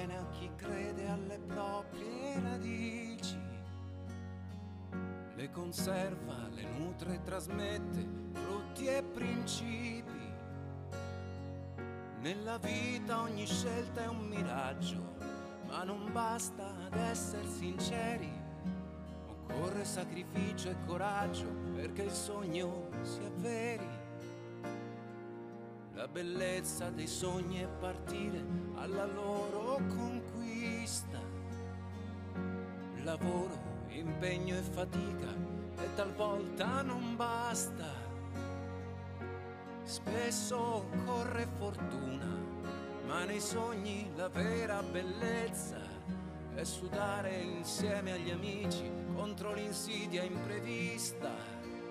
appartiene a chi crede alle proprie radici, le conserva, le nutre e trasmette frutti e principi. Nella vita ogni scelta è un miraggio, ma non basta ad essere sinceri, occorre sacrificio e coraggio perché il sogno si avveri. La bellezza dei sogni è partire alla loro conquista. Lavoro, impegno e fatica e talvolta non basta. Spesso occorre fortuna, ma nei sogni la vera bellezza è sudare insieme agli amici contro l'insidia imprevista.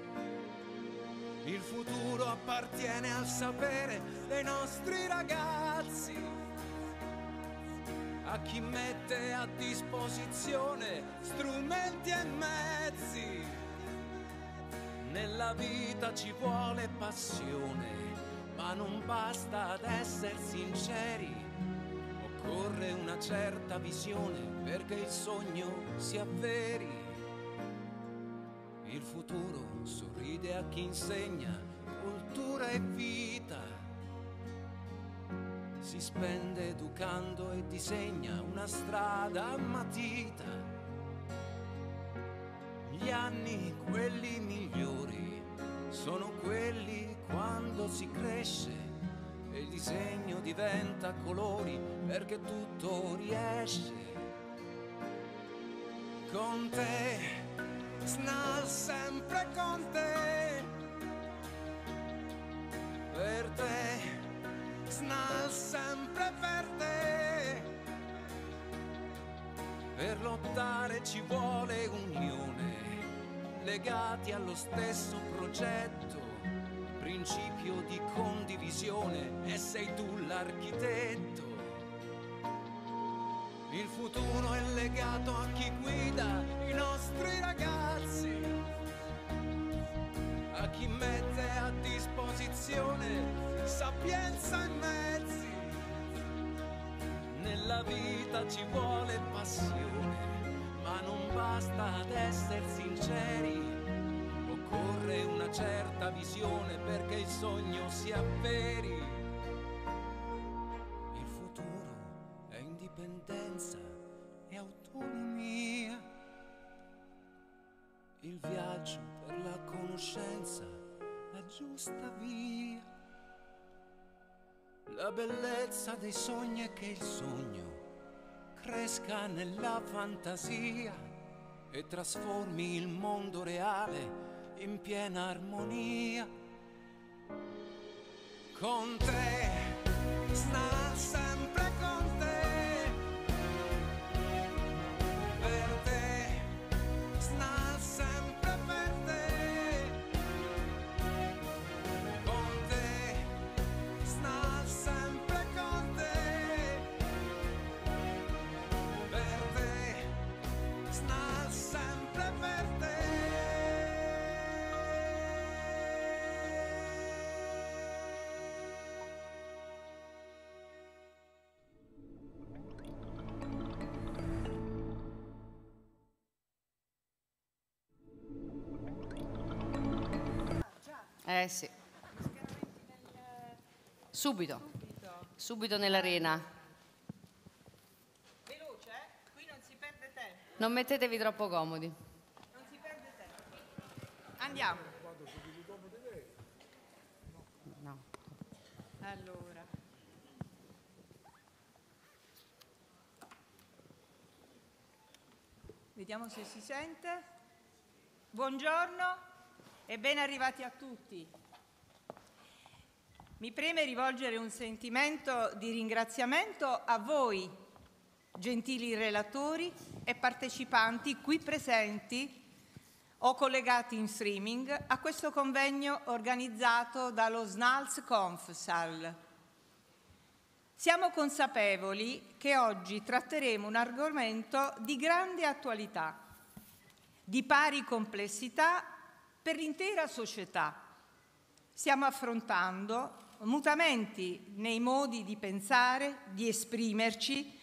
Il futuro appartiene al sapere dei nostri ragazzi, a chi mette a disposizione strumenti e mezzi. Nella vita ci vuole passione, ma non basta ad essere sinceri, occorre una certa visione perché il sogno si avveri. Il futuro sorride a chi insegna cultura e vita, si spende educando e disegna una strada a matita. Gli anni, quelli migliori, sono quelli quando si cresce e il disegno diventa colori perché tutto riesce. Con te SNAL sempre con te, per te, SNAL sempre per te. Per lottare ci vuole unione, legati allo stesso progetto, principio di condivisione e sei tu l'architetto. Il futuro è legato a chi guida i nostri ragazzi, a chi mette a disposizione sapienza e mezzi. Nella vita ci vuole passione, ma non basta ad essere sinceri, occorre una certa visione perché il sogno si avveri. Il futuro è indipendenza e autonomia, il viaggio per la conoscenza, la giusta via. La bellezza dei sogni è che il sogno cresca nella fantasia e trasformi il mondo reale in piena armonia. Con te, SNAL sempre con te, per te, SNAL sempre per te, con te, SNAL sempre con te, per te, SNAL sempre per te. Sì. Subito nell'arena. Veloce, qui non si perde tempo. Non mettetevi troppo comodi. Non si perde tempo. Andiamo. No. Allora. Vediamo se si sente. Buongiorno e ben arrivati a tutti. Mi preme rivolgere un sentimento di ringraziamento a voi, gentili relatori e partecipanti qui presenti o collegati in streaming a questo convegno organizzato dallo SNALS Confsal. Siamo consapevoli che oggi tratteremo un argomento di grande attualità, di pari complessità per l'intera società. Stiamo affrontando mutamenti nei modi di pensare, di esprimerci,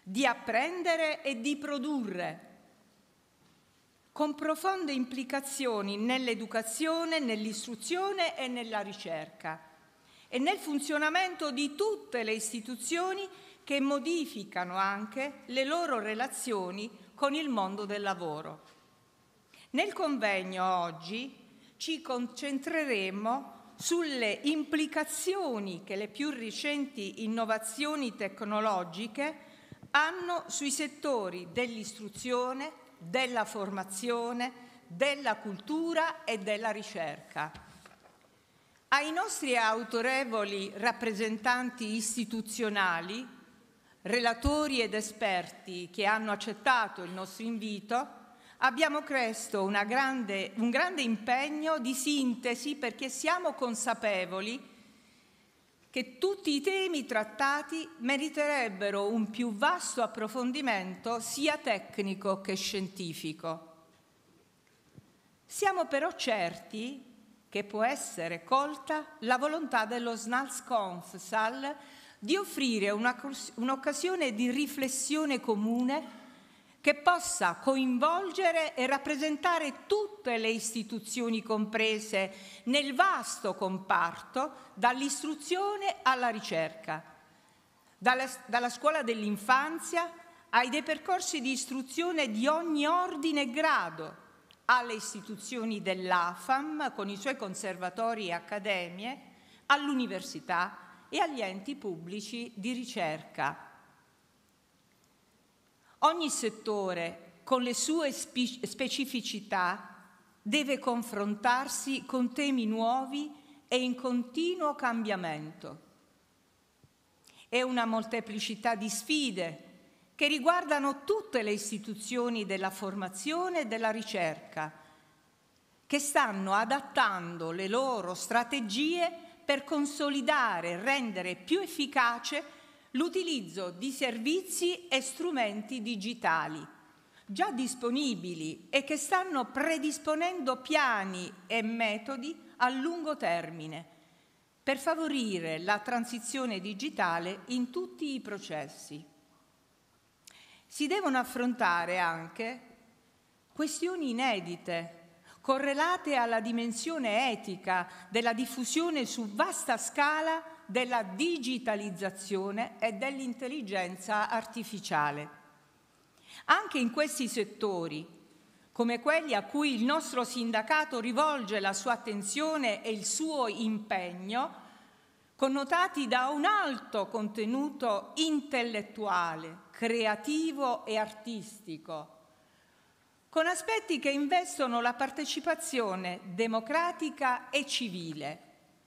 di apprendere e di produrre, con profonde implicazioni nell'educazione, nell'istruzione e nella ricerca e nel funzionamento di tutte le istituzioni che modificano anche le loro relazioni con il mondo del lavoro. Nel convegno oggi ci concentreremo sulle implicazioni che le più recenti innovazioni tecnologiche hanno sui settori dell'istruzione, della formazione, della cultura e della ricerca. Ai nostri autorevoli rappresentanti istituzionali, relatori ed esperti che hanno accettato il nostro invito, abbiamo chiesto un grande impegno di sintesi perché siamo consapevoli che tutti i temi trattati meriterebbero un più vasto approfondimento sia tecnico che scientifico. Siamo però certi che può essere colta la volontà dello SNALS-CONFSAL di offrire un'occasione di riflessione comune che possa coinvolgere e rappresentare tutte le istituzioni comprese nel vasto comparto dall'istruzione alla ricerca, dalla scuola dell'infanzia ai dei percorsi di istruzione di ogni ordine e grado, alle istituzioni dell'AFAM con i suoi conservatori e accademie, all'università e agli enti pubblici di ricerca. Ogni settore, con le sue specificità, deve confrontarsi con temi nuovi e in continuo cambiamento. È una molteplicità di sfide che riguardano tutte le istituzioni della formazione e della ricerca, che stanno adattando le loro strategie per consolidare e rendere più efficace l'utilizzo di servizi e strumenti digitali già disponibili e che stanno predisponendo piani e metodi a lungo termine per favorire la transizione digitale in tutti i processi. Si devono affrontare anche questioni inedite, correlate alla dimensione etica della diffusione su vasta scala della digitalizzazione e dell'intelligenza artificiale. Anche in questi settori, come quelli a cui il nostro sindacato rivolge la sua attenzione e il suo impegno, connotati da un alto contenuto intellettuale, creativo e artistico, con aspetti che investono la partecipazione democratica e civile.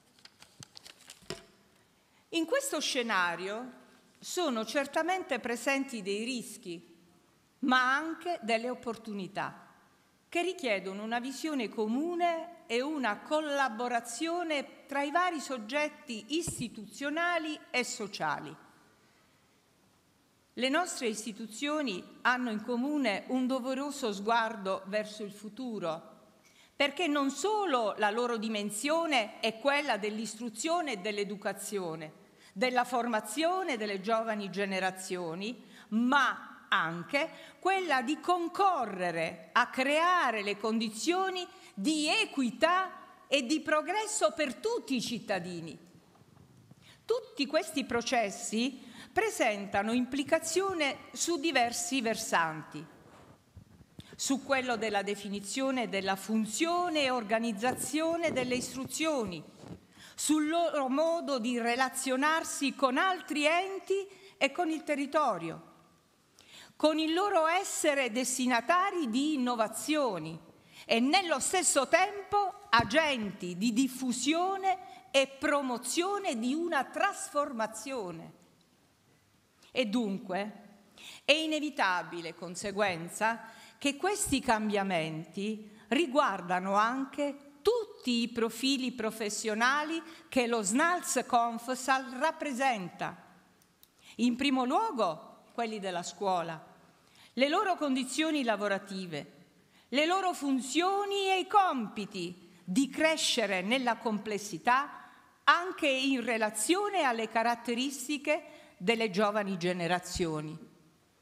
In questo scenario sono certamente presenti dei rischi, ma anche delle opportunità che richiedono una visione comune e una collaborazione tra i vari soggetti istituzionali e sociali. Le nostre istituzioni hanno in comune un doveroso sguardo verso il futuro, perché non solo la loro dimensione è quella dell'istruzione e dell'educazione, della formazione delle giovani generazioni, ma anche quella di concorrere a creare le condizioni di equità e di progresso per tutti i cittadini. Tutti questi processi presentano implicazioni su diversi versanti. Su quello della definizione della funzione e organizzazione delle istruzioni, sul loro modo di relazionarsi con altri enti e con il territorio, con il loro essere destinatari di innovazioni e nello stesso tempo agenti di diffusione e promozione di una trasformazione. E dunque è inevitabile conseguenza che questi cambiamenti riguardano anche tutti i profili professionali che lo SNALS-CONFSAL rappresenta. In primo luogo quelli della scuola, le loro condizioni lavorative, le loro funzioni e i compiti di crescere nella complessità anche in relazione alle caratteristiche delle giovani generazioni.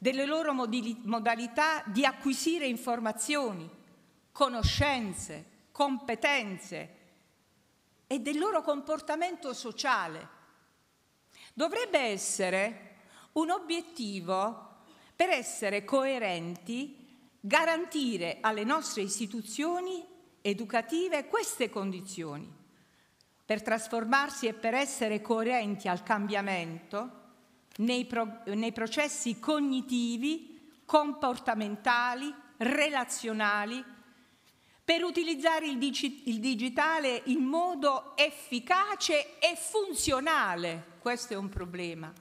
delle loro modalità di acquisire informazioni, conoscenze, competenze e del loro comportamento sociale. Dovrebbe essere un obiettivo per essere coerenti, garantire alle nostre istituzioni educative queste condizioni per trasformarsi e per essere coerenti al cambiamento nei processi cognitivi, comportamentali, relazionali, per utilizzare il digitale in modo efficace e funzionale. Questo è un problema.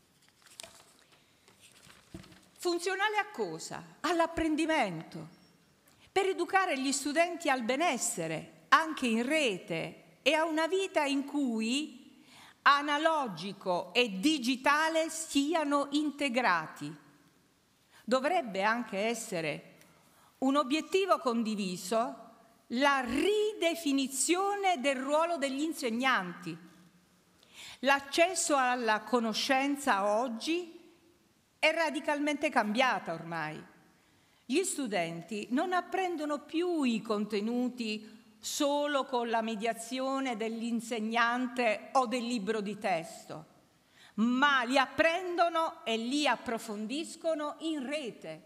Funzionale a cosa? All'apprendimento, per educare gli studenti al benessere, anche in rete, e a una vita in cui analogico e digitale siano integrati. Dovrebbe anche essere un obiettivo condiviso la ridefinizione del ruolo degli insegnanti. L'accesso alla conoscenza oggi è radicalmente cambiata ormai. Gli studenti non apprendono più i contenuti solo con la mediazione dell'insegnante o del libro di testo, ma li apprendono e li approfondiscono in rete.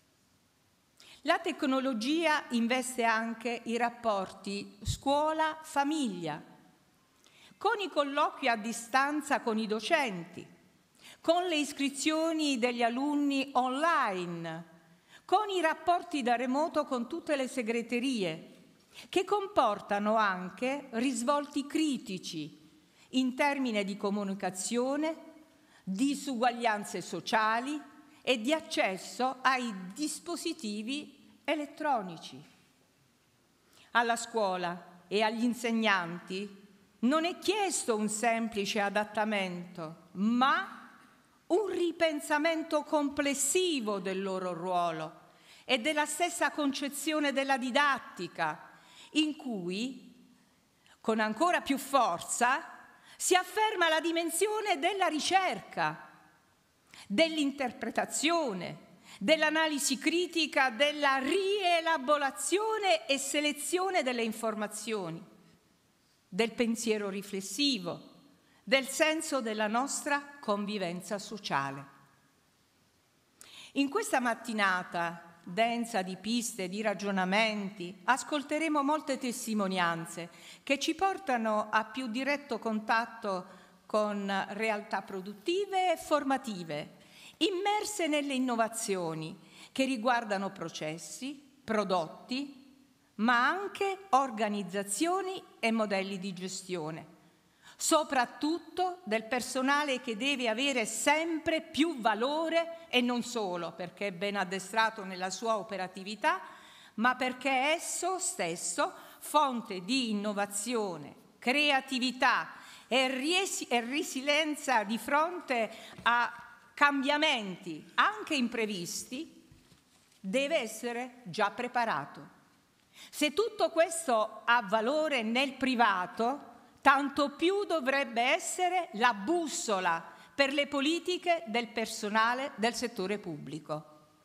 La tecnologia investe anche i rapporti scuola-famiglia, con i colloqui a distanza con i docenti, con le iscrizioni degli alunni online, con i rapporti da remoto con tutte le segreterie, che comportano anche risvolti critici in termini di comunicazione, disuguaglianze sociali e di accesso ai dispositivi elettronici. Alla scuola e agli insegnanti non è chiesto un semplice adattamento, ma un ripensamento complessivo del loro ruolo e della stessa concezione della didattica, in cui, con ancora più forza, si afferma la dimensione della ricerca, dell'interpretazione, dell'analisi critica, della rielaborazione e selezione delle informazioni, del pensiero riflessivo, del senso della nostra convivenza sociale. In questa mattinata densa di piste, di ragionamenti, ascolteremo molte testimonianze che ci portano a più diretto contatto con realtà produttive e formative, immerse nelle innovazioni che riguardano processi, prodotti, ma anche organizzazioni e modelli di gestione, soprattutto del personale che deve avere sempre più valore e non solo perché è ben addestrato nella sua operatività, ma perché è esso stesso fonte di innovazione, creatività e resilienza di fronte a cambiamenti anche imprevisti, deve essere già preparato. Se tutto questo ha valore nel privato, tanto più dovrebbe essere la bussola per le politiche del personale del settore pubblico.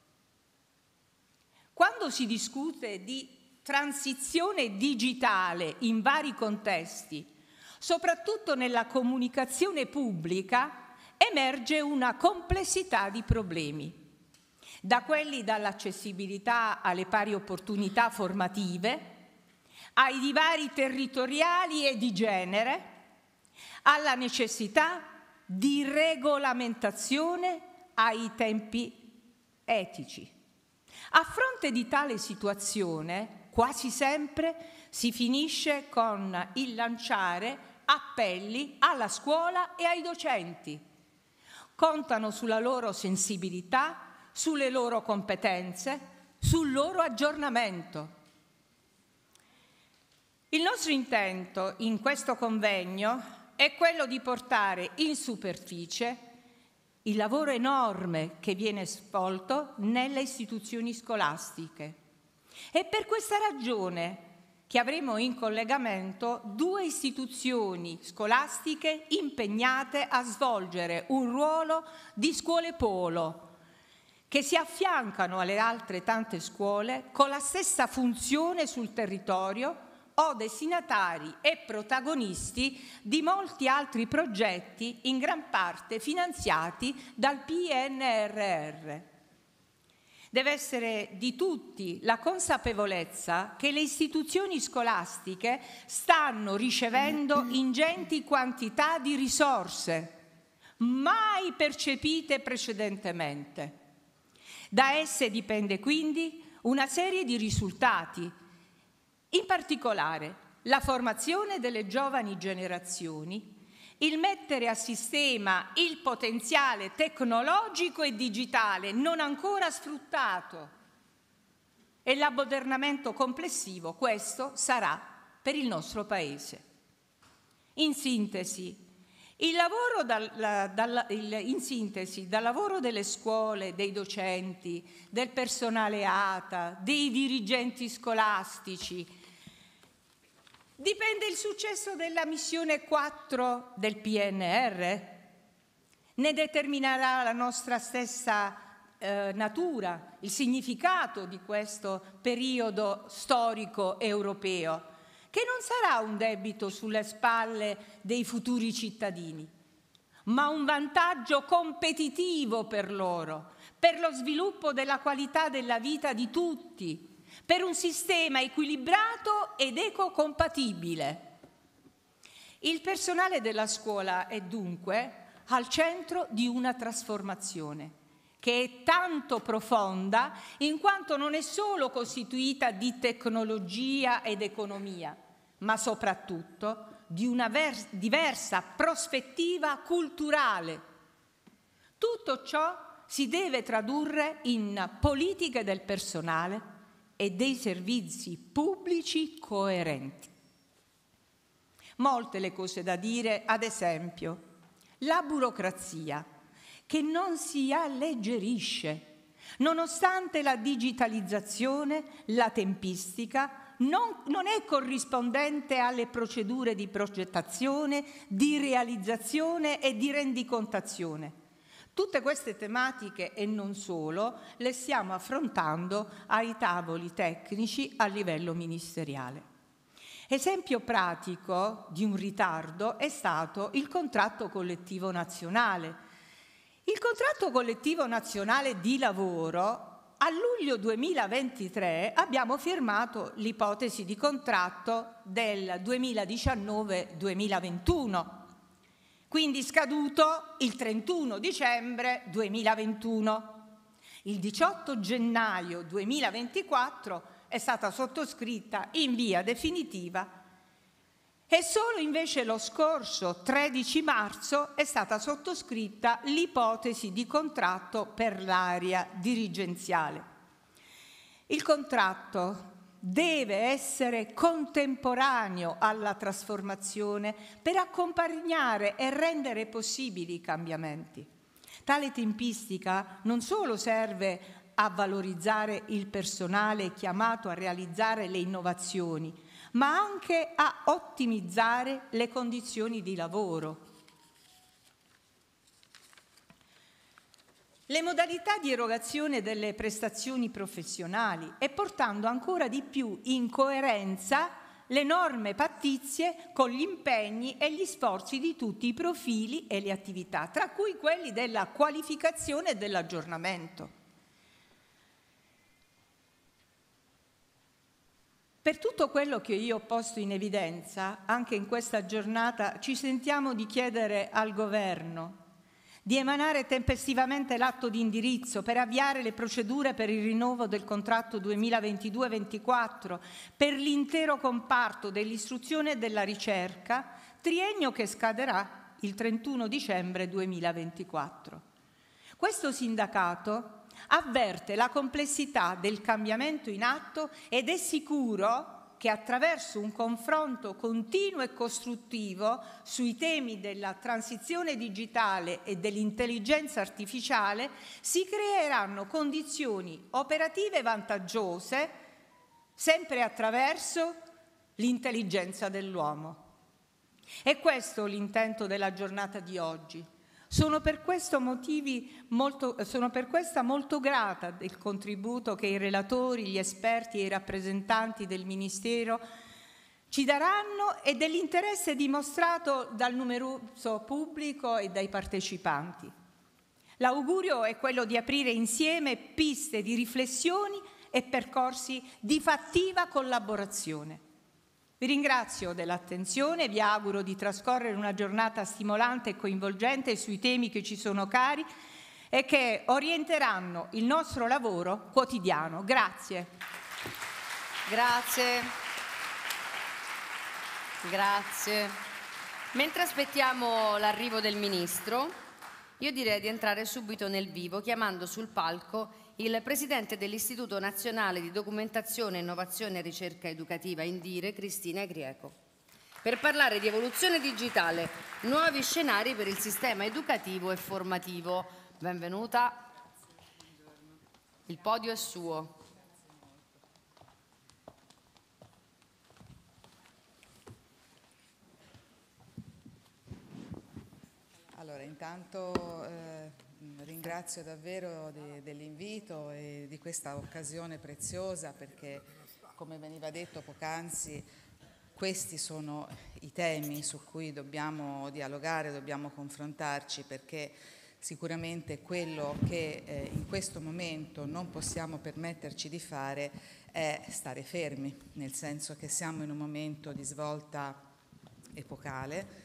Quando si discute di transizione digitale in vari contesti, soprattutto nella comunicazione pubblica, emerge una complessità di problemi, da quelli dall'accessibilità alle pari opportunità formative, ai divari territoriali e di genere, alla necessità di regolamentazione ai tempi etici. A fronte di tale situazione, quasi sempre si finisce con il lanciare appelli alla scuola e ai docenti. Contano sulla loro sensibilità, sulle loro competenze, sul loro aggiornamento. Il nostro intento in questo convegno è quello di portare in superficie il lavoro enorme che viene svolto nelle istituzioni scolastiche. È per questa ragione che avremo in collegamento 2 istituzioni scolastiche impegnate a svolgere un ruolo di scuole polo, che si affiancano alle altre tante scuole con la stessa funzione sul territorio o destinatari e protagonisti di molti altri progetti in gran parte finanziati dal PNRR. Deve essere di tutti la consapevolezza che le istituzioni scolastiche stanno ricevendo ingenti quantità di risorse, mai percepite precedentemente. Da esse dipende quindi una serie di risultati, in particolare la formazione delle giovani generazioni, il mettere a sistema il potenziale tecnologico e digitale non ancora sfruttato e l'ammodernamento complessivo. Questo sarà per il nostro Paese. In sintesi, dal lavoro delle scuole, dei docenti, del personale ATA, dei dirigenti scolastici, dipende il successo della missione 4 del PNR? Ne determinerà la nostra stessa natura, il significato di questo periodo storico europeo, che non sarà un debito sulle spalle dei futuri cittadini, ma un vantaggio competitivo per loro, per lo sviluppo della qualità della vita di tutti, per un sistema equilibrato ed ecocompatibile. Il personale della scuola è dunque al centro di una trasformazione che è tanto profonda in quanto non è solo costituita di tecnologia ed economia, ma soprattutto di una diversa prospettiva culturale. Tutto ciò si deve tradurre in politiche del personale e dei servizi pubblici coerenti. Molte le cose da dire, ad esempio, la burocrazia, che non si alleggerisce, nonostante la digitalizzazione, la tempistica non è corrispondente alle procedure di progettazione, di realizzazione e di rendicontazione. Tutte queste tematiche, e non solo, le stiamo affrontando ai tavoli tecnici a livello ministeriale. Esempio pratico di un ritardo è stato il contratto collettivo nazionale. Il contratto collettivo nazionale di lavoro, a luglio 2023 abbiamo firmato l'ipotesi di contratto del 2019-2021. Quindi scaduto il 31 dicembre 2021. Il 18 gennaio 2024 è stata sottoscritta in via definitiva e solo invece lo scorso 13 marzo è stata sottoscritta l'ipotesi di contratto per l'area dirigenziale. Il contratto deve essere contemporaneo alla trasformazione per accompagnare e rendere possibili i cambiamenti. Tale tempistica non solo serve a valorizzare il personale chiamato a realizzare le innovazioni, ma anche a ottimizzare le condizioni di lavoro. Le modalità di erogazione delle prestazioni professionali e portando ancora di più in coerenza le norme pattizie con gli impegni e gli sforzi di tutti i profili e le attività, tra cui quelli della qualificazione e dell'aggiornamento. Per tutto quello che io ho posto in evidenza, anche in questa giornata, ci sentiamo di chiedere al Governo di emanare tempestivamente l'atto di indirizzo per avviare le procedure per il rinnovo del contratto 2022-24 per l'intero comparto dell'istruzione e della ricerca, triennio che scaderà il 31 dicembre 2024. Questo sindacato avverte la complessità del cambiamento in atto ed è sicuro che attraverso un confronto continuo e costruttivo sui temi della transizione digitale e dell'intelligenza artificiale si creeranno condizioni operative vantaggiose, sempre attraverso l'intelligenza dell'uomo. E questo è l'intento della giornata di oggi. Sono per questa molto grata del contributo che i relatori, gli esperti e i rappresentanti del Ministero ci daranno e dell'interesse dimostrato dal numeroso pubblico e dai partecipanti. L'augurio è quello di aprire insieme piste di riflessioni e percorsi di fattiva collaborazione. Vi ringrazio dell'attenzione, vi auguro di trascorrere una giornata stimolante e coinvolgente sui temi che ci sono cari e che orienteranno il nostro lavoro quotidiano. Grazie. Grazie. Grazie. Mentre aspettiamo l'arrivo del Ministro, io direi di entrare subito nel vivo chiamando sul palco il Presidente dell'Istituto Nazionale di Documentazione, Innovazione e Ricerca Educativa Indire, Cristina Grieco, per parlare di evoluzione digitale, nuovi scenari per il sistema educativo e formativo. Benvenuta. Il podio è suo. Allora, intanto ringrazio davvero dell'invito e di questa occasione preziosa perché, come veniva detto poc'anzi, questi sono i temi su cui dobbiamo dialogare, dobbiamo confrontarci, perché sicuramente quello che in questo momento non possiamo permetterci di fare è stare fermi, nel senso che siamo in un momento di svolta epocale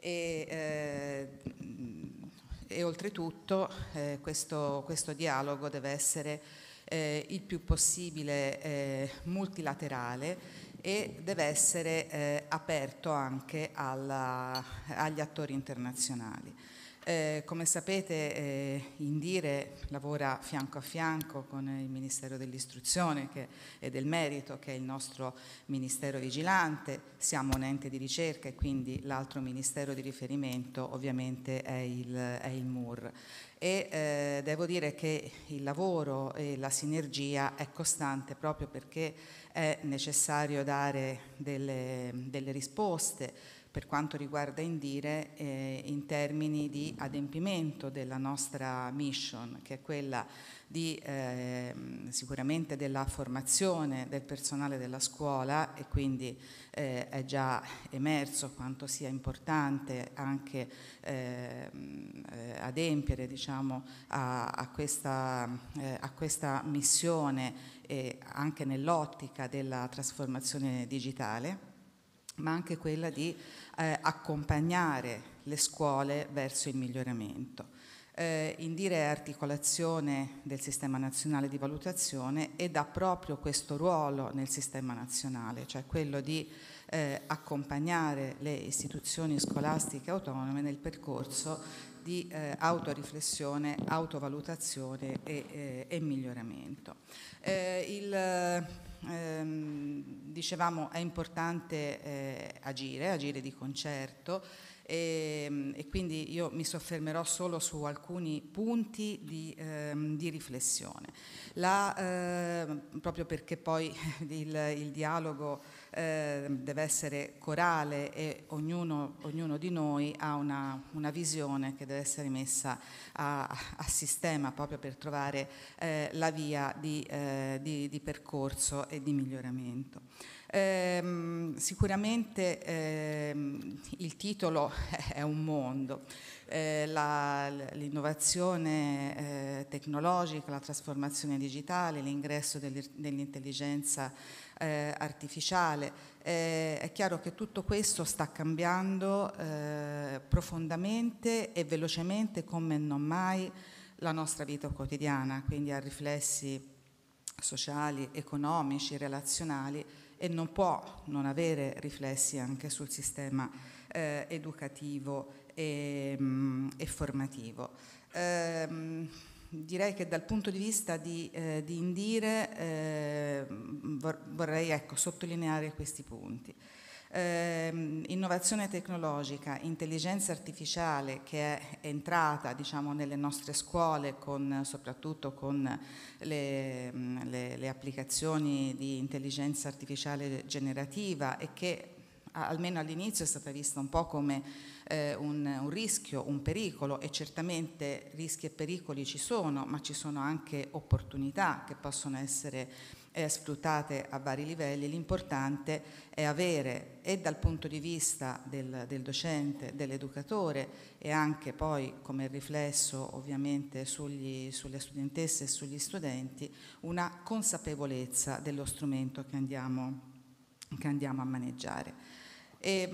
e oltretutto questo dialogo deve essere il più possibile multilaterale e deve essere aperto anche agli attori internazionali. Come sapete, Indire lavora fianco a fianco con il Ministero dell'Istruzione e del Merito, che è il nostro Ministero vigilante. Siamo un ente di ricerca e quindi l'altro Ministero di riferimento ovviamente è il MUR. E devo dire che il lavoro e la sinergia è costante proprio perché è necessario dare delle risposte per quanto riguarda Indire in termini di adempimento della nostra mission, che è quella di sicuramente della formazione del personale della scuola, e quindi è già emerso quanto sia importante anche adempiere, diciamo, a questa missione anche nell'ottica della trasformazione digitale, ma anche quella di accompagnare le scuole verso il miglioramento. Indire è articolazione del Sistema Nazionale di Valutazione ed ha proprio questo ruolo nel Sistema Nazionale, cioè quello di accompagnare le istituzioni scolastiche autonome nel percorso di autoriflessione, autovalutazione e miglioramento. Dicevamo, è importante agire di concerto e quindi io mi soffermerò solo su alcuni punti di riflessione. Proprio perché poi il dialogo deve essere corale e ognuno di noi ha una visione che deve essere messa a sistema proprio per trovare la via di percorso e di miglioramento. Sicuramente il titolo è un mondo. L'innovazione tecnologica, la trasformazione digitale, l'ingresso dell'intelligenza artificiale. È chiaro che tutto questo sta cambiando profondamente e velocemente come non mai la nostra vita quotidiana, quindi ha riflessi sociali, economici, relazionali e non può non avere riflessi anche sul sistema educativo e formativo. Direi che dal punto di vista di Indire vorrei sottolineare questi punti. Innovazione tecnologica, intelligenza artificiale che è entrata, diciamo, nelle nostre scuole soprattutto con le applicazioni di intelligenza artificiale generativa e che almeno all'inizio è stata vista un po' come un rischio, un pericolo, e certamente rischi e pericoli ci sono, ma ci sono anche opportunità che possono essere sfruttate a vari livelli. L'importante è avere, e dal punto di vista del docente, dell'educatore, e anche poi come riflesso ovviamente sulle studentesse e sugli studenti, una consapevolezza dello strumento che andiamo a maneggiare. E,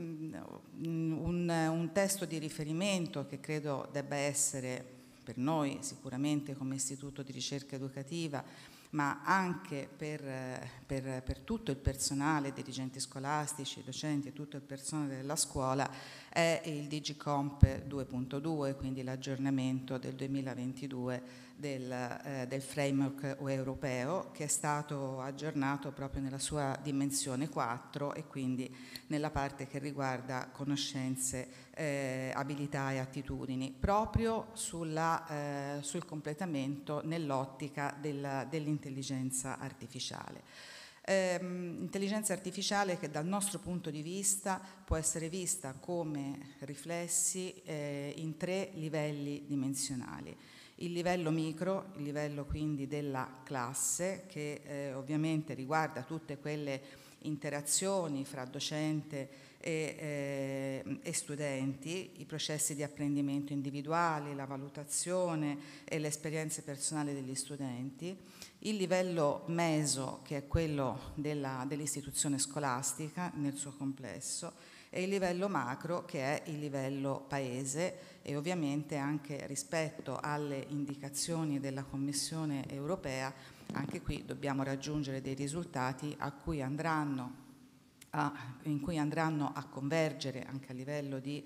un testo di riferimento che credo debba essere per noi sicuramente come istituto di ricerca educativa, ma anche per tutto il personale, dirigenti scolastici, docenti e tutto il personale della scuola, è il Digicomp 2.2, quindi l'aggiornamento del 2022 del framework europeo, che è stato aggiornato proprio nella sua dimensione 4 e quindi nella parte che riguarda conoscenze, abilità e attitudini, proprio sul completamento nell'ottica dell'intelligenza artificiale. Intelligenza artificiale che dal nostro punto di vista può essere vista come riflessi in 3 livelli dimensionali. Il livello micro, il livello quindi della classe, che ovviamente riguarda tutte quelle interazioni fra docente e studenti, i processi di apprendimento individuali, la valutazione e le esperienze personali degli studenti. Il livello meso, che è quello dell'istituzione scolastica nel suo complesso, e il livello macro, che è il livello paese, e ovviamente anche rispetto alle indicazioni della Commissione europea, anche qui dobbiamo raggiungere dei risultati in cui andranno a convergere anche a livello di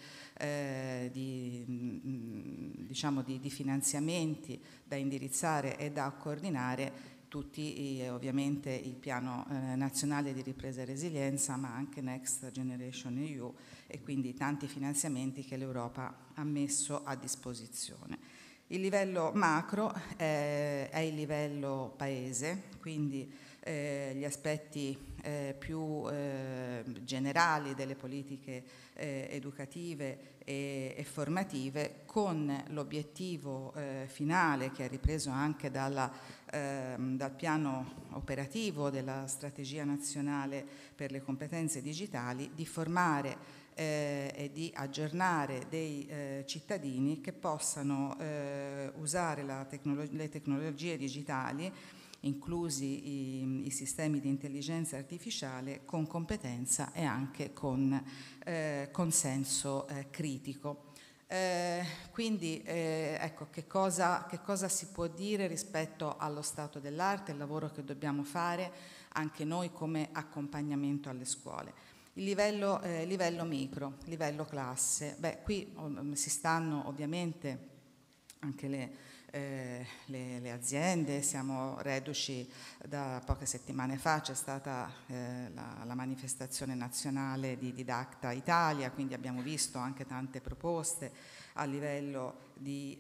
finanziamenti da indirizzare e da coordinare tutti ovviamente il piano nazionale di ripresa e resilienza, ma anche Next Generation EU, e quindi tanti finanziamenti che l'Europa ha messo a disposizione. Il livello macro è il livello paese, quindi gli aspetti più generali delle politiche educative e formative, con l'obiettivo finale, che è ripreso anche dal piano operativo della strategia nazionale per le competenze digitali, di formare e di aggiornare dei cittadini che possano usare le tecnologie digitali, inclusi i sistemi di intelligenza artificiale, con competenza e anche con consenso critico. Quindi ecco che cosa si può dire rispetto allo stato dell'arte, il lavoro che dobbiamo fare anche noi come accompagnamento alle scuole. Il livello micro, livello classe. Qui si stanno ovviamente anche le aziende, siamo reduci da poche settimane fa, c'è stata la manifestazione nazionale di Didacta Italia, quindi abbiamo visto anche tante proposte a livello di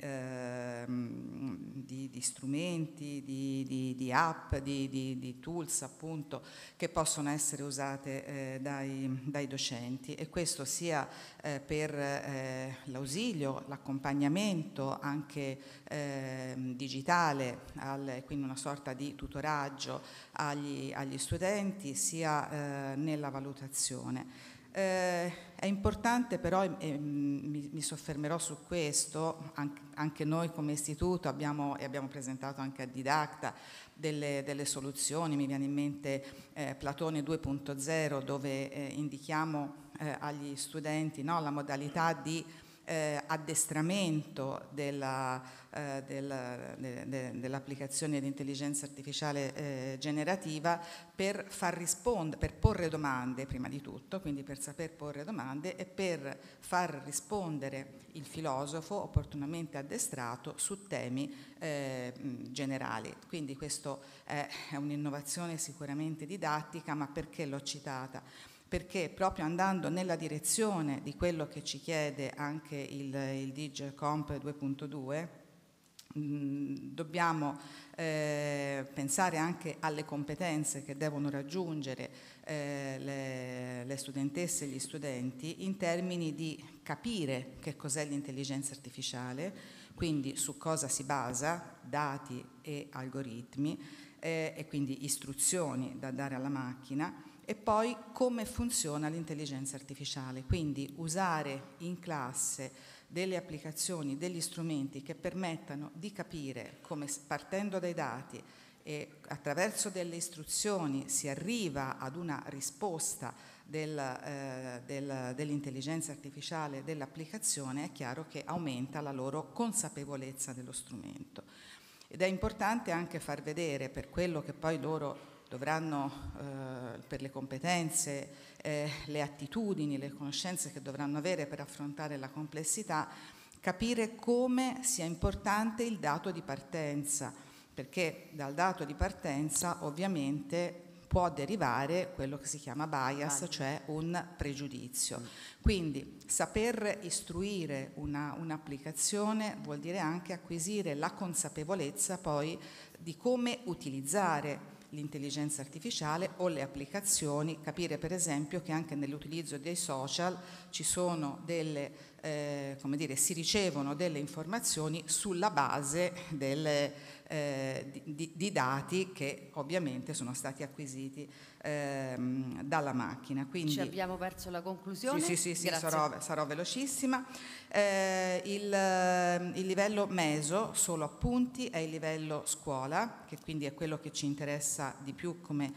strumenti, di app, di tools appunto, che possono essere usate dai docenti, e questo sia per l'ausilio, l'accompagnamento anche digitale, quindi una sorta di tutoraggio agli studenti, sia nella valutazione. È importante però, e mi soffermerò su questo, anche noi come istituto abbiamo presentato anche a Didacta delle soluzioni. Mi viene in mente Platone 2.0, dove indichiamo agli studenti, no, la modalità di addestramento dell'applicazione di intelligenza artificiale generativa per porre domande prima di tutto, quindi per saper porre domande e per far rispondere il filosofo opportunamente addestrato su temi generali. Quindi questo è un'innovazione sicuramente didattica, ma perché l'ho citata? Perché proprio andando nella direzione di quello che ci chiede anche il Digicomp 2.2, dobbiamo pensare anche alle competenze che devono raggiungere le le studentesse e gli studenti in termini di capire che cos'è l'intelligenza artificiale, quindi su cosa si basa, dati e algoritmi, e quindi istruzioni da dare alla macchina, e poi come funziona l'intelligenza artificiale, quindi usare in classe delle applicazioni, degli strumenti che permettano di capire come, partendo dai dati e attraverso delle istruzioni, si arriva ad una risposta dell'intelligenza artificiale dell'applicazione. È chiaro che aumenta la loro consapevolezza dello strumento. Ed è importante anche far vedere, per quello che poi loro dovranno, per le competenze, le attitudini, le conoscenze che dovranno avere per affrontare la complessità, capire come sia importante il dato di partenza, perché dal dato di partenza ovviamente può derivare quello che si chiama bias, cioè un pregiudizio. Quindi saper istruire un'applicazione vuol dire anche acquisire la consapevolezza poi di come utilizzare l'intelligenza artificiale o le applicazioni, capire per esempio che anche nell'utilizzo dei social ci sono delle, si ricevono delle informazioni sulla base di dati che ovviamente sono stati acquisiti dalla macchina. Quindi, ci abbiamo perso la conclusione. Sì, sarò velocissima. Il livello meso, solo appunti, è il livello scuola, che quindi è quello che ci interessa di più come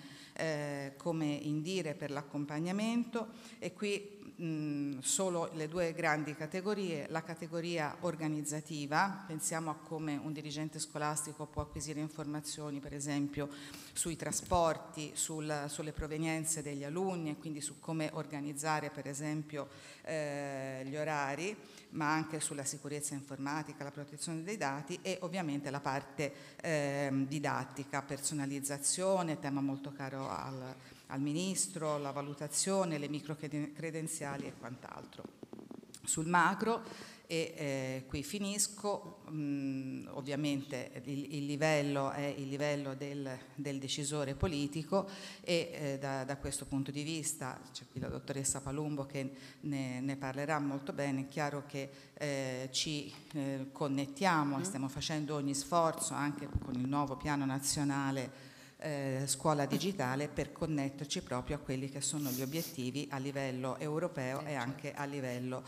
indire per l'accompagnamento, e qui solo le due grandi categorie: la categoria organizzativa, pensiamo a come un dirigente scolastico può acquisire informazioni per esempio sui trasporti, sulle provenienze degli alunni e quindi su come organizzare per esempio gli orari, ma anche sulla sicurezza informatica, la protezione dei dati, e ovviamente la parte didattica, personalizzazione, tema molto caro al Ministro, la valutazione, le microcredenziali e quant'altro. Sul macro, e qui finisco, ovviamente il livello è il livello del decisore politico, e da questo punto di vista c'è qui la dottoressa Palumbo che ne parlerà molto bene. È chiaro che ci connettiamo e stiamo facendo ogni sforzo anche con il nuovo piano nazionale scuola digitale per connetterci proprio a quelli che sono gli obiettivi a livello europeo e anche a livello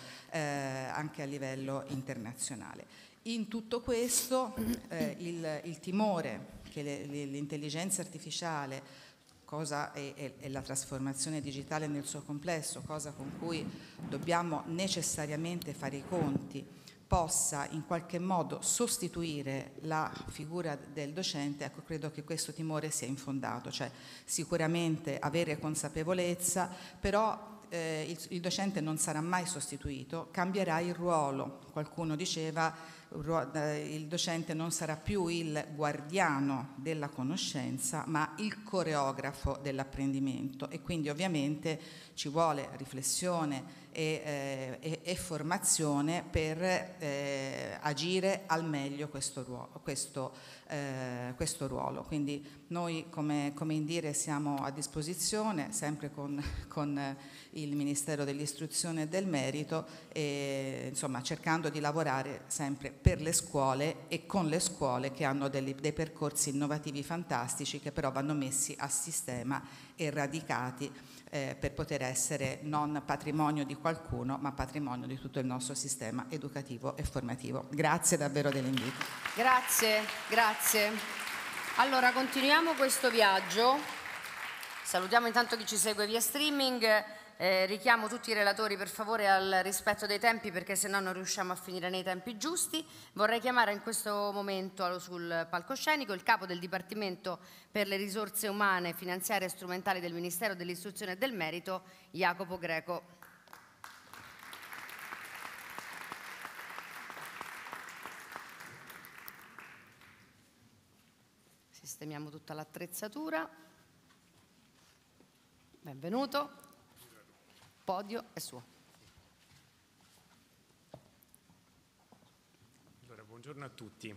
internazionale. In tutto questo il timore che l'intelligenza artificiale e la trasformazione digitale nel suo complesso, cosa con cui dobbiamo necessariamente fare i conti, possa in qualche modo sostituire la figura del docente, ecco, credo che questo timore sia infondato, cioè sicuramente avere consapevolezza, però il docente non sarà mai sostituito, cambierà il ruolo. Qualcuno diceva il docente non sarà più il guardiano della conoscenza, ma il coreografo dell'apprendimento, e quindi ovviamente ci vuole riflessione e formazione per agire al meglio questo ruolo. Quindi noi come Indire siamo a disposizione, sempre con il Ministero dell'Istruzione e del Merito, e insomma cercando di lavorare sempre per le scuole e con le scuole che hanno dei percorsi innovativi fantastici, che però vanno messi a sistema e radicati per poter essere non patrimonio di qualcuno, ma patrimonio di tutto il nostro sistema educativo e formativo. Grazie davvero dell'invito. Grazie. Allora, continuiamo questo viaggio. Salutiamo intanto chi ci segue via streaming. Richiamo tutti i relatori per favore al rispetto dei tempi, perché se no non riusciamo a finire nei tempi giusti. Vorrei chiamare in questo momento sul palcoscenico il capo del Dipartimento per le risorse umane, finanziarie e strumentali del Ministero dell'Istruzione e del Merito, Jacopo Greco. Sistemiamo tutta l'attrezzatura. Benvenuto. Podio è suo. Allora, buongiorno a tutti.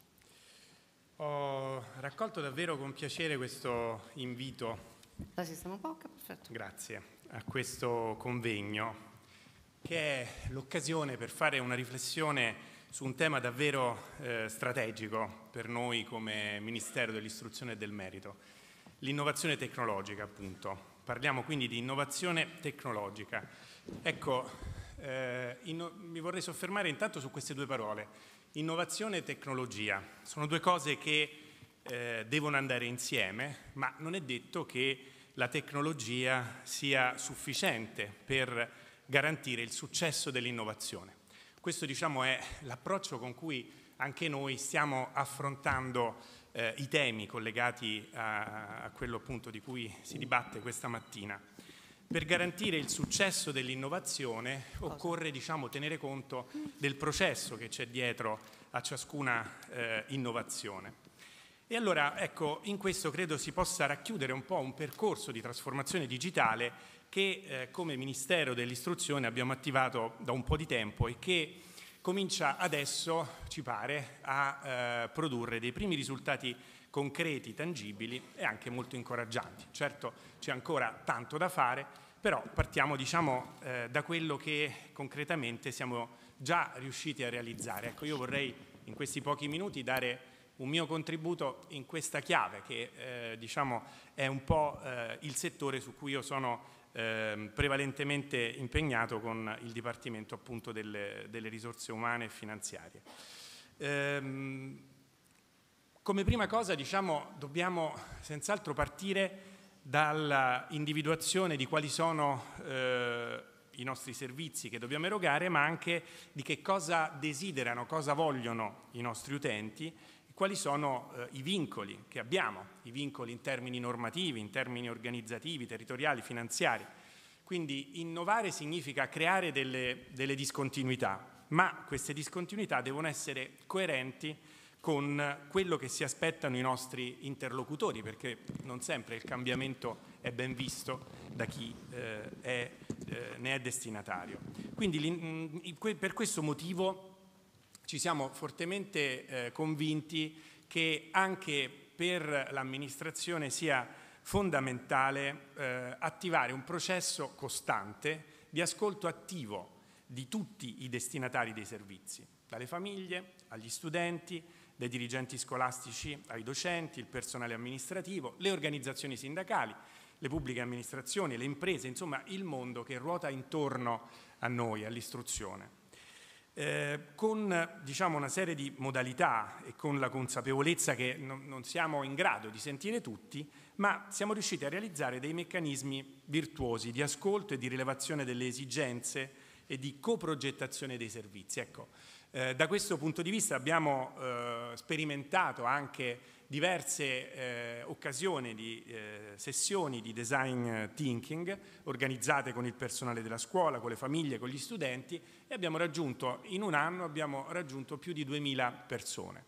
Ho raccolto davvero con piacere questo invito. La sistema un po'? Perfetto. Grazie. a questo convegno, che è l'occasione per fare una riflessione su un tema davvero strategico per noi come Ministero dell'Istruzione e del Merito, l'innovazione tecnologica, appunto. Parliamo quindi di innovazione tecnologica. Ecco, mi vorrei soffermare intanto su queste due parole, innovazione e tecnologia. Sono due cose che devono andare insieme, ma non è detto che la tecnologia sia sufficiente per garantire il successo dell'innovazione. Questo, diciamo, è l'approccio con cui anche noi stiamo affrontando i temi collegati a quello appunto di cui si dibatte questa mattina. Per garantire il successo dell'innovazione occorre, diciamo, tenere conto del processo che c'è dietro a ciascuna innovazione. E allora, ecco, in questo credo si possa racchiudere un po' un percorso di trasformazione digitale che come Ministero dell'Istruzione abbiamo attivato da un po' di tempo e che comincia adesso, ci pare, a produrre dei primi risultati concreti, tangibili e anche molto incoraggianti. Certo, c'è ancora tanto da fare, però partiamo, diciamo, da quello che concretamente siamo già riusciti a realizzare. Ecco, io vorrei in questi pochi minuti dare un mio contributo in questa chiave che diciamo è un po' il settore su cui io sono prevalentemente impegnato con il Dipartimento appunto delle risorse umane e finanziarie. Come prima cosa, diciamo, dobbiamo senz'altro partire dall'individuazione di quali sono i nostri servizi che dobbiamo erogare, ma anche di che cosa desiderano, cosa vogliono i nostri utenti, quali sono i vincoli che abbiamo, i vincoli in termini normativi, in termini organizzativi, territoriali, finanziari. Quindi innovare significa creare delle discontinuità, ma queste discontinuità devono essere coerenti con quello che si aspettano i nostri interlocutori, perché non sempre il cambiamento è ben visto da chi ne è destinatario. Quindi per questo motivo ci siamo fortemente convinti che anche per l'amministrazione sia fondamentale attivare un processo costante di ascolto attivo di tutti i destinatari dei servizi, dalle famiglie agli studenti, dai dirigenti scolastici ai docenti, il personale amministrativo, le organizzazioni sindacali, le pubbliche amministrazioni, le imprese, insomma il mondo che ruota intorno a noi, all'istruzione. Con, diciamo, una serie di modalità e con la consapevolezza che non siamo in grado di sentire tutti, ma siamo riusciti a realizzare dei meccanismi virtuosi di ascolto e di rilevazione delle esigenze e di coprogettazione dei servizi. Ecco, da questo punto di vista abbiamo sperimentato anche diverse occasioni di sessioni di design thinking organizzate con il personale della scuola, con le famiglie, con gli studenti, e abbiamo raggiunto, in un anno abbiamo raggiunto più di 2000 persone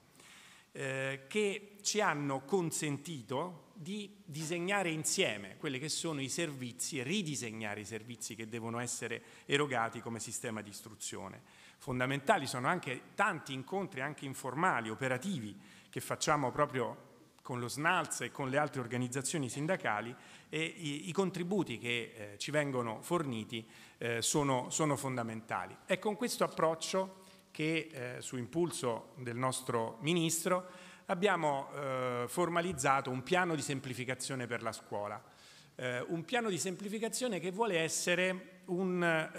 che ci hanno consentito di disegnare insieme quelli che sono i servizi e ridisegnare i servizi che devono essere erogati come sistema di istruzione. Fondamentali sono anche tanti incontri anche informali, operativi, che facciamo proprio con lo SNALS e con le altre organizzazioni sindacali, e i contributi che ci vengono forniti sono fondamentali. È con questo approccio che su impulso del nostro Ministro abbiamo formalizzato un piano di semplificazione per la scuola. Un piano di semplificazione che vuole essere un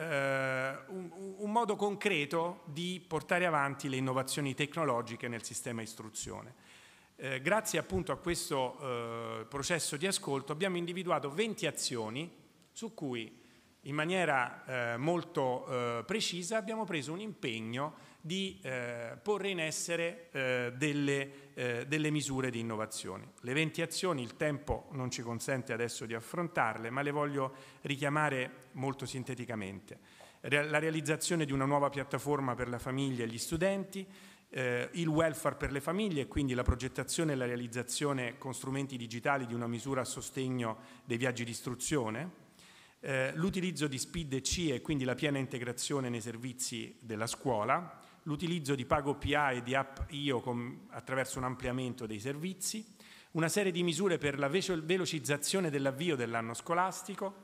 modo concreto di portare avanti le innovazioni tecnologiche nel sistema istruzione. Grazie appunto a questo processo di ascolto abbiamo individuato 20 azioni su cui in maniera molto precisa abbiamo preso un impegno di porre in essere delle misure di innovazione. Le 20 azioni, il tempo non ci consente adesso di affrontarle, ma le voglio richiamare molto sinteticamente. La realizzazione di una nuova piattaforma per la famiglia e gli studenti, il welfare per le famiglie e quindi la progettazione e la realizzazione con strumenti digitali di una misura a sostegno dei viaggi di istruzione, l'utilizzo di SPID e CIE e quindi la piena integrazione nei servizi della scuola, l'utilizzo di Pago PA e di App IO attraverso un ampliamento dei servizi, una serie di misure per la velocizzazione dell'avvio dell'anno scolastico,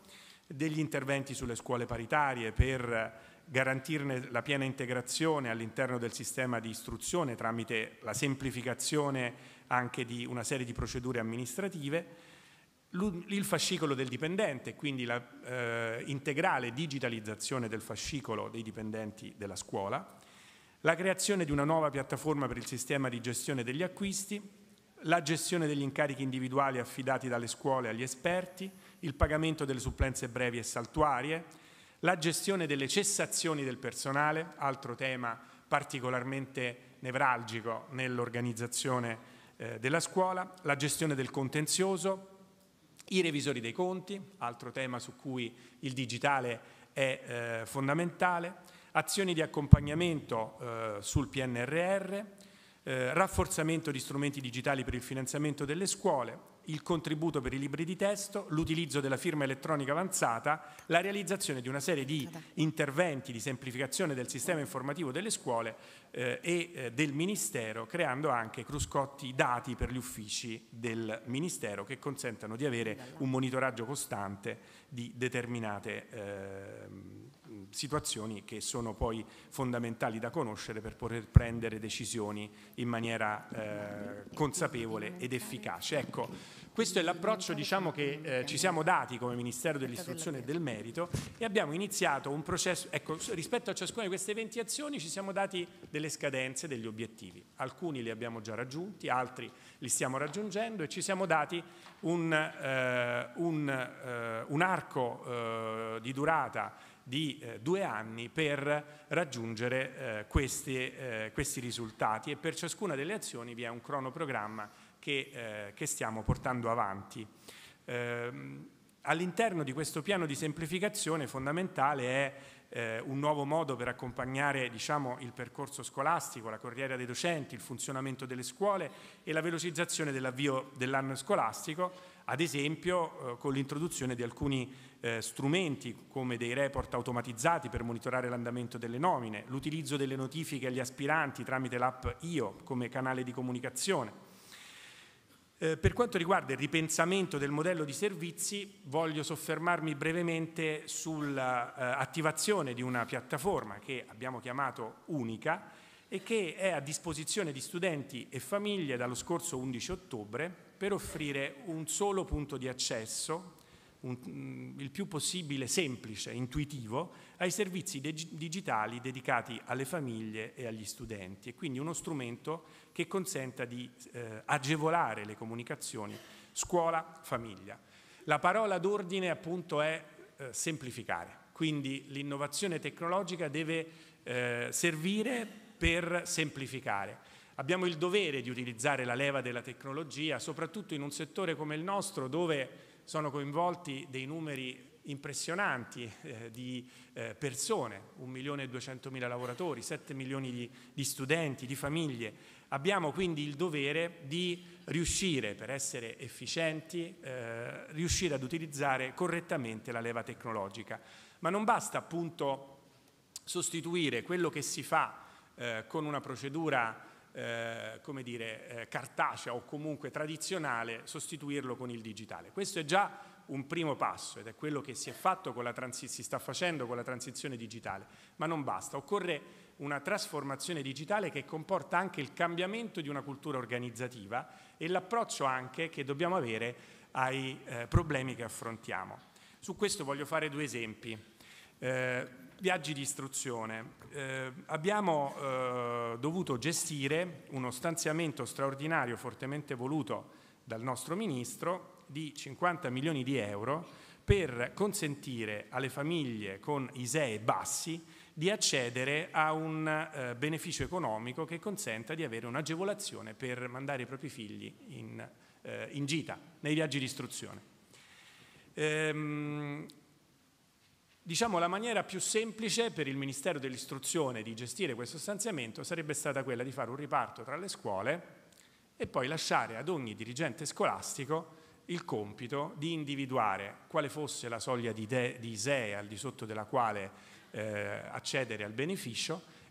degli interventi sulle scuole paritarie per garantirne la piena integrazione all'interno del sistema di istruzione tramite la semplificazione anche di una serie di procedure amministrative, il fascicolo del dipendente, quindi la integrale digitalizzazione del fascicolo dei dipendenti della scuola, la creazione di una nuova piattaforma per il sistema di gestione degli acquisti, la gestione degli incarichi individuali affidati dalle scuole agli esperti, il pagamento delle supplenze brevi e saltuarie, la gestione delle cessazioni del personale, altro tema particolarmente nevralgico nell'organizzazione della scuola, la gestione del contenzioso, i revisori dei conti, altro tema su cui il digitale è fondamentale, azioni di accompagnamento sul PNRR, rafforzamento di strumenti digitali per il finanziamento delle scuole, il contributo per i libri di testo, l'utilizzo della firma elettronica avanzata, la realizzazione di una serie di interventi di semplificazione del sistema informativo delle scuole e del Ministero, creando anche cruscotti dati per gli uffici del Ministero che consentano di avere un monitoraggio costante di determinate situazioni che sono poi fondamentali da conoscere per poter prendere decisioni in maniera consapevole ed efficace. Ecco, questo è l'approccio, diciamo, che ci siamo dati come Ministero dell'Istruzione e del Merito, e abbiamo iniziato un processo. Ecco, rispetto a ciascuna di queste 20 azioni ci siamo dati delle scadenze, degli obiettivi. Alcuni li abbiamo già raggiunti, altri li stiamo raggiungendo, e ci siamo dati un arco di durata di 2 anni per raggiungere questi risultati, e per ciascuna delle azioni vi è un cronoprogramma che stiamo portando avanti. All'interno di questo piano di semplificazione fondamentale è un nuovo modo per accompagnare, diciamo, il percorso scolastico, la carriera dei docenti, il funzionamento delle scuole e la velocizzazione dell'avvio dell'anno scolastico, ad esempio con l'introduzione di alcuni strumenti come dei report automatizzati per monitorare l'andamento delle nomine, l'utilizzo delle notifiche agli aspiranti tramite l'app IO come canale di comunicazione. Per quanto riguarda il ripensamento del modello di servizi, voglio soffermarmi brevemente sull'attivazione di una piattaforma che abbiamo chiamato Unica e che è a disposizione di studenti e famiglie dallo scorso 11 ottobre per offrire un solo punto di accesso, il più possibile semplice, intuitivo, ai servizi digitali dedicati alle famiglie e agli studenti, e quindi uno strumento che consenta di agevolare le comunicazioni scuola-famiglia. La parola d'ordine appunto è semplificare, quindi l'innovazione tecnologica deve servire per semplificare. Abbiamo il dovere di utilizzare la leva della tecnologia, soprattutto in un settore come il nostro, dove sono coinvolti dei numeri impressionanti di persone, 1.200.000 lavoratori, 7 milioni di studenti, di famiglie. Abbiamo quindi il dovere di riuscire, per essere efficienti, riuscire ad utilizzare correttamente la leva tecnologica. Ma non basta appunto sostituire quello che si fa con una procedura come dire, cartacea o comunque tradizionale, sostituirlo con il digitale. Questo è già un primo passo ed è quello che si è fatto si sta facendo con la transizione digitale, ma non basta, occorre una trasformazione digitale che comporta anche il cambiamento di una cultura organizzativa e l'approccio anche che dobbiamo avere ai problemi che affrontiamo. Su questo voglio fare 2 esempi. Viaggi di istruzione. Abbiamo dovuto gestire uno stanziamento straordinario fortemente voluto dal nostro Ministro di 50 milioni di euro per consentire alle famiglie con ISEE bassi di accedere a un beneficio economico che consenta di avere un'agevolazione per mandare i propri figli in gita, nei viaggi di istruzione. Diciamo, la maniera più semplice per il Ministero dell'Istruzione di gestire questo stanziamento sarebbe stata quella di fare un riparto tra le scuole e poi lasciare ad ogni dirigente scolastico il compito di individuare quale fosse la soglia di ISEE al di sotto della quale accedere al beneficio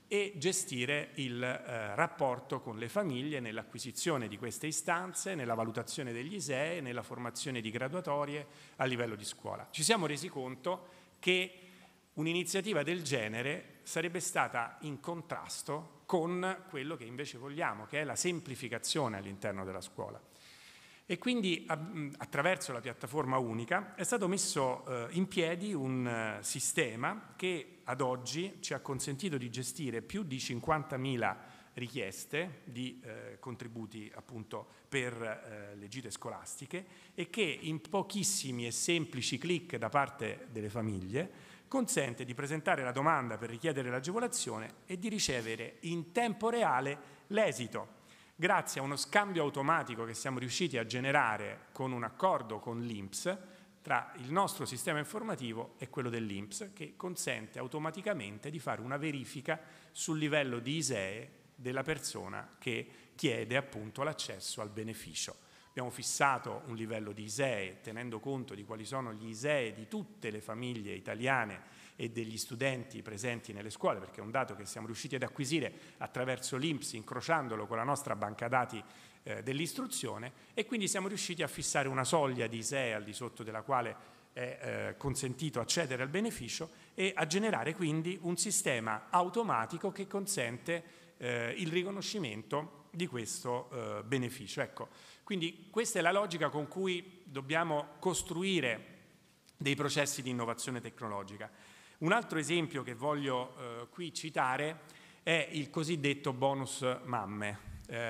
e gestire il rapporto con le famiglie nell'acquisizione di queste istanze, nella valutazione degli ISEE, nella formazione di graduatorie a livello di scuola. Ci siamo resi conto che un'iniziativa del genere sarebbe stata in contrasto con quello che invece vogliamo, che è la semplificazione all'interno della scuola. E quindi attraverso la piattaforma unica è stato messo in piedi un sistema che ad oggi ci ha consentito di gestire più di 50.000 richieste di contributi appunto per le gite scolastiche e che in pochissimi e semplici click da parte delle famiglie consente di presentare la domanda per richiedere l'agevolazione e di ricevere in tempo reale l'esito, grazie a uno scambio automatico che siamo riusciti a generare con un accordo con l'INPS tra il nostro sistema informativo e quello dell'INPS, che consente automaticamente di fare una verifica sul livello di ISEE della persona che chiede appunto l'accesso al beneficio. Abbiamo fissato un livello di ISEE tenendo conto di quali sono gli ISEE di tutte le famiglie italiane e degli studenti presenti nelle scuole, perché è un dato che siamo riusciti ad acquisire attraverso l'INPS, incrociandolo con la nostra banca dati dell'istruzione, e quindi siamo riusciti a fissare una soglia di ISEE al di sotto della quale è consentito accedere al beneficio e a generare quindi un sistema automatico che consente il riconoscimento di questo beneficio. Ecco, quindi questa è la logica con cui dobbiamo costruire dei processi di innovazione tecnologica. Un altro esempio che voglio qui citare è il cosiddetto bonus mamme.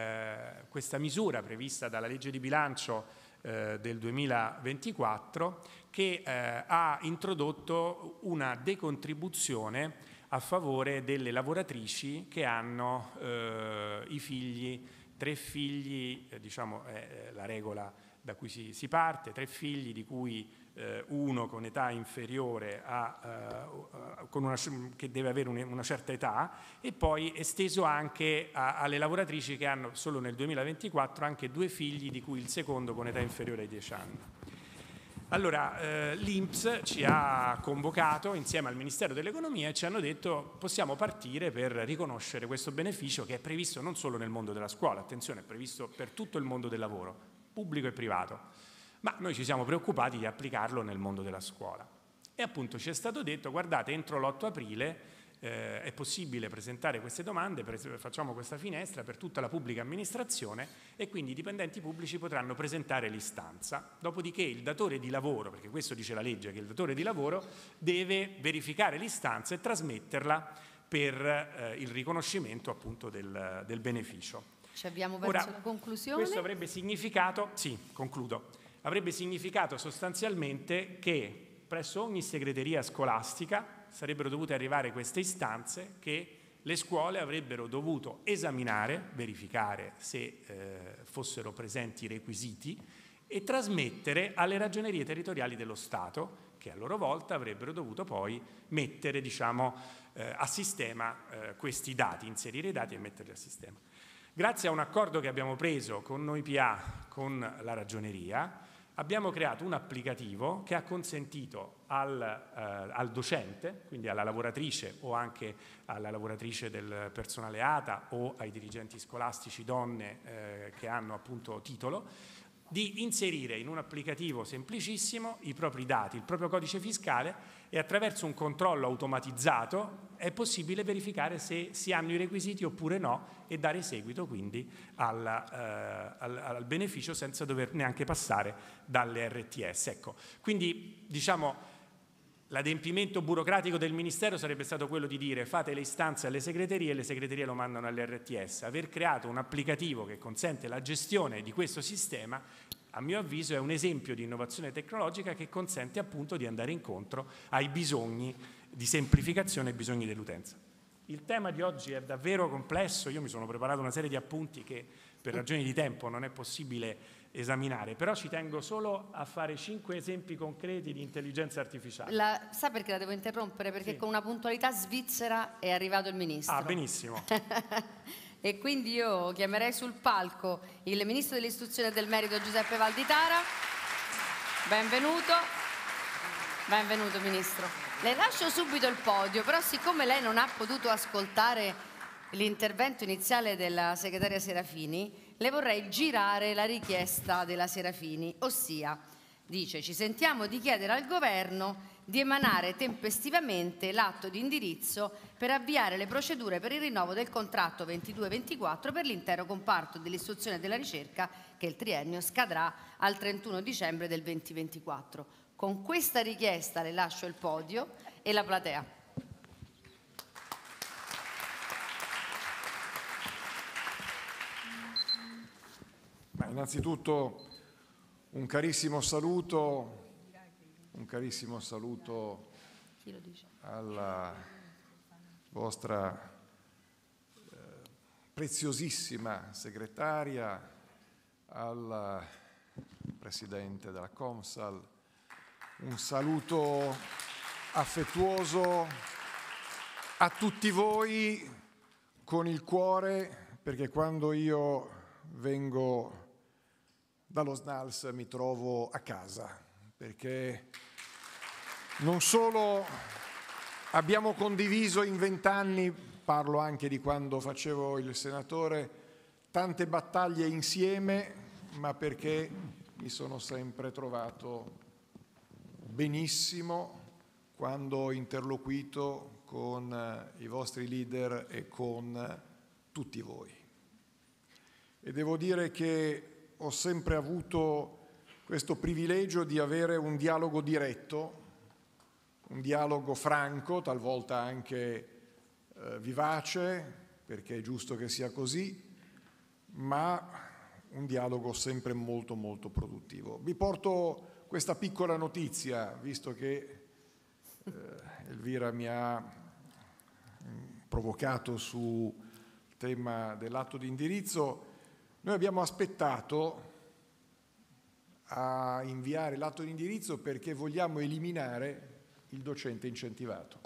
Questa misura prevista dalla legge di bilancio del 2024 che ha introdotto una decontribuzione a favore delle lavoratrici che hanno i figli, 3 figli, diciamo è la regola da cui si parte, 3 figli di cui uno con età inferiore che deve avere una certa età, e poi esteso anche alle lavoratrici che hanno solo nel 2024 anche 2 figli di cui il secondo con età inferiore ai 10 anni. Allora l'INPS ci ha convocato insieme al Ministero dell'Economia e ci hanno detto: possiamo partire per riconoscere questo beneficio che è previsto non solo nel mondo della scuola, attenzione, è previsto per tutto il mondo del lavoro, pubblico e privato, ma noi ci siamo preoccupati di applicarlo nel mondo della scuola. E appunto ci è stato detto: guardate, entro l'8 aprile è possibile presentare queste domande, facciamo questa finestra per tutta la pubblica amministrazione e quindi i dipendenti pubblici potranno presentare l'istanza. Dopodiché il datore di lavoro, perché questo dice la legge, che il datore di lavoro deve verificare l'istanza e trasmetterla per il riconoscimento appunto del beneficio. Ci avviamo verso la conclusione. Questo avrebbe significato, sì, concludo, avrebbe significato sostanzialmente che presso ogni segreteria scolastica sarebbero dovute arrivare queste istanze che le scuole avrebbero dovuto esaminare, verificare se fossero presenti i requisiti e trasmettere alle ragionerie territoriali dello Stato, che a loro volta avrebbero dovuto poi mettere, diciamo, a sistema questi dati, inserire i dati e metterli a sistema. Grazie a un accordo che abbiamo preso con Noi PA, con la ragioneria, abbiamo creato un applicativo che ha consentito al docente, quindi alla lavoratrice o anche alla lavoratrice del personale ATA o ai dirigenti scolastici donne che hanno appunto titolo, di inserire in un applicativo semplicissimo i propri dati, il proprio codice fiscale, e attraverso un controllo automatizzato è possibile verificare se si hanno i requisiti oppure no e dare seguito quindi al beneficio senza dover neanche passare dalle RTS. Ecco, quindi diciamo l'adempimento burocratico del Ministero sarebbe stato quello di dire: fate le istanze alle segreterie e le segreterie lo mandano alle RTS. Aver creato un applicativo che consente la gestione di questo sistema, a mio avviso, è un esempio di innovazione tecnologica che consente appunto di andare incontro ai bisogni di semplificazione e ai bisogni dell'utenza. Il tema di oggi è davvero complesso, io mi sono preparato una serie di appunti che per ragioni di tempo non è possibile esaminare, però ci tengo solo a fare 5 esempi concreti di intelligenza artificiale. Sa perché la devo interrompere? Perché sì, con una puntualità svizzera è arrivato il Ministro. Ah, benissimo. E quindi io chiamerei sul palco il Ministro dell'Istruzione e del Merito Giuseppe Valditara. Benvenuto. Benvenuto Ministro. Le lascio subito il podio, però siccome lei non ha potuto ascoltare l'intervento iniziale della segretaria Serafini, le vorrei girare la richiesta della Serafini, ossia, dice: ci sentiamo di chiedere al governo di emanare tempestivamente l'atto di indirizzo per avviare le procedure per il rinnovo del contratto 22-24 per l'intero comparto dell'istruzione e della ricerca, che il triennio scadrà al 31 dicembre del 2024. Con questa richiesta le lascio il podio e la platea. Innanzitutto un carissimo saluto alla vostra preziosissima segretaria, al presidente della Comsal, un saluto affettuoso a tutti voi con il cuore, perché quando io vengo dallo SNALS mi trovo a casa, perché non solo abbiamo condiviso in 20 anni, parlo anche di quando facevo il senatore, tante battaglie insieme, ma perché mi sono sempre trovato benissimo quando ho interloquito con i vostri leader e con tutti voi. E devo dire che ho sempre avuto questo privilegio di avere un dialogo diretto, un dialogo franco, talvolta anche vivace, perché è giusto che sia così, ma un dialogo sempre molto molto produttivo. Vi porto questa piccola notizia, visto che Elvira mi ha provocato sul tema dell'atto di indirizzo. Noi abbiamo aspettato a inviare l'atto di indirizzo perché vogliamo eliminare il docente incentivato.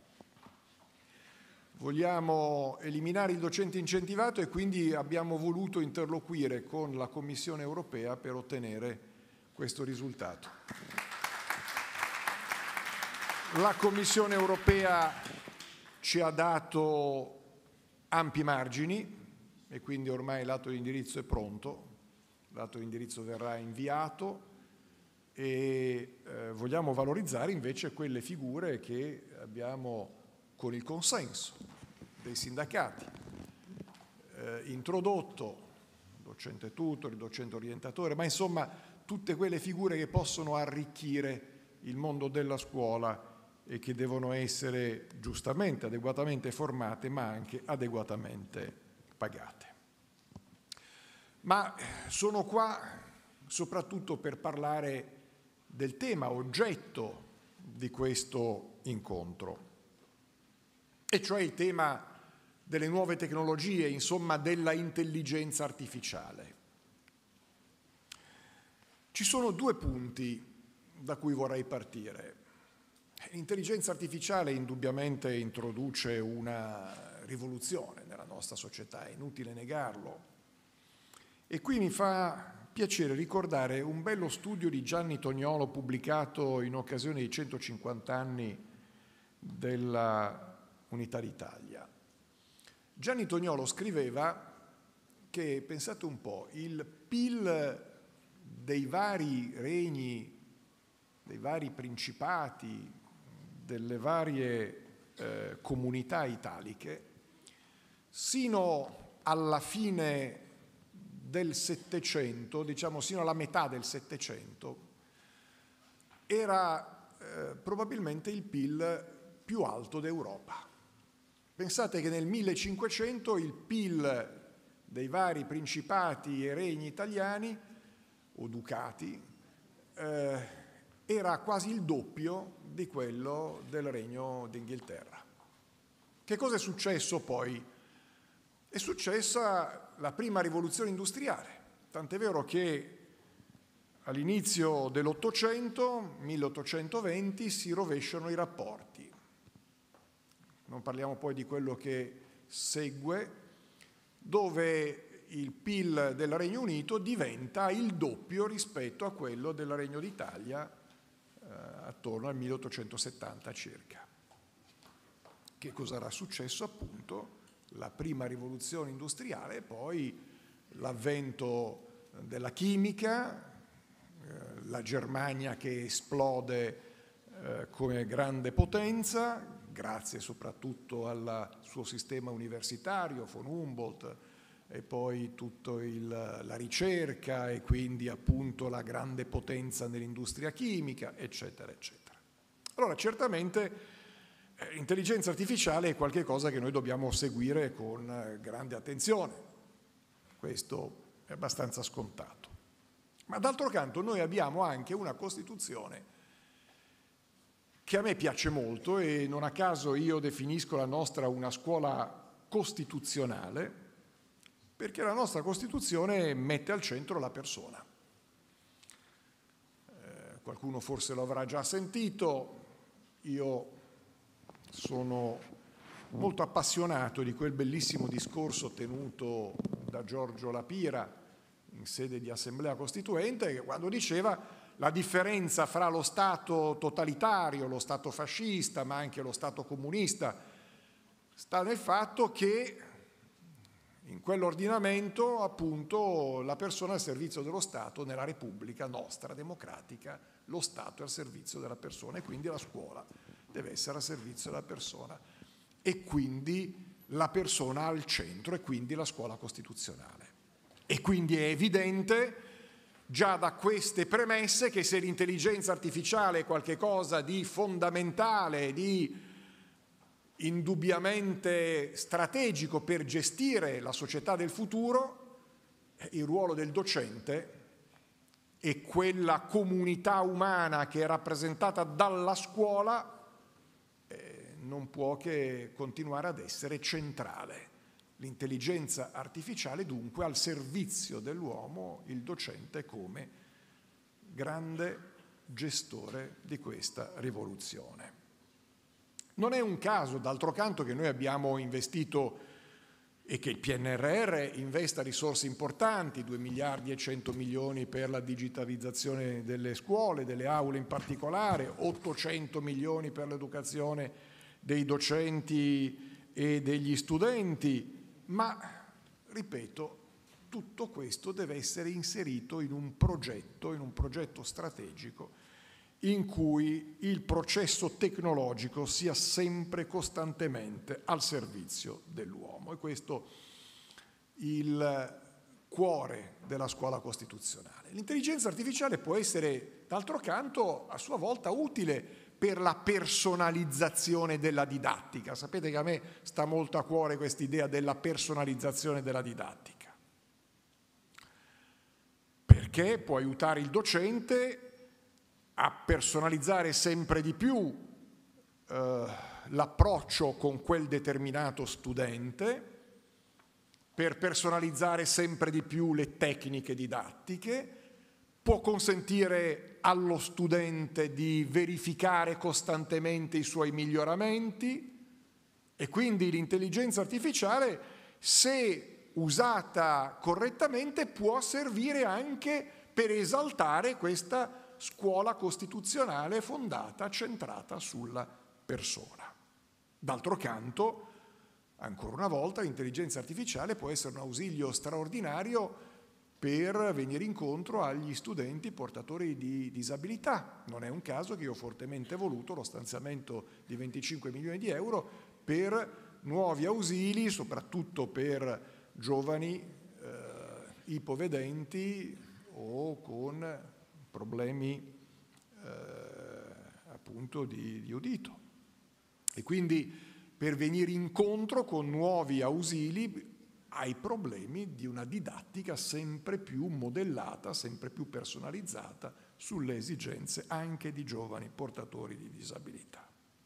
Vogliamo eliminare il docente incentivato e quindi abbiamo voluto interloquire con la Commissione europea per ottenere questo risultato. La Commissione europea ci ha dato ampi margini e quindi ormai l'atto di indirizzo è pronto, l'atto di indirizzo verrà inviato e vogliamo valorizzare invece quelle figure che abbiamo con il consenso dei sindacati introdotto, docente tutor, docente orientatore, ma insomma tutte quelle figure che possono arricchire il mondo della scuola e che devono essere giustamente, adeguatamente formate, ma anche adeguatamente pagate. Ma sono qua soprattutto per parlare del tema oggetto di questo incontro, e cioè il tema delle nuove tecnologie, insomma della intelligenza artificiale. Ci sono due punti da cui vorrei partire. L'intelligenza artificiale indubbiamente introduce una rivoluzione nella nostra società, è inutile negarlo. E qui mi fa piacere ricordare un bello studio di Gianni Toniolo pubblicato in occasione dei 150 anni della Unità d'Italia. Gianni Toniolo scriveva che, pensate un po', il PIL dei vari regni, dei vari principati, delle varie comunità italiche, sino alla fine del Settecento, diciamo sino alla metà del Settecento, era probabilmente il PIL più alto d'Europa. Pensate che nel 1500 il PIL dei vari principati e regni italiani, o ducati, era quasi il doppio di quello del Regno d'Inghilterra. Che cosa è successo poi? È successa la prima rivoluzione industriale, tant'è vero che all'inizio dell'Ottocento, 1820, si rovesciano i rapporti. Non parliamo poi di quello che segue, dove il PIL del Regno Unito diventa il doppio rispetto a quello del Regno d'Italia attorno al 1870 circa. che cosa era successo? Appunto la prima rivoluzione industriale e poi l'avvento della chimica, la Germania che esplode come grande potenza, grazie soprattutto al suo sistema universitario, von Humboldt, e poi tutta la ricerca e quindi appunto la grande potenza nell'industria chimica, eccetera, eccetera. Allora, certamente l'intelligenza artificiale è qualcosa che noi dobbiamo seguire con grande attenzione, questo è abbastanza scontato. Ma d'altro canto noi abbiamo anche una Costituzione che a me piace molto e non a caso io definisco la nostra una scuola costituzionale, perché la nostra Costituzione mette al centro la persona. Qualcuno forse lo avrà già sentito, io sono molto appassionato di quel bellissimo discorso tenuto da Giorgio La Pira in sede di Assemblea Costituente, quando diceva la differenza fra lo Stato totalitario, lo Stato fascista, ma anche lo Stato comunista, sta nel fatto che in quell'ordinamento, appunto, la persona è al servizio dello Stato, nella Repubblica nostra, democratica, lo Stato è al servizio della persona e quindi la scuola deve essere al servizio della persona e quindi la persona al centro e quindi la scuola costituzionale. E quindi è evidente già da queste premesse che se l'intelligenza artificiale è qualcosa di fondamentale, di indubbiamente strategico per gestire la società del futuro, il ruolo del docente e quella comunità umana che è rappresentata dalla scuola non può che continuare ad essere centrale. L'intelligenza artificiale dunque al servizio dell'uomo, il docente come grande gestore di questa rivoluzione. Non è un caso, d'altro canto, che noi abbiamo investito e che il PNRR investa risorse importanti, 2 miliardi e 100 milioni per la digitalizzazione delle scuole, delle aule in particolare, 800 milioni per l'educazione dei docenti e degli studenti, ma, ripeto, tutto questo deve essere inserito in un progetto strategico in cui il processo tecnologico sia sempre costantemente al servizio dell'uomo. E questo è il cuore della scuola costituzionale. L'intelligenza artificiale può essere, d'altro canto, a sua volta utile per la personalizzazione della didattica. Sapete che a me sta molto a cuore quest'idea della personalizzazione della didattica, perché può aiutare il docente a personalizzare sempre di più l'approccio con quel determinato studente, per personalizzare sempre di più le tecniche didattiche, può consentire allo studente di verificare costantemente i suoi miglioramenti e quindi l'intelligenza artificiale, se usata correttamente, può servire anche per esaltare questa scuola costituzionale fondata, centrata sulla persona. D'altro canto, ancora una volta, l'intelligenza artificiale può essere un ausilio straordinario per venire incontro agli studenti portatori di disabilità. Non è un caso che io ho fortemente voluto lo stanziamento di 25 milioni di euro per nuovi ausili, soprattutto per giovani ipovedenti o con problemi appunto di udito. E quindi per venire incontro con nuovi ausili ai problemi di una didattica sempre più modellata, sempre più personalizzata sulle esigenze anche di giovani portatori di disabilità.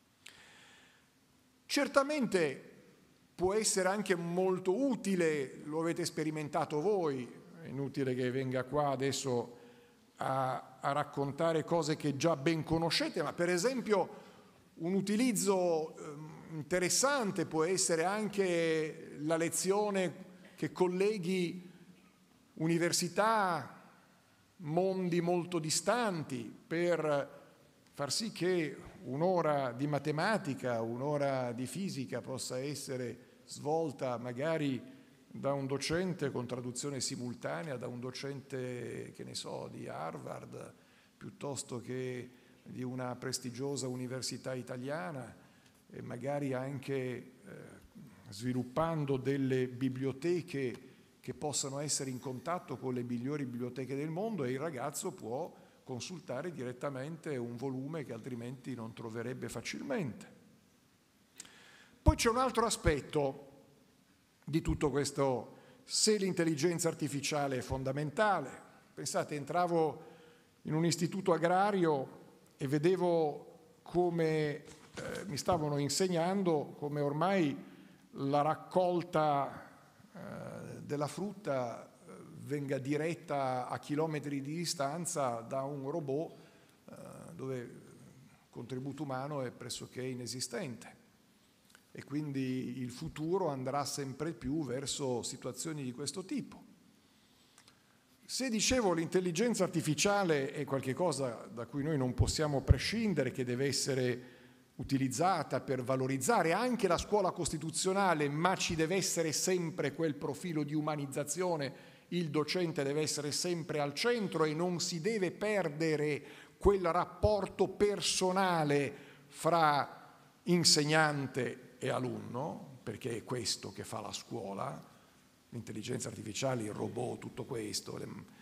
Certamente può essere anche molto utile, lo avete sperimentato voi, è inutile che venga qua adesso a raccontare cose che già ben conoscete, ma per esempio un utilizzo interessante può essere anche la lezione che colleghi università, mondi molto distanti, per far sì che un'ora di matematica, un'ora di fisica possa essere svolta magari da un docente con traduzione simultanea, da un docente, che ne so, di Harvard, piuttosto che di una prestigiosa università italiana, e magari anche sviluppando delle biblioteche che possano essere in contatto con le migliori biblioteche del mondo, e il ragazzo può consultare direttamente un volume che altrimenti non troverebbe facilmente. Poi c'è un altro aspetto di tutto questo. Se l'intelligenza artificiale è fondamentale, pensate, entravo in un istituto agrario e vedevo come mi stavano insegnando come ormai la raccolta della frutta venga diretta a chilometri di distanza da un robot dove il contributo umano è pressoché inesistente, e quindi il futuro andrà sempre più verso situazioni di questo tipo. Se dicevo l'intelligenza artificiale è qualcosa da cui noi non possiamo prescindere, che deve essere utilizzata per valorizzare anche la scuola costituzionale, ma ci deve essere sempre quel profilo di umanizzazione, il docente deve essere sempre al centro e non si deve perdere quel rapporto personale fra insegnante e alunno, perché è questo che fa la scuola. L'intelligenza artificiale, il robot, tutto questo,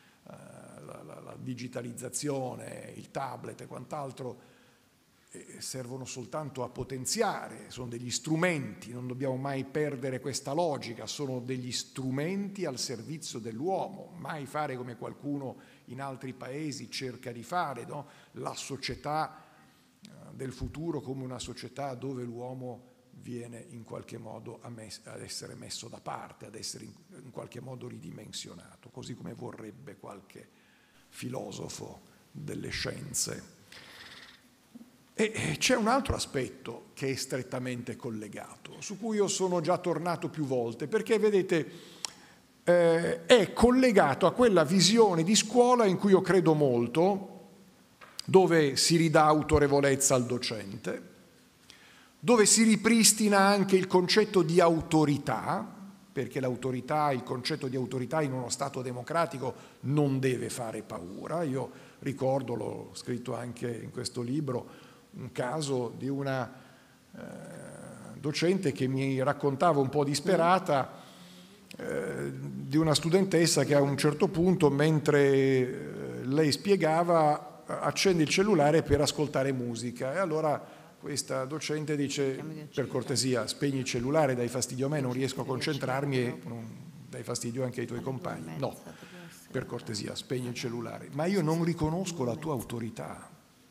la digitalizzazione, il tablet e quant'altro servono soltanto a potenziare, sono degli strumenti, non dobbiamo mai perdere questa logica, sono degli strumenti al servizio dell'uomo, mai fare come qualcuno in altri paesi cerca di fare, no? La società del futuro come una società dove l'uomo viene in qualche modo ad essere messo da parte, ad essere in qualche modo ridimensionato, così come vorrebbe qualche filosofo delle scienze. E c'è un altro aspetto che è strettamente collegato, su cui io sono già tornato più volte, perché vedete è collegato a quella visione di scuola in cui io credo molto, dove si ridà autorevolezza al docente, dove si ripristina anche il concetto di autorità, perché l'autorità, il concetto di autorità in uno Stato democratico non deve fare paura. Io ricordo, l'ho scritto anche in questo libro, un caso di una docente che mi raccontava un po' disperata di una studentessa che a un certo punto, mentre lei spiegava, accende il cellulare per ascoltare musica, e allora questa docente dice: per cortesia spegni il cellulare, dai fastidio a me, non riesco a concentrarmi e dai fastidio anche ai tuoi compagni. No, per cortesia spegni il cellulare, ma io non riconosco la tua autorità.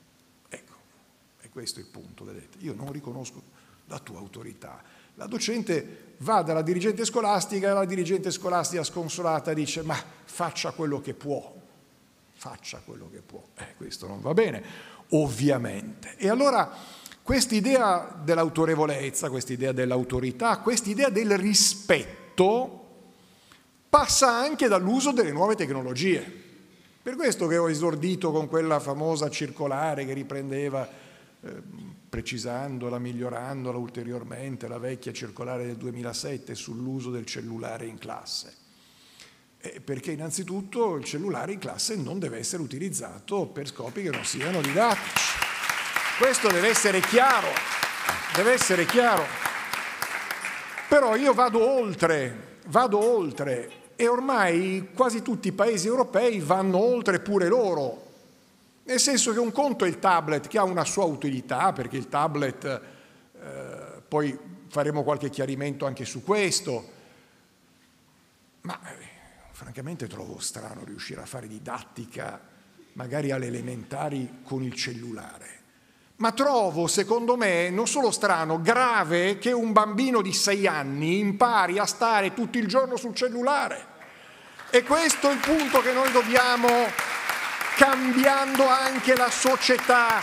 Questo è il punto, vedete, io non riconosco la tua autorità. La docente va dalla dirigente scolastica e la dirigente scolastica sconsolata dice: ma faccia quello che può, faccia quello che può. Questo non va bene, ovviamente. E allora quest'idea dell'autorevolezza, quest'idea dell'autorità, quest'idea del rispetto passa anche dall'uso delle nuove tecnologie. Per questo che ho esordito con quella famosa circolare che riprendeva, precisandola, migliorandola ulteriormente, la vecchia circolare del 2007 sull'uso del cellulare in classe. Perché innanzitutto il cellulare in classe non deve essere utilizzato per scopi che non siano didattici. Questo deve essere chiaro, deve essere chiaro. Però io vado oltre, e ormai quasi tutti i paesi europei vanno oltre pure loro. Nel senso che un conto è il tablet, che ha una sua utilità, perché il tablet, poi faremo qualche chiarimento anche su questo, ma francamente trovo strano riuscire a fare didattica magari alle elementari con il cellulare. Ma trovo, secondo me, non solo strano, grave che un bambino di 6 anni impari a stare tutto il giorno sul cellulare. E questo è il punto che noi dobbiamo, cambiando anche la società,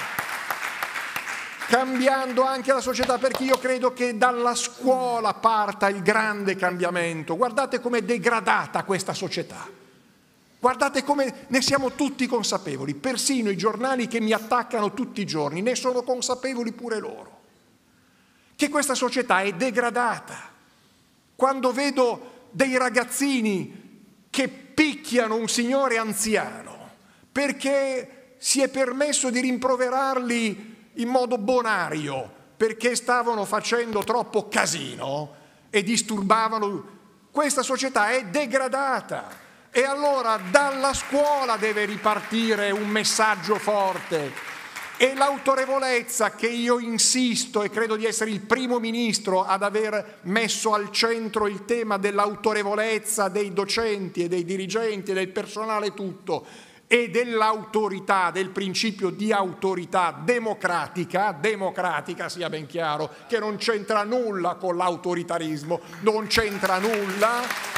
perché io credo che dalla scuola parta il grande cambiamento. Guardate com'è degradata questa società. Guardate come ne siamo tutti consapevoli, persino i giornali che mi attaccano tutti i giorni ne sono consapevoli pure loro, che questa società è degradata. Quando vedo dei ragazzini che picchiano un signore anziano perché si è permesso di rimproverarli in modo bonario, perché stavano facendo troppo casino e disturbavano, questa società è degradata. E allora dalla scuola deve ripartire un messaggio forte, e l'autorevolezza che io insisto, e credo di essere il primo ministro ad aver messo al centro il tema dell'autorevolezza dei docenti e dei dirigenti e del personale tutto, e dell'autorità, del principio di autorità democratica, sia ben chiaro, che non c'entra nulla con l'autoritarismo, non c'entra nulla,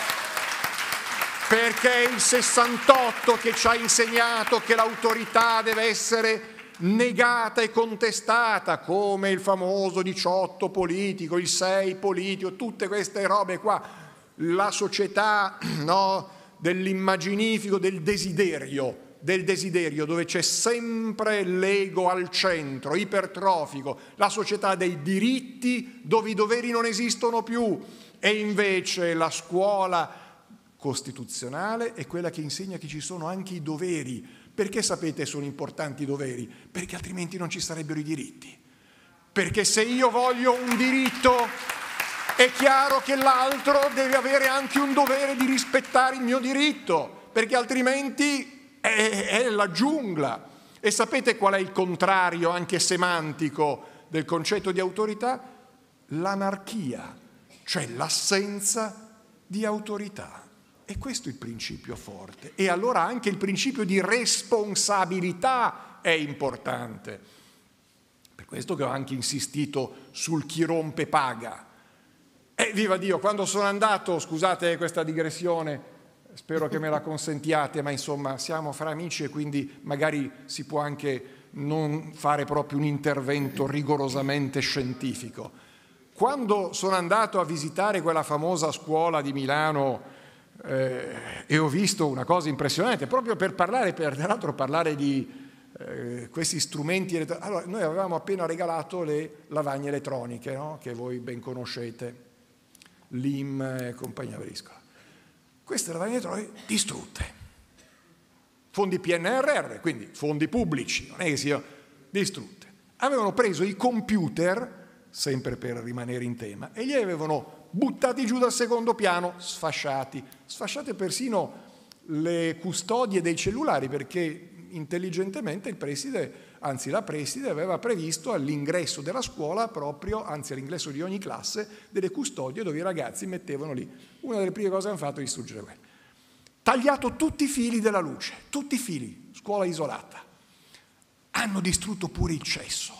perché è il 68 che ci ha insegnato che l'autorità deve essere negata e contestata, come il famoso 18 politico, il 6 politico, tutte queste robe qua, la società, no, dell'immaginifico, del desiderio, dove c'è sempre l'ego al centro, ipertrofico, la società dei diritti dove i doveri non esistono più, e invece la scuola costituzionale è quella che insegna che ci sono anche i doveri. Perché sapete sono importanti i doveri? Perché altrimenti non ci sarebbero i diritti. Perché se io voglio un diritto, è chiaro che l'altro deve avere anche un dovere di rispettare il mio diritto, perché altrimenti è la giungla. E sapete qual è il contrario, anche semantico, del concetto di autorità? L'anarchia, cioè l'assenza di autorità. E questo è il principio forte. E allora anche il principio di responsabilità è importante. Per questo che ho anche insistito sul chi rompe paga. Viva Dio, quando sono andato, scusate questa digressione, spero che me la consentiate, ma insomma siamo fra amici e quindi magari si può anche non fare proprio un intervento rigorosamente scientifico. Quando sono andato a visitare quella famosa scuola di Milano, e ho visto una cosa impressionante, proprio per parlare, tra l'altro parlare di questi strumenti. Allora, noi avevamo appena regalato le lavagne elettroniche, no? Che voi ben conoscete, l'IM e compagnia briscola. Queste lavagne elettroniche distrutte, fondi PNRR, quindi fondi pubblici, non è che siano distrutte. Avevano preso i computer, sempre per rimanere in tema, e li avevano buttati giù dal secondo piano, sfasciate persino le custodie dei cellulari, perché intelligentemente il preside, anzi la preside, aveva previsto all'ingresso della scuola proprio, anzi all'ingresso di ogni classe, delle custodie dove i ragazzi mettevano lì. Una delle prime cose che hanno fatto è distruggere quello. Tagliato tutti i fili della luce, tutti i fili, scuola isolata. Hanno distrutto pure il cesso,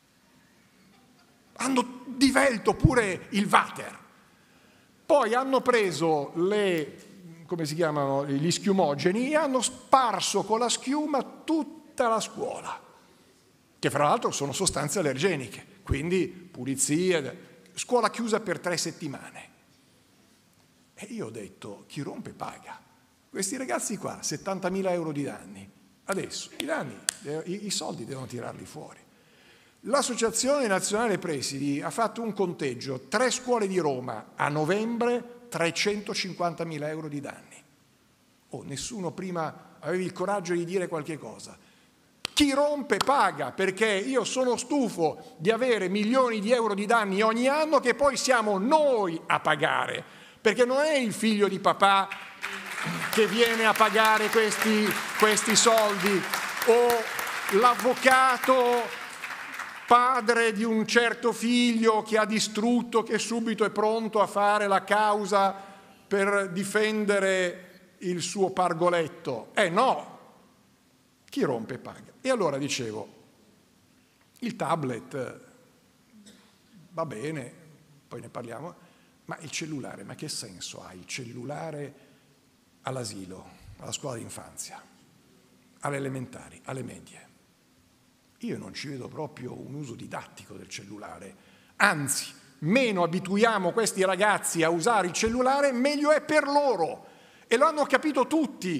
hanno divelto pure il water. Poi hanno preso come si chiamano, gli schiumogeni, e hanno sparso con la schiuma tutta la scuola, che fra l'altro sono sostanze allergeniche, quindi pulizie, scuola chiusa per 3 settimane. E io ho detto, chi rompe paga. Questi ragazzi qua, 70.000 euro di danni, adesso i danni, i soldi devono tirarli fuori. L'Associazione Nazionale Presidi ha fatto un conteggio, 3 scuole di Roma a novembre, 350.000 euro di danni. Nessuno prima aveva il coraggio di dire qualche cosa. Chi rompe paga, perché io sono stufo di avere milioni di euro di danni ogni anno che poi siamo noi a pagare, perché non è il figlio di papà che viene a pagare questi soldi, o l'avvocato padre di un certo figlio che ha distrutto, che subito è pronto a fare la causa per difendere il suo pargoletto. No, chi rompe paga. E allora dicevo, il tablet va bene, poi ne parliamo, ma il cellulare, ma che senso ha il cellulare all'asilo, alla scuola d'infanzia, alle elementari, alle medie? Io non ci vedo proprio un uso didattico del cellulare, anzi, meno abituiamo questi ragazzi a usare il cellulare, meglio è per loro. E lo hanno capito tutti.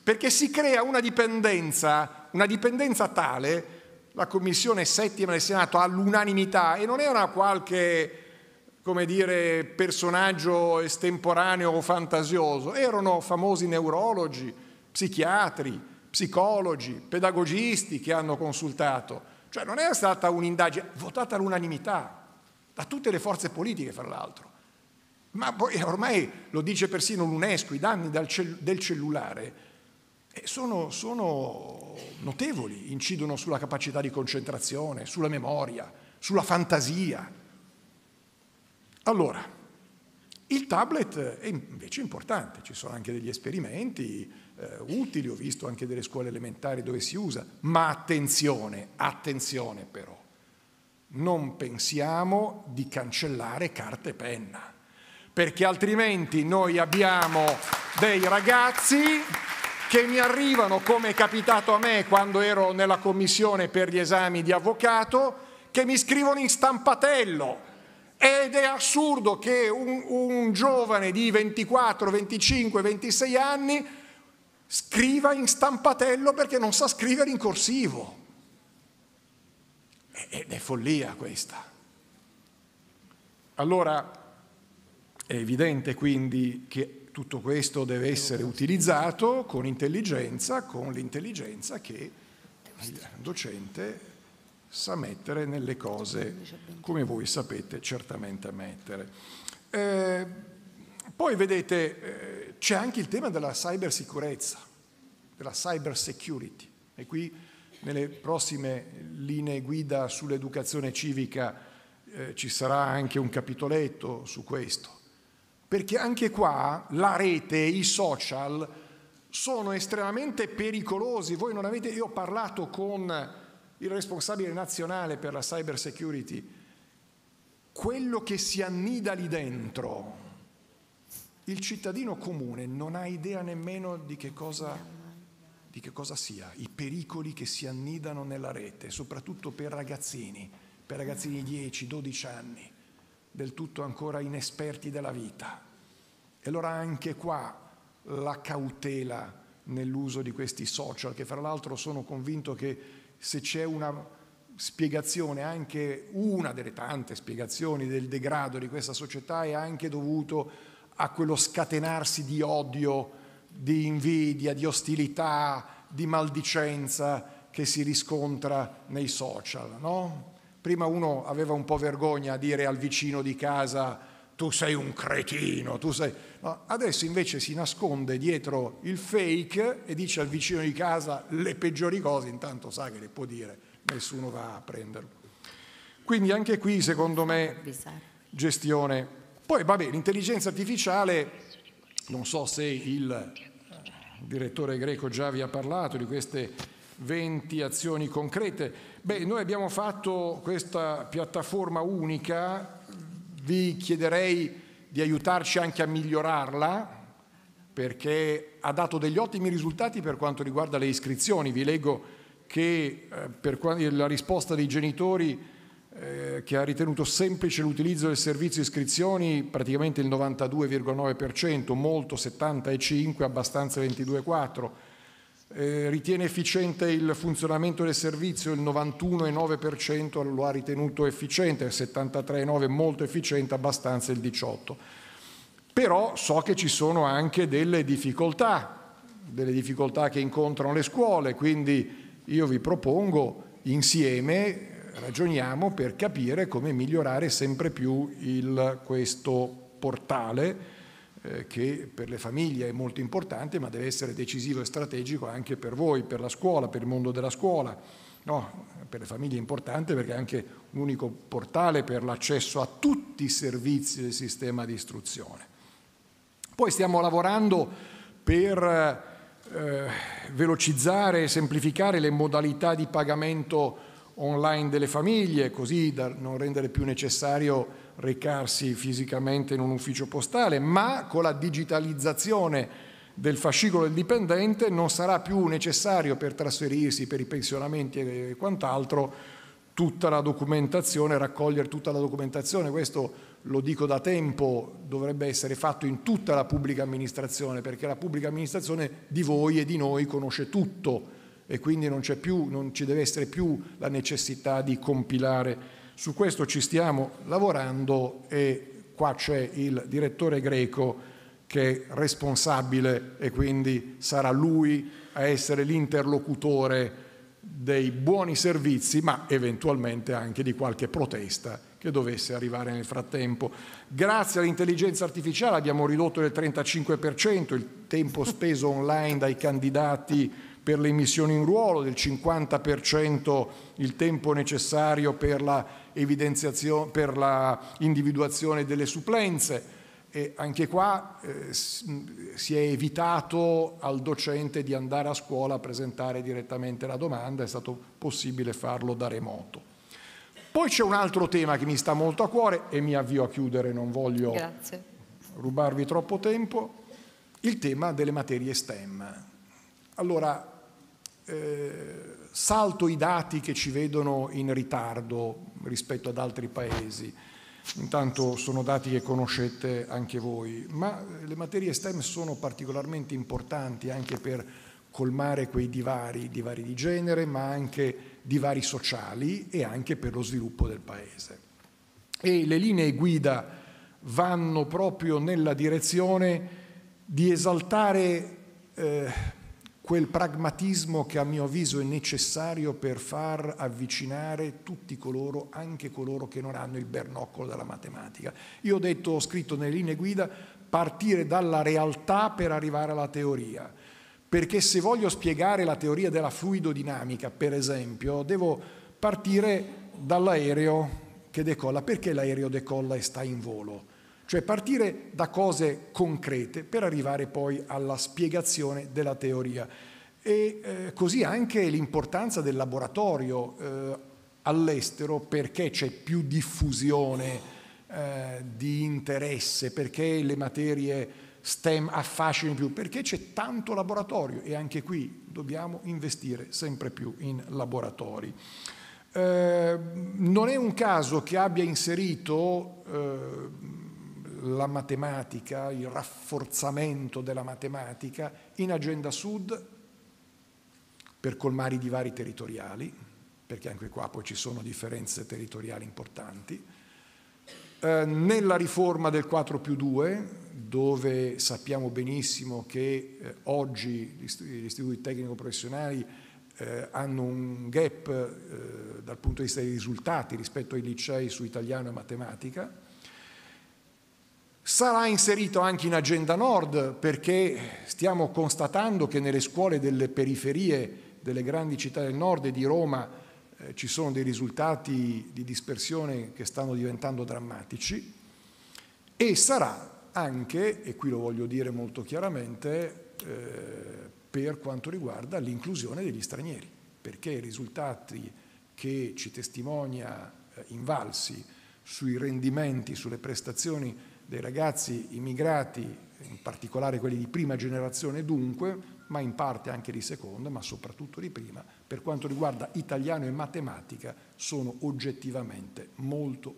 perché si crea una dipendenza tale. La Commissione settima del Senato all'unanimità, e non era qualche, come dire, personaggio estemporaneo o fantasioso, erano famosi neurologi, psichiatri, psicologi, pedagogisti che hanno consultato. Cioè non è stata un'indagine votata all'unanimità da tutte le forze politiche, fra l'altro. Ma poi ormai lo dice persino l'UNESCO, i danni del cellulare sono notevoli, incidono sulla capacità di concentrazione, sulla memoria, sulla fantasia. Allora, il tablet è invece importante, ci sono anche degli esperimenti utili, ho visto anche delle scuole elementari dove si usa, ma attenzione però, non pensiamo di cancellare carta e penna, perché altrimenti noi abbiamo dei ragazzi che mi arrivano, come è capitato a me quando ero nella commissione per gli esami di avvocato, che mi scrivono in stampatello. Ed è assurdo che un giovane di 24, 25, 26 anni scriva in stampatello perché non sa scrivere in corsivo. Ed è follia questa. Allora è evidente quindi che tutto questo deve essere utilizzato con intelligenza, con l'intelligenza che il docente sa mettere nelle cose come voi sapete certamente mettere. Poi vedete c'è anche il tema della cybersicurezza, della cyber security, e qui nelle prossime linee guida sull'educazione civica ci sarà anche un capitoletto su questo. Perché anche qua la rete, i social sono estremamente pericolosi. Voi non avete, io ho parlato con il responsabile nazionale per la cyber security, quello che si annida lì dentro, il cittadino comune non ha idea nemmeno di che cosa sia, i pericoli che si annidano nella rete, soprattutto per ragazzini di 10-12 anni. Del tutto ancora inesperti della vita. E allora anche qua la cautela nell'uso di questi social, che fra l'altro sono convinto che se c'è una spiegazione, anche una delle tante spiegazioni del degrado di questa società, è anche dovuto a quello scatenarsi di odio, di invidia, di ostilità, di maldicenza che si riscontra nei social, no? Prima uno aveva un po' vergogna a dire al vicino di casa tu sei un cretino, tu sei... No, adesso invece si nasconde dietro il fake e dice al vicino di casa le peggiori cose, intanto sa che le può dire, nessuno va a prenderlo. Quindi anche qui secondo me gestione. Poi vabbè, l'intelligenza artificiale, non so se il direttore Greco già vi ha parlato di queste 20 azioni concrete. Beh, noi abbiamo fatto questa piattaforma unica, vi chiederei di aiutarci anche a migliorarla, perché ha dato degli ottimi risultati per quanto riguarda le iscrizioni. Vi leggo che per la risposta dei genitori che ha ritenuto semplice l'utilizzo del servizio iscrizioni, praticamente il 92,9%, molto 75%, abbastanza 22,4%. Ritiene efficiente il funzionamento del servizio, il 91,9% lo ha ritenuto efficiente, il 73,9% molto efficiente, abbastanza il 18%. Però so che ci sono anche delle difficoltà che incontrano le scuole, quindi io vi propongo insieme, ragioniamo per capire come migliorare sempre più questo portale che per le famiglie è molto importante, ma deve essere decisivo e strategico anche per voi, per la scuola, per il mondo della scuola. No, per le famiglie è importante perché è anche un unico portale per l'accesso a tutti i servizi del sistema di istruzione. Poi stiamo lavorando per velocizzare e semplificare le modalità di pagamento online delle famiglie, così da non rendere più necessario recarsi fisicamente in un ufficio postale, ma con la digitalizzazione del fascicolo del dipendente non sarà più necessario per trasferirsi, per i pensionamenti e quant'altro, tutta la documentazione, raccogliere tutta la documentazione. Questo lo dico da tempo, dovrebbe essere fatto in tutta la pubblica amministrazione, perché la pubblica amministrazione di voi e di noi conosce tutto e quindi non ci deve essere più la necessità di compilare. Su questo ci stiamo lavorando e qua c'è il direttore Greco che è responsabile e quindi sarà lui a essere l'interlocutore dei buoni servizi, ma eventualmente anche di qualche protesta che dovesse arrivare nel frattempo. Grazie all'intelligenza artificiale abbiamo ridotto del 35% il tempo speso online dai candidati per le immissioni in ruolo, del 50% il tempo necessario per la evidenziazione, per la individuazione delle supplenze. E anche qua si è evitato al docente di andare a scuola a presentare direttamente la domanda, è stato possibile farlo da remoto. Poi c'è un altro tema che mi sta molto a cuore e mi avvio a chiudere, non voglio rubarvi troppo tempo, il tema delle materie STEM. Allora, salto i dati che ci vedono in ritardo rispetto ad altri paesi. Intanto sono dati che conoscete anche voi, ma le materie STEM sono particolarmente importanti anche per colmare quei divari di genere, ma anche divari sociali e anche per lo sviluppo del Paese. E le linee guida vanno proprio nella direzione di esaltare quel pragmatismo che a mio avviso è necessario per far avvicinare tutti coloro, anche coloro che non hanno il bernoccolo della matematica. Io ho scritto nelle linee guida, partire dalla realtà per arrivare alla teoria, perché se voglio spiegare la teoria della fluidodinamica, per esempio, devo partire dall'aereo che decolla. Perché l'aereo decolla e sta in volo? Cioè partire da cose concrete per arrivare poi alla spiegazione della teoria. E così anche l'importanza del laboratorio all'estero, perché c'è più diffusione di interesse, perché le materie STEM affascinano più, perché c'è tanto laboratorio e anche qui dobbiamo investire sempre più in laboratori. Non è un caso che abbia inserito la matematica, il rafforzamento della matematica in Agenda Sud per colmare i divari territoriali, perché anche qua poi ci sono differenze territoriali importanti, nella riforma del 4+2, dove sappiamo benissimo che oggi gli istituti tecnico-professionali hanno un gap dal punto di vista dei risultati rispetto ai licei su italiano e matematica. Sarà inserito anche in Agenda Nord, perché stiamo constatando che nelle scuole delle periferie delle grandi città del nord e di Roma ci sono dei risultati di dispersione che stanno diventando drammatici, e sarà anche, e qui lo voglio dire molto chiaramente, per quanto riguarda l'inclusione degli stranieri, perché i risultati che ci testimonia Invalsi sui rendimenti, sulle prestazioni dei ragazzi immigrati, in particolare quelli di prima generazione dunque, ma in parte anche di seconda, ma soprattutto di prima, per quanto riguarda italiano e matematica, sono oggettivamente molto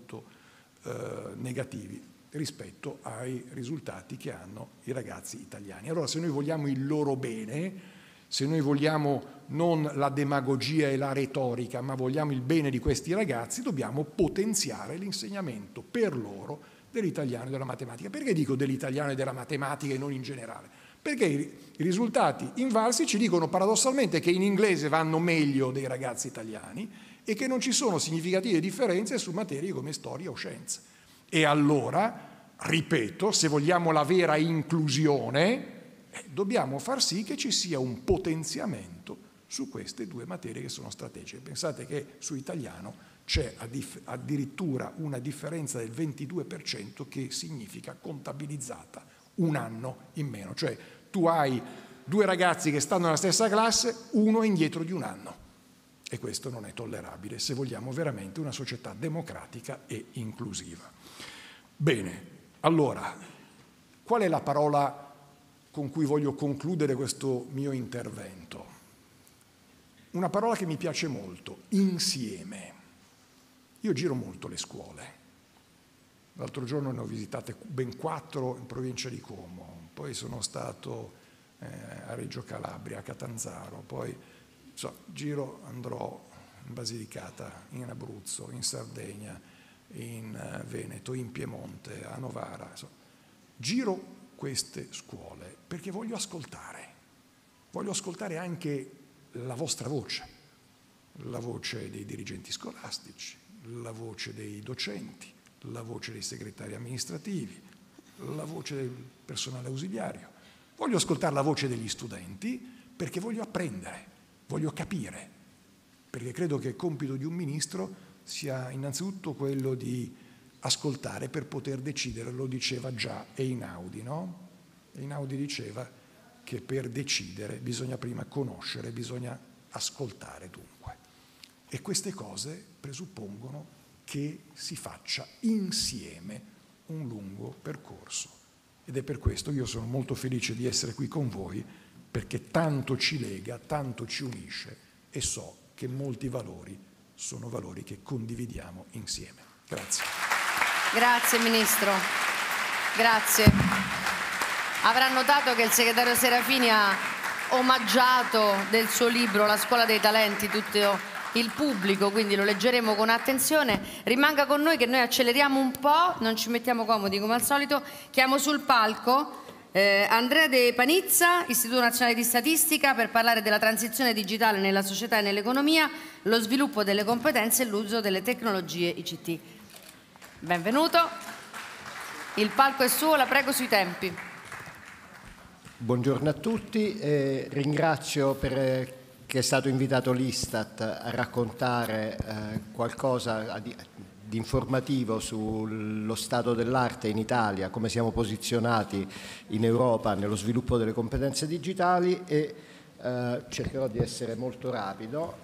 negativi rispetto ai risultati che hanno i ragazzi italiani. Allora, se noi vogliamo il loro bene, se noi vogliamo non la demagogia e la retorica, ma vogliamo il bene di questi ragazzi, dobbiamo potenziare l'insegnamento per loro dell'italiano e della matematica. Perché dico dell'italiano e della matematica e non in generale? Perché i risultati Invalsi ci dicono paradossalmente che in inglese vanno meglio dei ragazzi italiani e che non ci sono significative differenze su materie come storia o scienze. E allora, ripeto, se vogliamo la vera inclusione, dobbiamo far sì che ci sia un potenziamento su queste due materie che sono strategiche. Pensate che su italiano c'è addirittura una differenza del 22% che significa contabilizzata un anno in meno. Cioè tu hai due ragazzi che stanno nella stessa classe, uno è indietro di un anno. E questo non è tollerabile se vogliamo veramente una società democratica e inclusiva. Bene, allora, qual è la parola con cui voglio concludere questo mio intervento? Una parola che mi piace molto, insieme. Io giro molto le scuole, L'altro giorno ne ho visitate ben 4 in provincia di Como, poi sono stato a Reggio Calabria, a Catanzaro, poi andrò in Basilicata, in Abruzzo, in Sardegna, in Veneto, in Piemonte, a Novara. Giro queste scuole perché voglio ascoltare anche la vostra voce, la voce dei dirigenti scolastici, la voce dei docenti, la voce dei segretari amministrativi, la voce del personale ausiliario. Voglio ascoltare la voce degli studenti perché voglio apprendere, voglio capire, perché credo che il compito di un ministro sia innanzitutto quello di ascoltare per poter decidere. Lo diceva già Einaudi, no? Einaudi diceva che per decidere bisogna prima conoscere, bisogna ascoltare dunque. E queste cose presuppongono che si faccia insieme un lungo percorso. Ed è per questo che io sono molto felice di essere qui con voi, perché tanto ci lega, tanto ci unisce e so che molti valori sono valori che condividiamo insieme. Grazie. Grazie Ministro, grazie. Avrà notato che il segretario Serafini ha omaggiato del suo libro La scuola dei talenti tutto il pubblico, quindi lo leggeremo con attenzione. Rimanga con noi che noi acceleriamo un po', non ci mettiamo comodi come al solito. Chiamo sul palco Andrea De Panizza, Istituto Nazionale di Statistica, per parlare della transizione digitale nella società e nell'economia, lo sviluppo delle competenze e l'uso delle tecnologie ICT. Benvenuto, il palco è suo, la prego sui tempi. Buongiorno a tutti, ringrazio che è stato invitato l'Istat a raccontare qualcosa di informativo sullo stato dell'arte in Italia, come siamo posizionati in Europa nello sviluppo delle competenze digitali, e cercherò di essere molto rapido.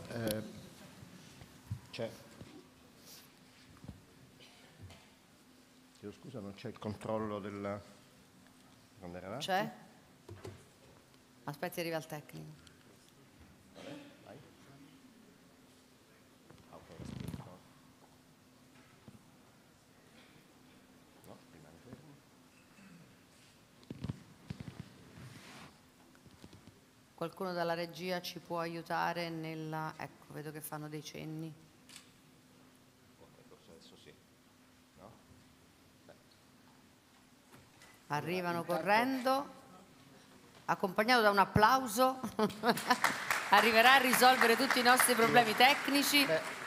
Scusa, non c'è il controllo del... C'è? Aspetti, arriva il tecnico. Qualcuno dalla regia ci può aiutare nella... Ecco, vedo che fanno dei cenni. Arrivano correndo, accompagnato da un applauso. Arriverà a risolvere tutti i nostri problemi tecnici.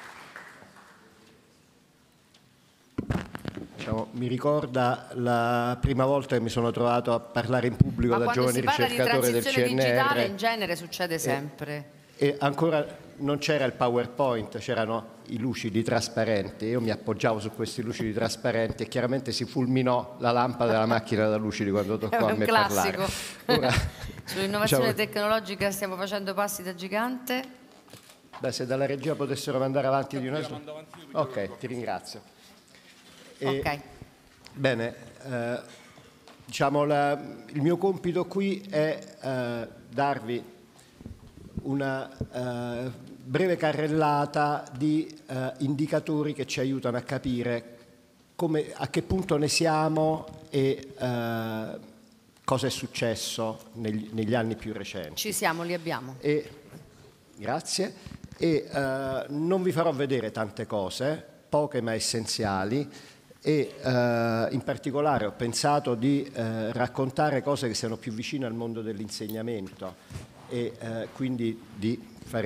Diciamo, mi ricorda la prima volta che mi sono trovato a parlare in pubblico da giovane ricercatore del CNR. Ma quando si parla di transizione digitale in genere succede sempre. E ancora non c'era il PowerPoint, c'erano i lucidi trasparenti. Io mi appoggiavo su questi lucidi trasparenti e chiaramente si fulminò la lampada della macchina da lucidi quando toccò a me parlare. È un classico. Sull'innovazione tecnologica stiamo facendo passi da gigante. Beh, se dalla regia potessero mandare avanti di una... Ok, ti ringrazio. Ok. Bene, diciamo il mio compito qui è darvi una breve carrellata di indicatori che ci aiutano a capire a che punto ne siamo e cosa è successo negli anni più recenti. Ci siamo, li abbiamo. Grazie. Non vi farò vedere tante cose, poche ma essenziali, e in particolare ho pensato di raccontare cose che siano più vicine al mondo dell'insegnamento e quindi di fare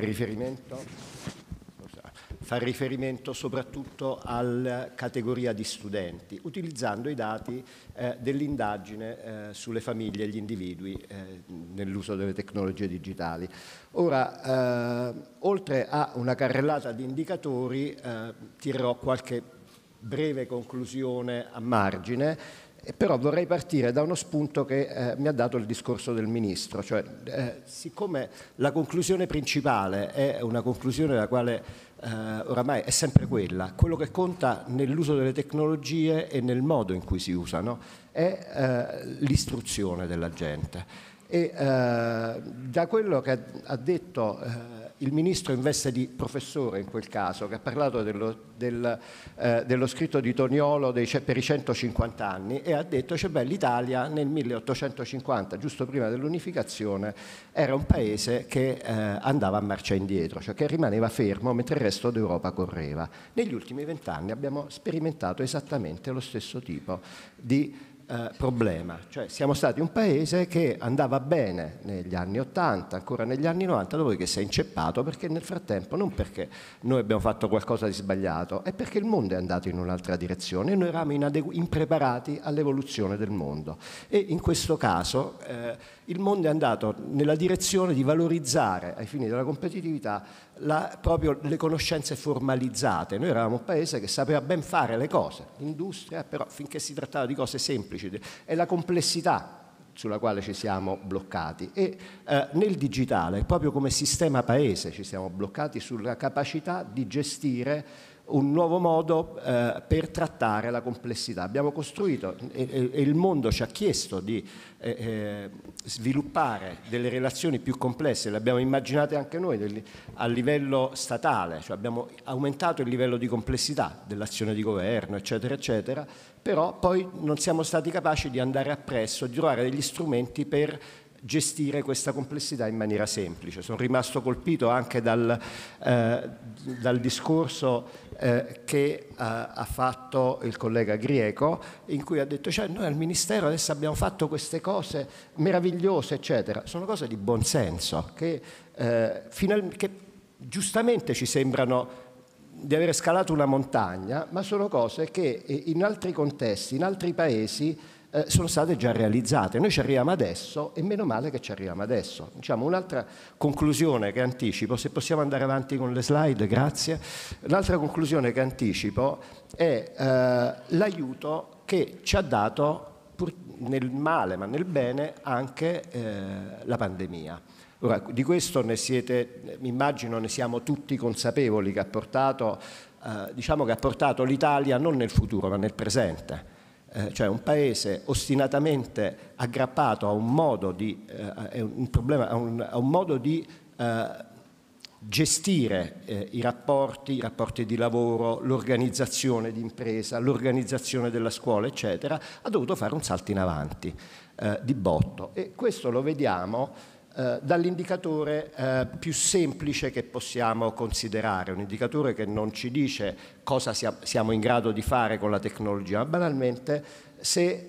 riferimento soprattutto alla categoria di studenti, utilizzando i dati dell'indagine sulle famiglie e gli individui nell'uso delle tecnologie digitali. Ora, oltre a una carrellata di indicatori, tirerò qualche breve conclusione a margine. Però vorrei partire da uno spunto che mi ha dato il discorso del Ministro, cioè siccome la conclusione principale è una conclusione la quale oramai è sempre quella, quello che conta nell'uso delle tecnologie e nel modo in cui si usano è l'istruzione della gente. E da quello che ha detto il ministro in veste di professore in quel caso, che ha parlato dello scritto di Toniolo per i 150 anni, e ha detto cioè, l'Italia nel 1850, giusto prima dell'unificazione, era un paese che andava a marcia indietro, cioè che rimaneva fermo mentre il resto d'Europa correva. Negli ultimi 20 anni abbiamo sperimentato esattamente lo stesso tipo di problema, cioè siamo stati un paese che andava bene negli anni 80, ancora negli anni 90, dopodiché si è inceppato perché nel frattempo, non perché noi abbiamo fatto qualcosa di sbagliato, è perché il mondo è andato in un'altra direzione e noi eravamo impreparati all'evoluzione del mondo. E in questo caso il mondo è andato nella direzione di valorizzare ai fini della competitività proprio le conoscenze formalizzate. Noi eravamo un paese che sapeva ben fare le cose, l'industria, però finché si trattava di cose semplici, è la complessità sulla quale ci siamo bloccati. E nel digitale, proprio come sistema paese, ci siamo bloccati sulla capacità di gestire un nuovo modo per trattare la complessità. Abbiamo costruito e il mondo ci ha chiesto di sviluppare delle relazioni più complesse, le abbiamo immaginate anche noi a livello statale, cioè abbiamo aumentato il livello di complessità dell'azione di governo, eccetera, eccetera, però poi non siamo stati capaci di andare appresso, di trovare degli strumenti per gestire questa complessità in maniera semplice. Sono rimasto colpito anche dal discorso che ha fatto il collega Grieco, in cui ha detto cioè noi al Ministero adesso abbiamo fatto queste cose meravigliose, eccetera. Sono cose di buonsenso che giustamente ci sembrano di aver scalato una montagna, ma sono cose che in altri contesti, in altri paesi sono state già realizzate. Noi ci arriviamo adesso e meno male che ci arriviamo adesso. Diciamo, un'altra conclusione che anticipo, se possiamo andare avanti con le slide, grazie. L'altra conclusione che anticipo è l'aiuto che ci ha dato, pur nel male ma nel bene, anche la pandemia. Ora, di questo mi immagino ne siamo tutti consapevoli, che ha portato l'Italia non nel futuro ma nel presente. Cioè un paese ostinatamente aggrappato a un modo di, a un modo di gestire i rapporti di lavoro, l'organizzazione di impresa, l'organizzazione della scuola, eccetera, ha dovuto fare un salto in avanti di botto. E questo lo vediamo dall'indicatore più semplice che possiamo considerare, un indicatore che non ci dice cosa siamo in grado di fare con la tecnologia, ma banalmente se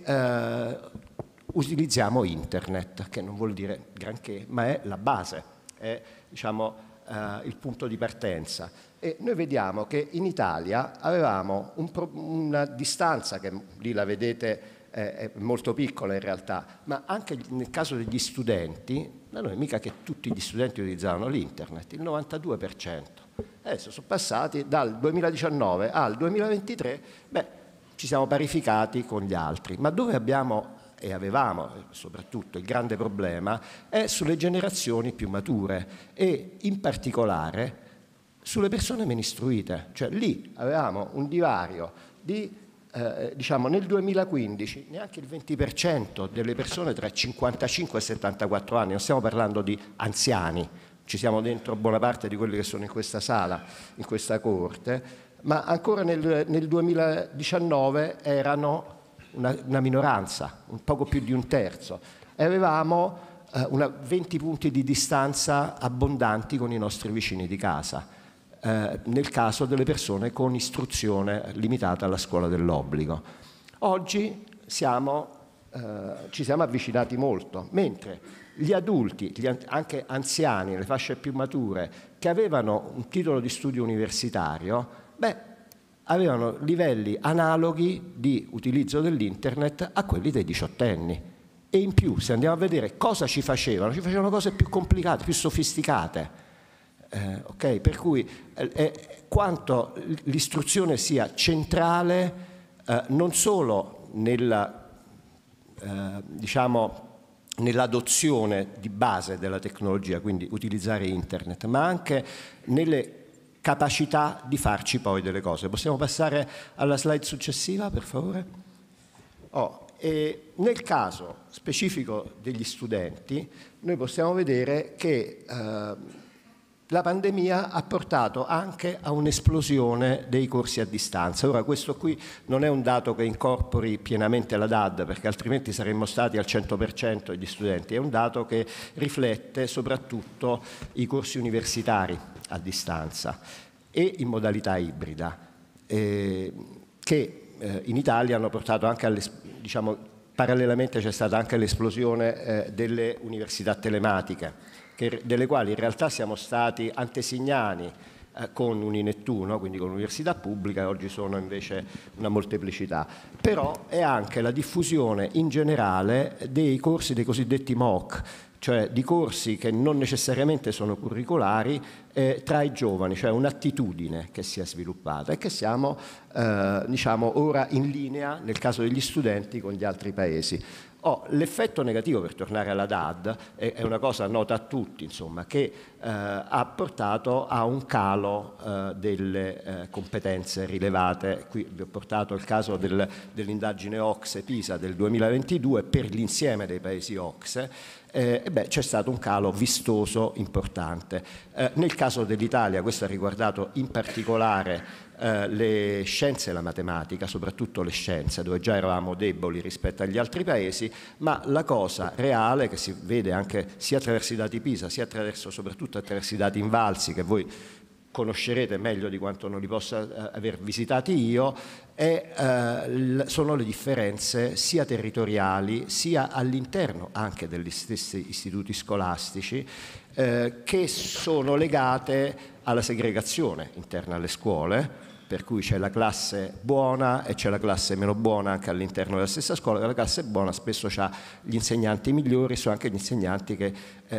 utilizziamo internet, che non vuol dire granché, ma è la base, è diciamo, il punto di partenza. E noi vediamo che in Italia avevamo una distanza, che lì la vedete è molto piccola in realtà, ma anche nel caso degli studenti, da noi mica che tutti gli studenti utilizzavano l'internet, il 92%. Adesso sono passati dal 2019 al 2023, ci siamo parificati con gli altri, ma dove abbiamo e avevamo soprattutto il grande problema è sulle generazioni più mature e in particolare sulle persone meno istruite, cioè lì avevamo un divario di diciamo nel 2015 neanche il 20% delle persone tra i 55 e i 74 anni, non stiamo parlando di anziani, ci siamo dentro buona parte di quelli che sono in questa sala, in questa corte, ma ancora nel 2019 erano una minoranza, un poco più di un terzo, e avevamo 20 punti di distanza abbondanti con i nostri vicini di casa. Nel caso delle persone con istruzione limitata alla scuola dell'obbligo. Oggi ci siamo avvicinati molto, mentre gli adulti, anche anziani, nelle fasce più mature, che avevano un titolo di studio universitario, avevano livelli analoghi di utilizzo dell'internet a quelli dei diciottenni. E in più, se andiamo a vedere cosa ci facevano cose più complicate, più sofisticate. Okay? Per cui quanto l'istruzione sia centrale non solo nell'adozione di base della tecnologia, quindi utilizzare internet, ma anche nelle capacità di farci poi delle cose. Possiamo passare alla slide successiva, per favore? nel caso specifico degli studenti, noi possiamo vedere che la pandemia ha portato anche a un'esplosione dei corsi a distanza. Ora, questo qui non è un dato che incorpori pienamente la DAD, perché altrimenti saremmo stati al 100% degli studenti, è un dato che riflette soprattutto i corsi universitari a distanza e in modalità ibrida, che in Italia hanno portato anche parallelamente c'è stata anche l'esplosione delle università telematiche, delle quali in realtà siamo stati antesignani con Uninettuno, quindi con l'università pubblica, oggi sono invece una molteplicità. Però è anche la diffusione in generale dei corsi dei cosiddetti MOOC, cioè di corsi che non necessariamente sono curricolari tra i giovani, cioè un'attitudine che si è sviluppata e che siamo ora in linea, nel caso degli studenti, con gli altri paesi. L'effetto negativo, per tornare alla DAD, è una cosa nota a tutti, insomma, che ha portato a un calo delle competenze rilevate. Qui vi ho portato il caso dell'indagine OCSE-PISA del 2022 per l'insieme dei paesi OCSE. C'è stato un calo vistoso importante. Nel caso dell'Italia questo ha riguardato in particolare le scienze e la matematica, soprattutto le scienze, dove già eravamo deboli rispetto agli altri paesi, ma la cosa reale, che si vede anche sia attraverso i dati PISA, sia soprattutto attraverso i dati Invalsi, che voi conoscerete meglio di quanto non li possa aver visitati io, sono le differenze sia territoriali sia all'interno anche degli stessi istituti scolastici, che sono legate alla segregazione interna alle scuole, per cui c'è la classe buona e c'è la classe meno buona anche all'interno della stessa scuola. La classe buona spesso ha gli insegnanti migliori, sono anche gli insegnanti che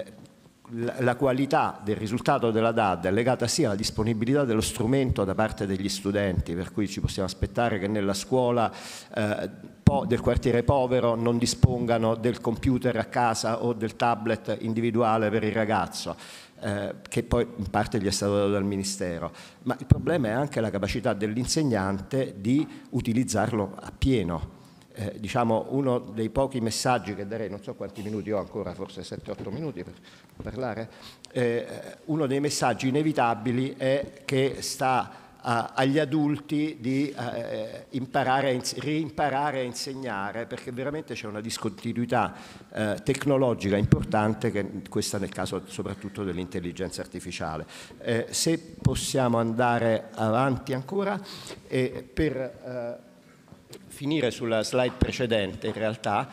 la qualità del risultato della DAD è legata sia alla disponibilità dello strumento da parte degli studenti, per cui ci possiamo aspettare che nella scuola del quartiere povero non dispongano del computer a casa o del tablet individuale per il ragazzo, che poi in parte gli è stato dato dal Ministero, ma il problema è anche la capacità dell'insegnante di utilizzarlo a pieno. Uno dei pochi messaggi che darei, non so quanti minuti ho ancora, forse 7-8 minuti per parlare, uno dei messaggi inevitabili è che sta agli adulti di reimparare a insegnare, perché veramente c'è una discontinuità tecnologica importante, questa nel caso soprattutto dell'intelligenza artificiale. Se possiamo andare avanti ancora, per finire sulla slide precedente, in realtà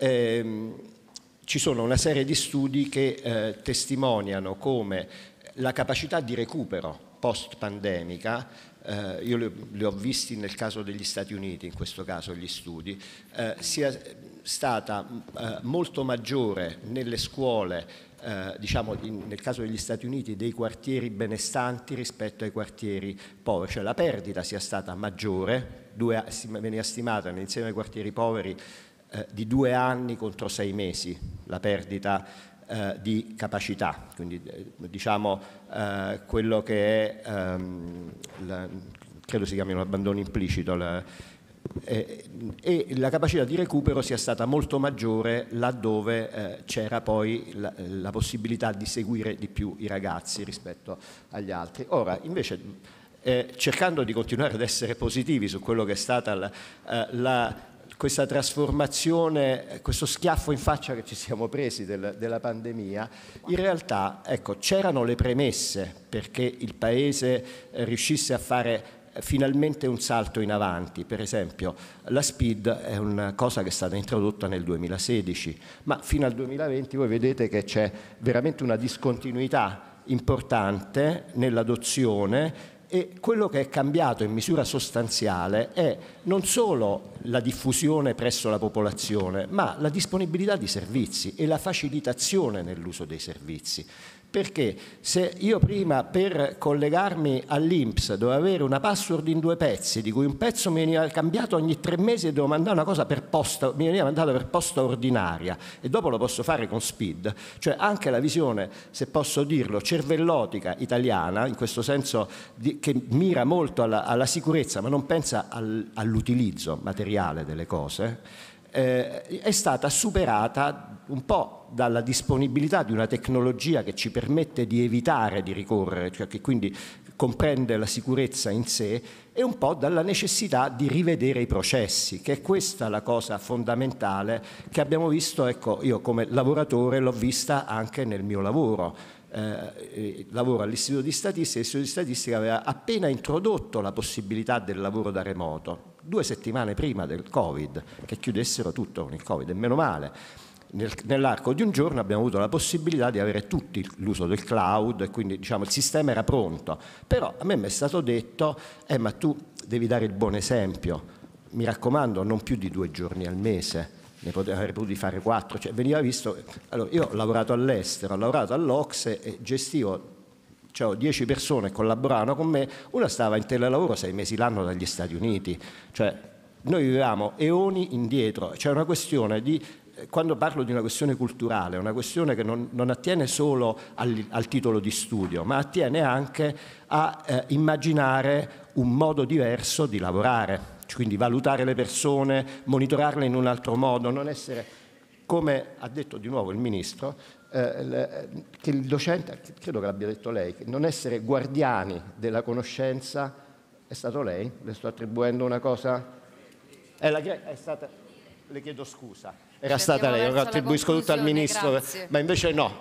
ci sono una serie di studi che testimoniano come la capacità di recupero post-pandemica, io li ho visti nel caso degli Stati Uniti, in questo caso gli studi, sia stata molto maggiore nelle scuole, nel caso degli Stati Uniti, dei quartieri benestanti rispetto ai quartieri poveri, cioè la perdita sia stata maggiore, veniva stimata nell'insieme dei quartieri poveri di 2 anni contro 6 mesi la perdita di capacità, quindi quello che è credo si chiami un abbandono implicito, e la capacità di recupero sia stata molto maggiore laddove c'era poi la possibilità di seguire di più i ragazzi rispetto agli altri. Ora invece, cercando di continuare ad essere positivi su quello che è stata questa trasformazione, questo schiaffo in faccia che ci siamo presi della pandemia, in realtà c'erano le premesse perché il Paese riuscisse a fare finalmente un salto in avanti. Per esempio la SPID è una cosa che è stata introdotta nel 2016, ma fino al 2020 voi vedete che c'è veramente una discontinuità importante nell'adozione, e quello che è cambiato in misura sostanziale è non solo la diffusione presso la popolazione, ma la disponibilità di servizi e la facilitazione nell'uso dei servizi. Perché se io prima per collegarmi all'INPS dovevo avere una password in 2 pezzi, di cui un pezzo mi veniva cambiato ogni 3 mesi e dovevo mandare una cosa per posta, mi veniva mandata per posta ordinaria, e dopo lo posso fare con SPID, cioè anche la visione, se posso dirlo, cervellotica italiana, in questo senso che mira molto alla sicurezza ma non pensa all'utilizzo materiale delle cose, è stata superata un po' dalla disponibilità di una tecnologia che ci permette di evitare di ricorrere, cioè che quindi comprende la sicurezza in sé, e un po' dalla necessità di rivedere i processi, che è questa la cosa fondamentale che abbiamo visto. Ecco, io come lavoratore l'ho vista anche nel mio lavoro. Lavoro all'Istituto di Statistica, l'Istituto di Statistica aveva appena introdotto la possibilità del lavoro da remoto, 2 settimane prima del Covid, che chiudessero tutto con il Covid, e meno male. Nell'arco di un giorno abbiamo avuto la possibilità di avere tutti l'uso del cloud, e quindi diciamo il sistema era pronto. Però a me mi è stato detto, ma tu devi dare il buon esempio, mi raccomando, non più di 2 giorni al mese, ne avrei potuti fare 4, cioè veniva visto. Allora, io ho lavorato all'estero, ho lavorato all'Ocse e gestivo, cioè 10 persone collaboravano con me, una stava in telelavoro 6 mesi l'anno dagli Stati Uniti, cioè noi vivevamo eoni indietro. C'è una questione di, quando parlo di una questione culturale, è una questione che non attiene solo al titolo di studio, ma attiene anche a immaginare un modo diverso di lavorare. Quindi valutare le persone, monitorarle in un altro modo, non essere, come ha detto di nuovo il Ministro, che il docente, credo che l'abbia detto lei, che non essere guardiani della conoscenza. È stato lei? Le sto attribuendo una cosa? È stata, le chiedo scusa, era stata lei, lo attribuisco tutto al Ministro, grazie. Ma invece no,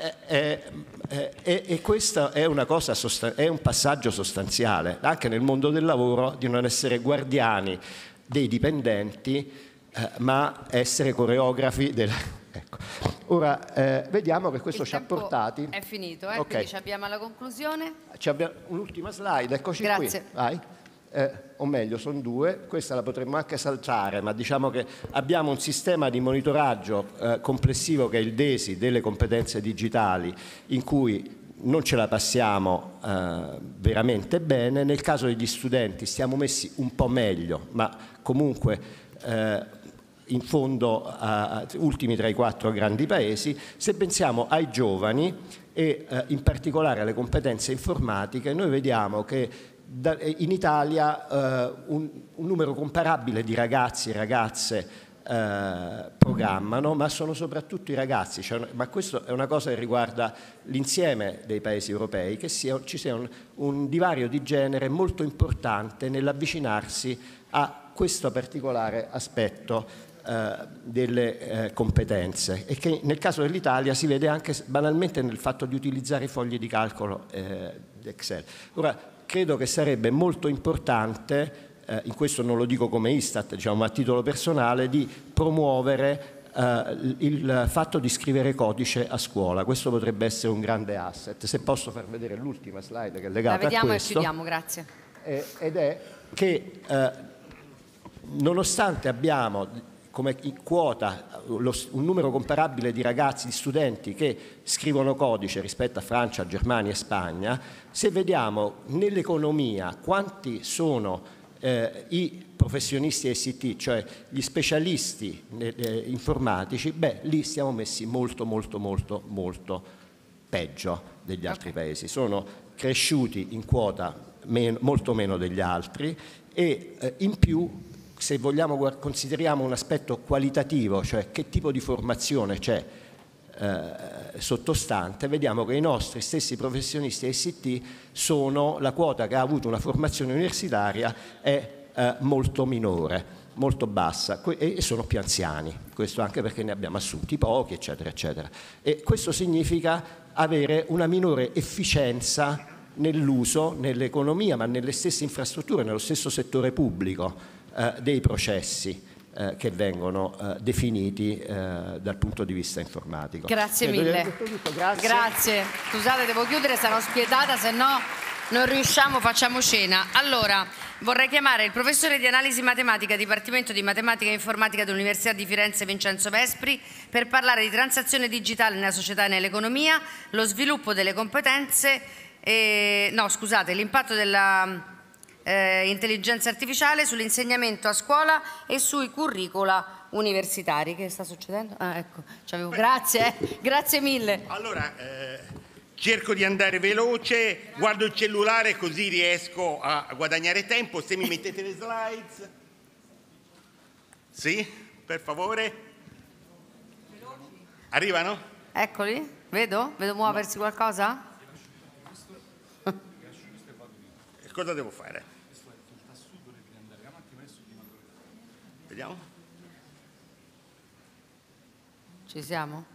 e questo è una cosa, è un passaggio sostanziale anche nel mondo del lavoro, di non essere guardiani dei dipendenti, ma essere coreografi ecco. Ora vediamo che questo ci ha portati. È finito, okay. Quindi ci abbiamo alla conclusione. Un'ultima slide, eccoci. Grazie. Qui. Vai. O meglio, sono 2, questa la potremmo anche saltare, ma diciamo che abbiamo un sistema di monitoraggio complessivo che è il DESI delle competenze digitali, in cui non ce la passiamo veramente bene. Nel caso degli studenti stiamo messi un po' meglio, ma comunque in fondo ultimi tra i 4 grandi paesi. Se pensiamo ai giovani e in particolare alle competenze informatiche, noi vediamo che in Italia un numero comparabile di ragazzi e ragazze programmano, ma sono soprattutto i ragazzi, ma questo è una cosa che riguarda l'insieme dei paesi europei, che ci sia un divario di genere molto importante nell'avvicinarsi a questo particolare aspetto delle competenze, e che nel caso dell'Italia si vede anche banalmente nel fatto di utilizzare i fogli di calcolo Excel. Ora, credo che sarebbe molto importante, in questo non lo dico come Istat, diciamo, ma a titolo personale, di promuovere il fatto di scrivere codice a scuola. Questo potrebbe essere un grande asset. Se posso far vedere l'ultima slide che è legata a questo. La vediamo e chiudiamo, grazie. Ed è che nonostante abbiamo come quota un numero comparabile di ragazzi, di studenti che scrivono codice rispetto a Francia, Germania e Spagna, se vediamo nell'economia quanti sono i professionisti ICT, cioè gli specialisti informatici, lì siamo messi molto peggio degli altri paesi. Sono cresciuti in quota molto meno degli altri, e in più, se vogliamo, consideriamo un aspetto qualitativo, cioè che tipo di formazione c'è sottostante, vediamo che i nostri stessi professionisti ICT sono, la quota che ha avuto una formazione universitaria è molto minore, molto bassa, e sono più anziani, questo anche perché ne abbiamo assunti pochi, eccetera, eccetera. E questo significa avere una minore efficienza nell'uso, nell'economia, ma nelle stesse infrastrutture, nello stesso settore pubblico, dei processi che vengono definiti dal punto di vista informatico. Grazie mille. Grazie. Scusate, devo chiudere, sarò spietata, se no non riusciamo, facciamo cena. Allora, vorrei chiamare il professore di analisi matematica, Dipartimento di Matematica e Informatica dell'Università di Firenze, Vincenzo Vespri, per parlare di transazione digitale nella società e nell'economia, lo sviluppo delle competenze, l'impatto della intelligenza artificiale sull'insegnamento a scuola e sui curricula universitari. Che sta succedendo? Ecco, grazie, grazie mille. Allora, cerco di andare veloce, guardo il cellulare così riesco a guadagnare tempo. Se mi mettete le slides. Sì? per favore. Arrivano? Eccoli, vedo muoversi qualcosa? Cosa devo fare? Vediamo. Ci siamo?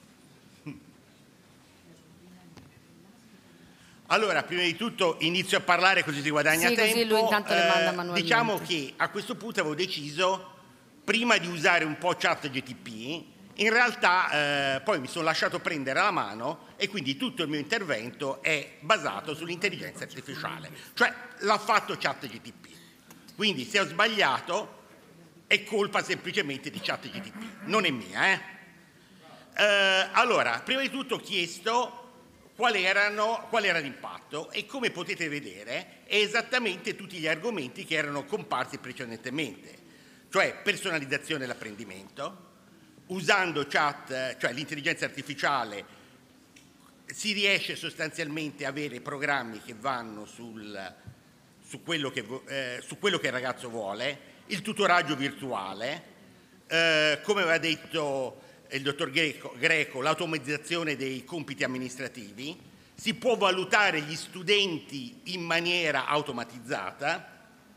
Allora, prima di tutto inizio a parlare così si guadagna tempo. Così lui intanto le manda manualmente. Diciamo che a questo punto avevo deciso, prima di usare un po' ChatGTP, in realtà poi mi sono lasciato prendere la mano e quindi tutto il mio intervento è basato sull'intelligenza artificiale. Cioè, l'ha fatto ChatGTP. Quindi se ho sbagliato è colpa semplicemente di ChatGTP, non è mia. Allora, prima di tutto ho chiesto qual era l'impatto e come potete vedere è esattamente tutti gli argomenti che erano comparsi precedentemente, cioè personalizzazione dell'apprendimento, usando cioè l'intelligenza artificiale si riesce sostanzialmente a avere programmi che vanno su quello che il ragazzo vuole, il tutoraggio virtuale, come aveva detto il dottor Greco, l'automatizzazione dei compiti amministrativi, si può valutare gli studenti in maniera automatizzata,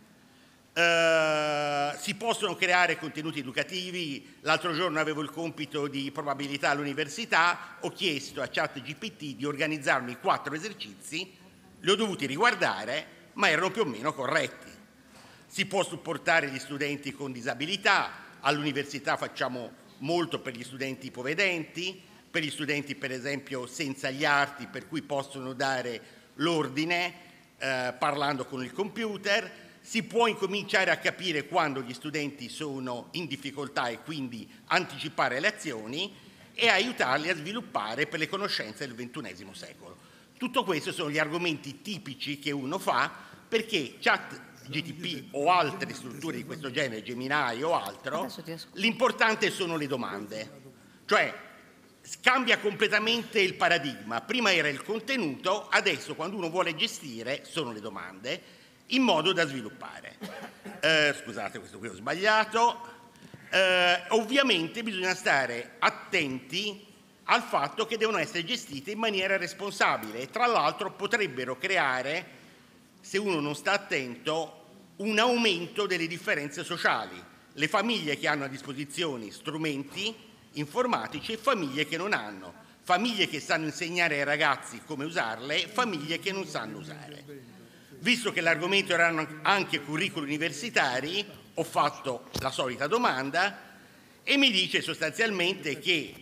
si possono creare contenuti educativi. L'altro giorno avevo il compito di probabilità all'università, ho chiesto a ChatGPT di organizzarmi 4 esercizi, li ho dovuti riguardare, ma erano più o meno corretti. Si può supportare gli studenti con disabilità, all'università facciamo molto per gli studenti ipovedenti, per gli studenti per esempio senza gli arti, per cui possono dare l'ordine parlando con il computer. Si può incominciare a capire quando gli studenti sono in difficoltà e quindi anticipare le azioni e aiutarli a sviluppare per le conoscenze del XXI secolo. Tutto questo sono gli argomenti tipici che uno fa perché ChatGPT o altre strutture di questo genere, Gemini o altro, l'importante sono le domande. Cioè cambia completamente il paradigma. Prima era il contenuto, adesso quando uno vuole gestire sono le domande, in modo da sviluppare. Scusate, questo qui ho sbagliato. Ovviamente bisogna stare attenti al fatto che devono essere gestite in maniera responsabile e tra l'altro potrebbero creare, se uno non sta attento, un aumento delle differenze sociali. Le famiglie che hanno a disposizione strumenti informatici e famiglie che non hanno, famiglie che sanno insegnare ai ragazzi come usarle, famiglie che non sanno usare. Visto che l'argomento erano anche curricoli universitari, ho fatto la solita domanda e mi dice sostanzialmente che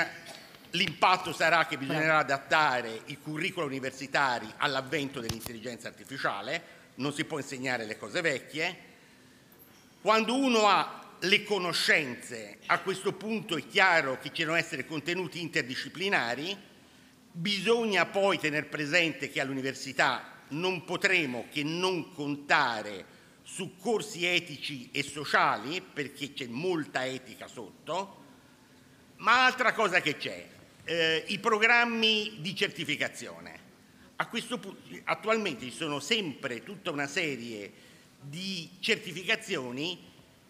l'impatto sarà che bisognerà adattare i curricoli universitari all'avvento dell'intelligenza artificiale, non si può insegnare le cose vecchie. Quando uno ha le conoscenze, a questo punto è chiaro che ci devono essere contenuti interdisciplinari, bisogna poi tener presente che all'università non potremo che non contare su corsi etici e sociali, perché c'è molta etica sotto, ma altra cosa che c'è, i programmi di certificazione. A questo punto, attualmente ci sono sempre tutta una serie di certificazioni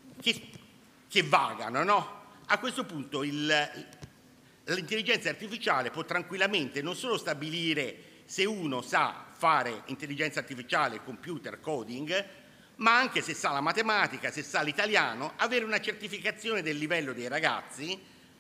che vagano, no? A questo punto l'intelligenza artificiale può tranquillamente non solo stabilire se uno sa fare intelligenza artificiale, computer, coding, ma anche se sa la matematica, se sa l'italiano, avere una certificazione del livello dei ragazzi,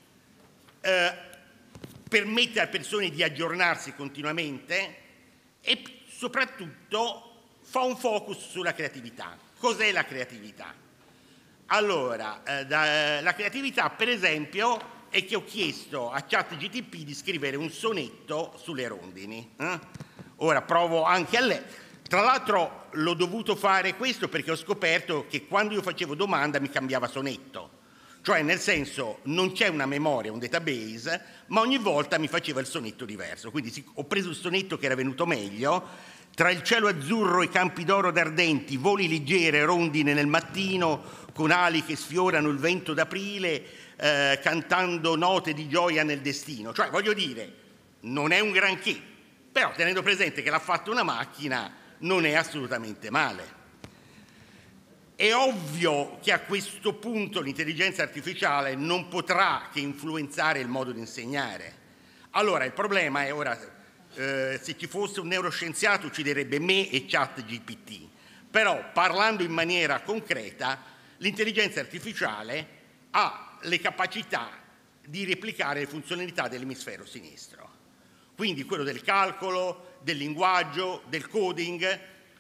permette a persone di aggiornarsi continuamente e soprattutto fa un focus sulla creatività. Cos'è la creatività? Allora, la creatività per esempio è che ho chiesto a ChatGPT di scrivere un sonetto sulle rondini. Ora provo anche a lei. Tra l'altro l'ho dovuto fare questo perché ho scoperto che quando io facevo domanda mi cambiava sonetto. Cioè nel senso non c'è una memoria, un database, ma ogni volta mi faceva il sonetto diverso. Quindi ho preso il sonetto che era venuto meglio. Tra il cielo azzurro e i campi d'oro d'ardenti, voli leggere, rondine nel mattino, con ali che sfiorano il vento d'aprile, cantando note di gioia nel destino. Cioè voglio dire, non è un granché, però tenendo presente che l'ha fatto una macchina non è assolutamente male. È ovvio che a questo punto l'intelligenza artificiale non potrà che influenzare il modo di insegnare. Allora, il problema è ora, se ci fosse un neuroscienziato ucciderebbe me e ChatGPT, però parlando in maniera concreta, l'intelligenza artificiale ha le capacità di replicare le funzionalità dell'emisfero sinistro, quindi quello del calcolo, del linguaggio, del coding,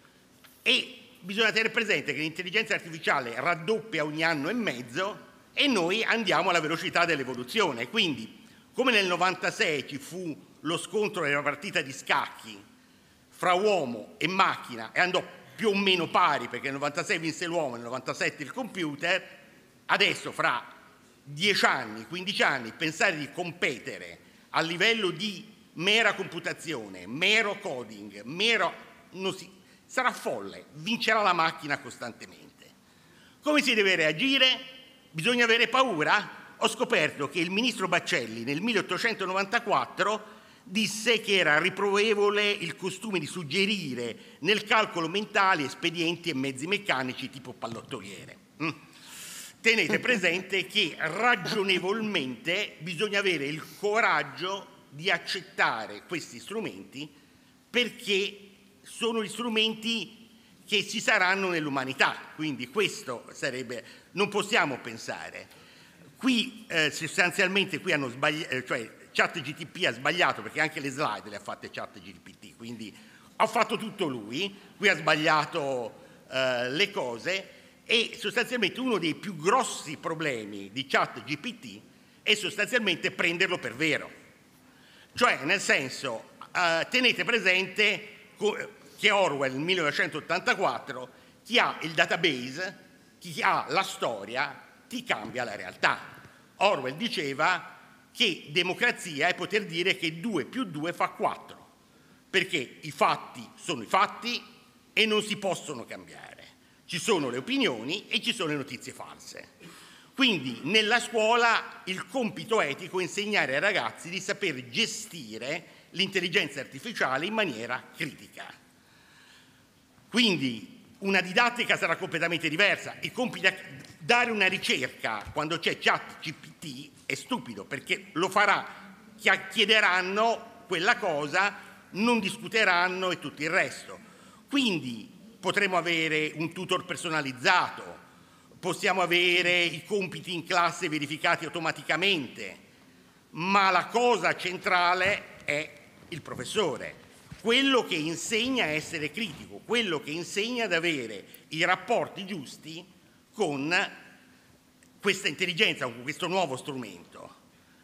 e bisogna tenere presente che l'intelligenza artificiale raddoppia ogni anno e mezzo e noi andiamo alla velocità dell'evoluzione. Quindi, come nel 96 ci fu lo scontro nella partita di scacchi fra uomo e macchina e andò più o meno pari, perché nel 96 vinse l'uomo e nel 97 il computer, adesso fra 10 anni, 15 anni, pensare di competere a livello di mera computazione, mero coding, sarà folle, vincerà la macchina costantemente. Come si deve reagire? Bisogna avere paura? Ho scoperto che il ministro Baccelli nel 1894 disse che era riprovevole il costume di suggerire nel calcolo mentale espedienti e mezzi meccanici tipo pallottoliere. Tenete presente che ragionevolmente bisogna avere il coraggio di accettare questi strumenti, perché sono gli strumenti che ci saranno nell'umanità, quindi questo sarebbe, non possiamo pensare. Qui sostanzialmente qui hanno sbagliato, cioè ChatGPT ha sbagliato, perché anche le slide le ha fatte ChatGPT, quindi ha fatto tutto lui, qui ha sbagliato le cose, e sostanzialmente uno dei più grossi problemi di ChatGPT è sostanzialmente prenderlo per vero. Cioè, nel senso, tenete presente che Orwell nel 1984, chi ha il database, chi ha la storia, ti cambia la realtà. Orwell diceva che democrazia è poter dire che 2 più 2 fa 4, perché i fatti sono i fatti e non si possono cambiare. Ci sono le opinioni e ci sono le notizie false. Quindi nella scuola il compito etico è insegnare ai ragazzi di saper gestire l'intelligenza artificiale in maniera critica. Quindi una didattica sarà completamente diversa. I compiti dare una ricerca quando c'è ChatGPT è stupido, perché lo farà, chiederanno quella cosa, non discuteranno e tutto il resto. Quindi potremo avere un tutor personalizzato, possiamo avere i compiti in classe verificati automaticamente, ma la cosa centrale è il professore, quello che insegna a essere critico, quello che insegna ad avere i rapporti giusti con questa intelligenza, con questo nuovo strumento.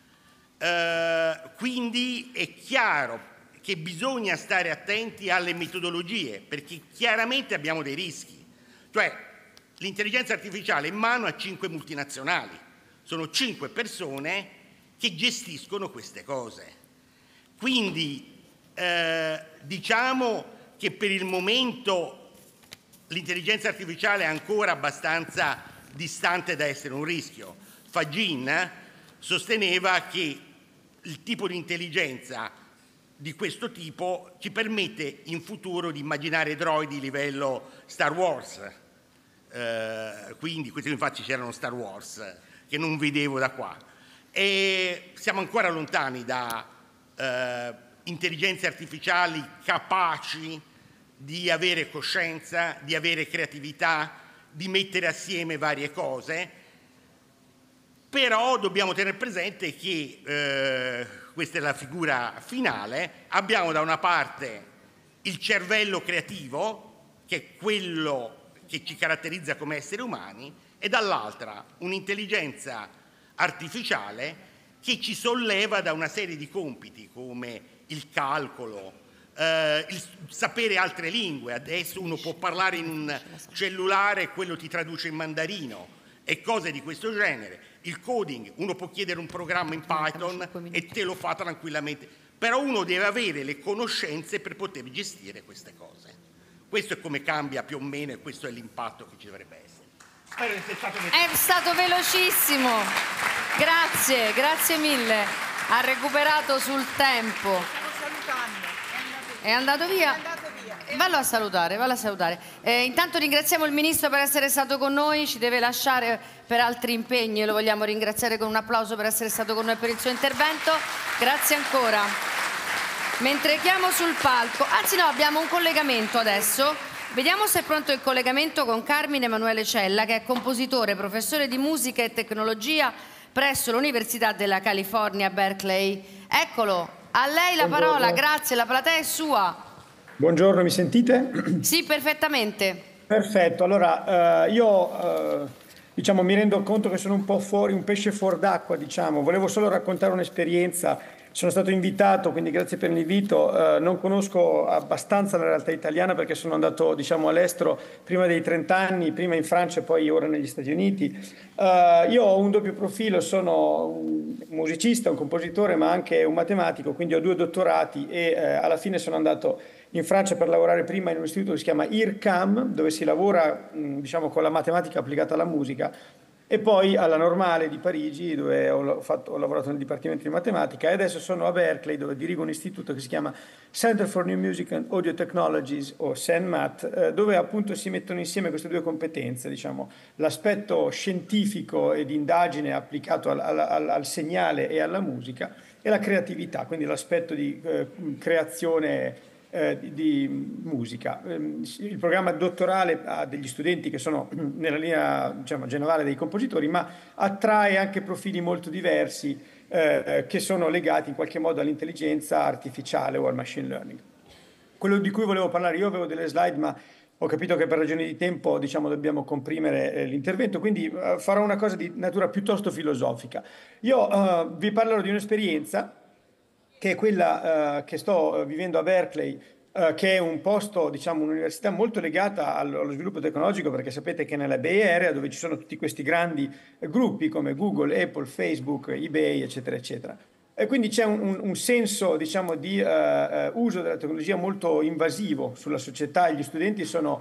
Quindi è chiaro che bisogna stare attenti alle metodologie, perché chiaramente abbiamo dei rischi. Cioè, l'intelligenza artificiale è in mano a 5 multinazionali, sono 5 persone che gestiscono queste cose. Quindi diciamo che per il momento l'intelligenza artificiale è ancora abbastanza distante da essere un rischio. Fagin sosteneva che il tipo di intelligenza di questo tipo ci permette in futuro di immaginare droidi livello Star Wars, quindi questi infatti c'erano Star Wars che non vedevo da qua, e siamo ancora lontani da intelligenze artificiali capaci di avere coscienza, di avere creatività, di mettere assieme varie cose, però dobbiamo tenere presente che questa è la figura finale, abbiamo da una parte il cervello creativo, che è quello che ci caratterizza come esseri umani, e dall'altra un'intelligenza artificiale che ci solleva da una serie di compiti come il calcolo, il sapere altre lingue. Adesso uno può parlare in un cellulare e quello ti traduce in mandarino e cose di questo genere. Il coding, uno può chiedere un programma in Python e te lo fa tranquillamente, però uno deve avere le conoscenze per poter gestire queste cose. Questo è come cambia più o meno e questo è l'impatto che ci dovrebbe essere. Spero che sia stato È stato velocissimo, grazie, grazie mille, ha recuperato sul tempo. Stiamo salutando. È andato via? È andato via. Vallo a salutare. Intanto ringraziamo il Ministro per essere stato con noi, ci deve lasciare per altri impegni, lo vogliamo ringraziare con un applauso per essere stato con noi per il suo intervento. Grazie ancora. Mentre chiamo sul palco, anzi no, abbiamo un collegamento adesso. Vediamo se è pronto il collegamento con Carmine Emanuele Cella, che è compositore, professore di musica e tecnologia presso l'Università della California, Berkeley. Eccolo, a lei la parola, grazie, la platea è sua. Buongiorno, mi sentite? Sì, perfettamente. Perfetto, allora io diciamo, mi rendo conto che sono un po' fuori, un pesce fuor d'acqua, diciamo. Volevo solo raccontare un'esperienza. Sono stato invitato, quindi grazie per l'invito. Non conosco abbastanza la realtà italiana perché sono andato, diciamo, all'estero prima dei 30 anni, prima in Francia e poi ora negli Stati Uniti. Io ho un doppio profilo, sono un musicista, un compositore, ma anche un matematico, quindi ho 2 dottorati e alla fine sono andato in Francia per lavorare prima in un istituto che si chiama IRCAM, dove si lavora diciamo, con la matematica applicata alla musica, e poi alla Normale di Parigi, dove ho lavorato nel Dipartimento di Matematica, e adesso sono a Berkeley, dove dirigo un istituto che si chiama Center for New Music and Audio Technologies, o CENMAT, dove appunto si mettono insieme queste 2 competenze, diciamo, l'aspetto scientifico e di indagine applicato al segnale e alla musica, e la creatività, quindi l'aspetto di creazione di musica. Il programma dottorale ha degli studenti che sono nella linea, diciamo, generale dei compositori, ma attrae anche profili molto diversi che sono legati in qualche modo all'intelligenza artificiale o al machine learning. Quello di cui volevo parlare, io avevo delle slide, ma ho capito che per ragioni di tempo, diciamo, dobbiamo comprimere l'intervento, quindi farò una cosa di natura piuttosto filosofica. Io vi parlerò di un'esperienza che è quella che sto vivendo a Berkeley, che è un posto, diciamo, un'università molto legata allo sviluppo tecnologico, perché sapete che nella Bay Area, dove ci sono tutti questi grandi gruppi come Google, Apple, Facebook, eBay, eccetera, eccetera. E quindi c'è un senso, diciamo, di uso della tecnologia molto invasivo sulla società, e gli studenti sono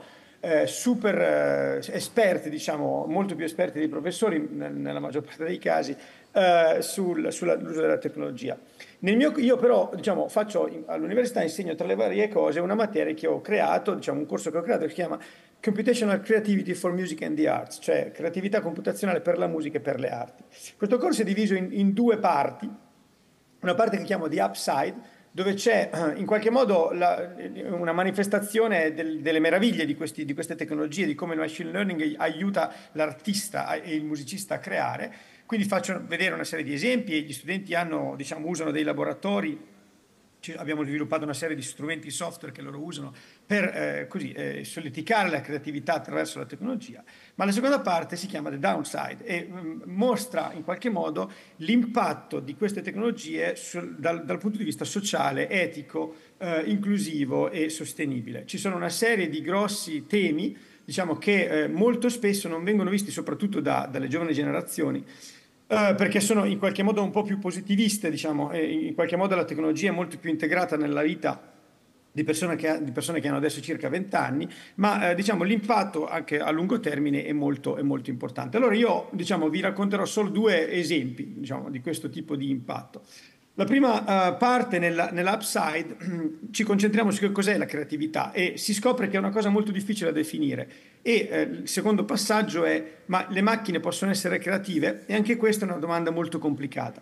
super esperti, diciamo, molto più esperti dei professori nella maggior parte dei casi, sull'uso della tecnologia. Io però, diciamo, all'università insegno tra le varie cose una materia che ho creato, diciamo, un corso che ho creato che si chiama Computational Creativity for Music and the Arts, cioè creatività computazionale per la musica e per le arti. Questo corso è diviso in 2 parti, una parte che chiamo The Upside, dove c'è in qualche modo una manifestazione delle meraviglie di queste tecnologie, di come il machine learning aiuta l'artista e il musicista a creare. Quindi faccio vedere una serie di esempi e gli studenti usano dei laboratori. Abbiamo sviluppato una serie di strumenti software che loro usano per solleticare la creatività attraverso la tecnologia. Ma la seconda parte si chiama The Downside e mostra in qualche modo l'impatto di queste tecnologie dal punto di vista sociale, etico, inclusivo e sostenibile. Ci sono una serie di grossi temi, diciamo, che molto spesso non vengono visti soprattutto dalle giovani generazioni, perché sono in qualche modo un po' più positiviste, diciamo, e in qualche modo la tecnologia è molto più integrata nella vita di persone che hanno adesso circa 20 anni, ma diciamo, l'impatto anche a lungo termine è molto importante. Allora io, diciamo, vi racconterò solo 2 esempi, diciamo, di questo tipo di impatto. La prima parte, nell'upside, ci concentriamo su che cos'è la creatività e si scopre che è una cosa molto difficile da definire. E il secondo passaggio è: ma le macchine possono essere creative? E anche questa è una domanda molto complicata.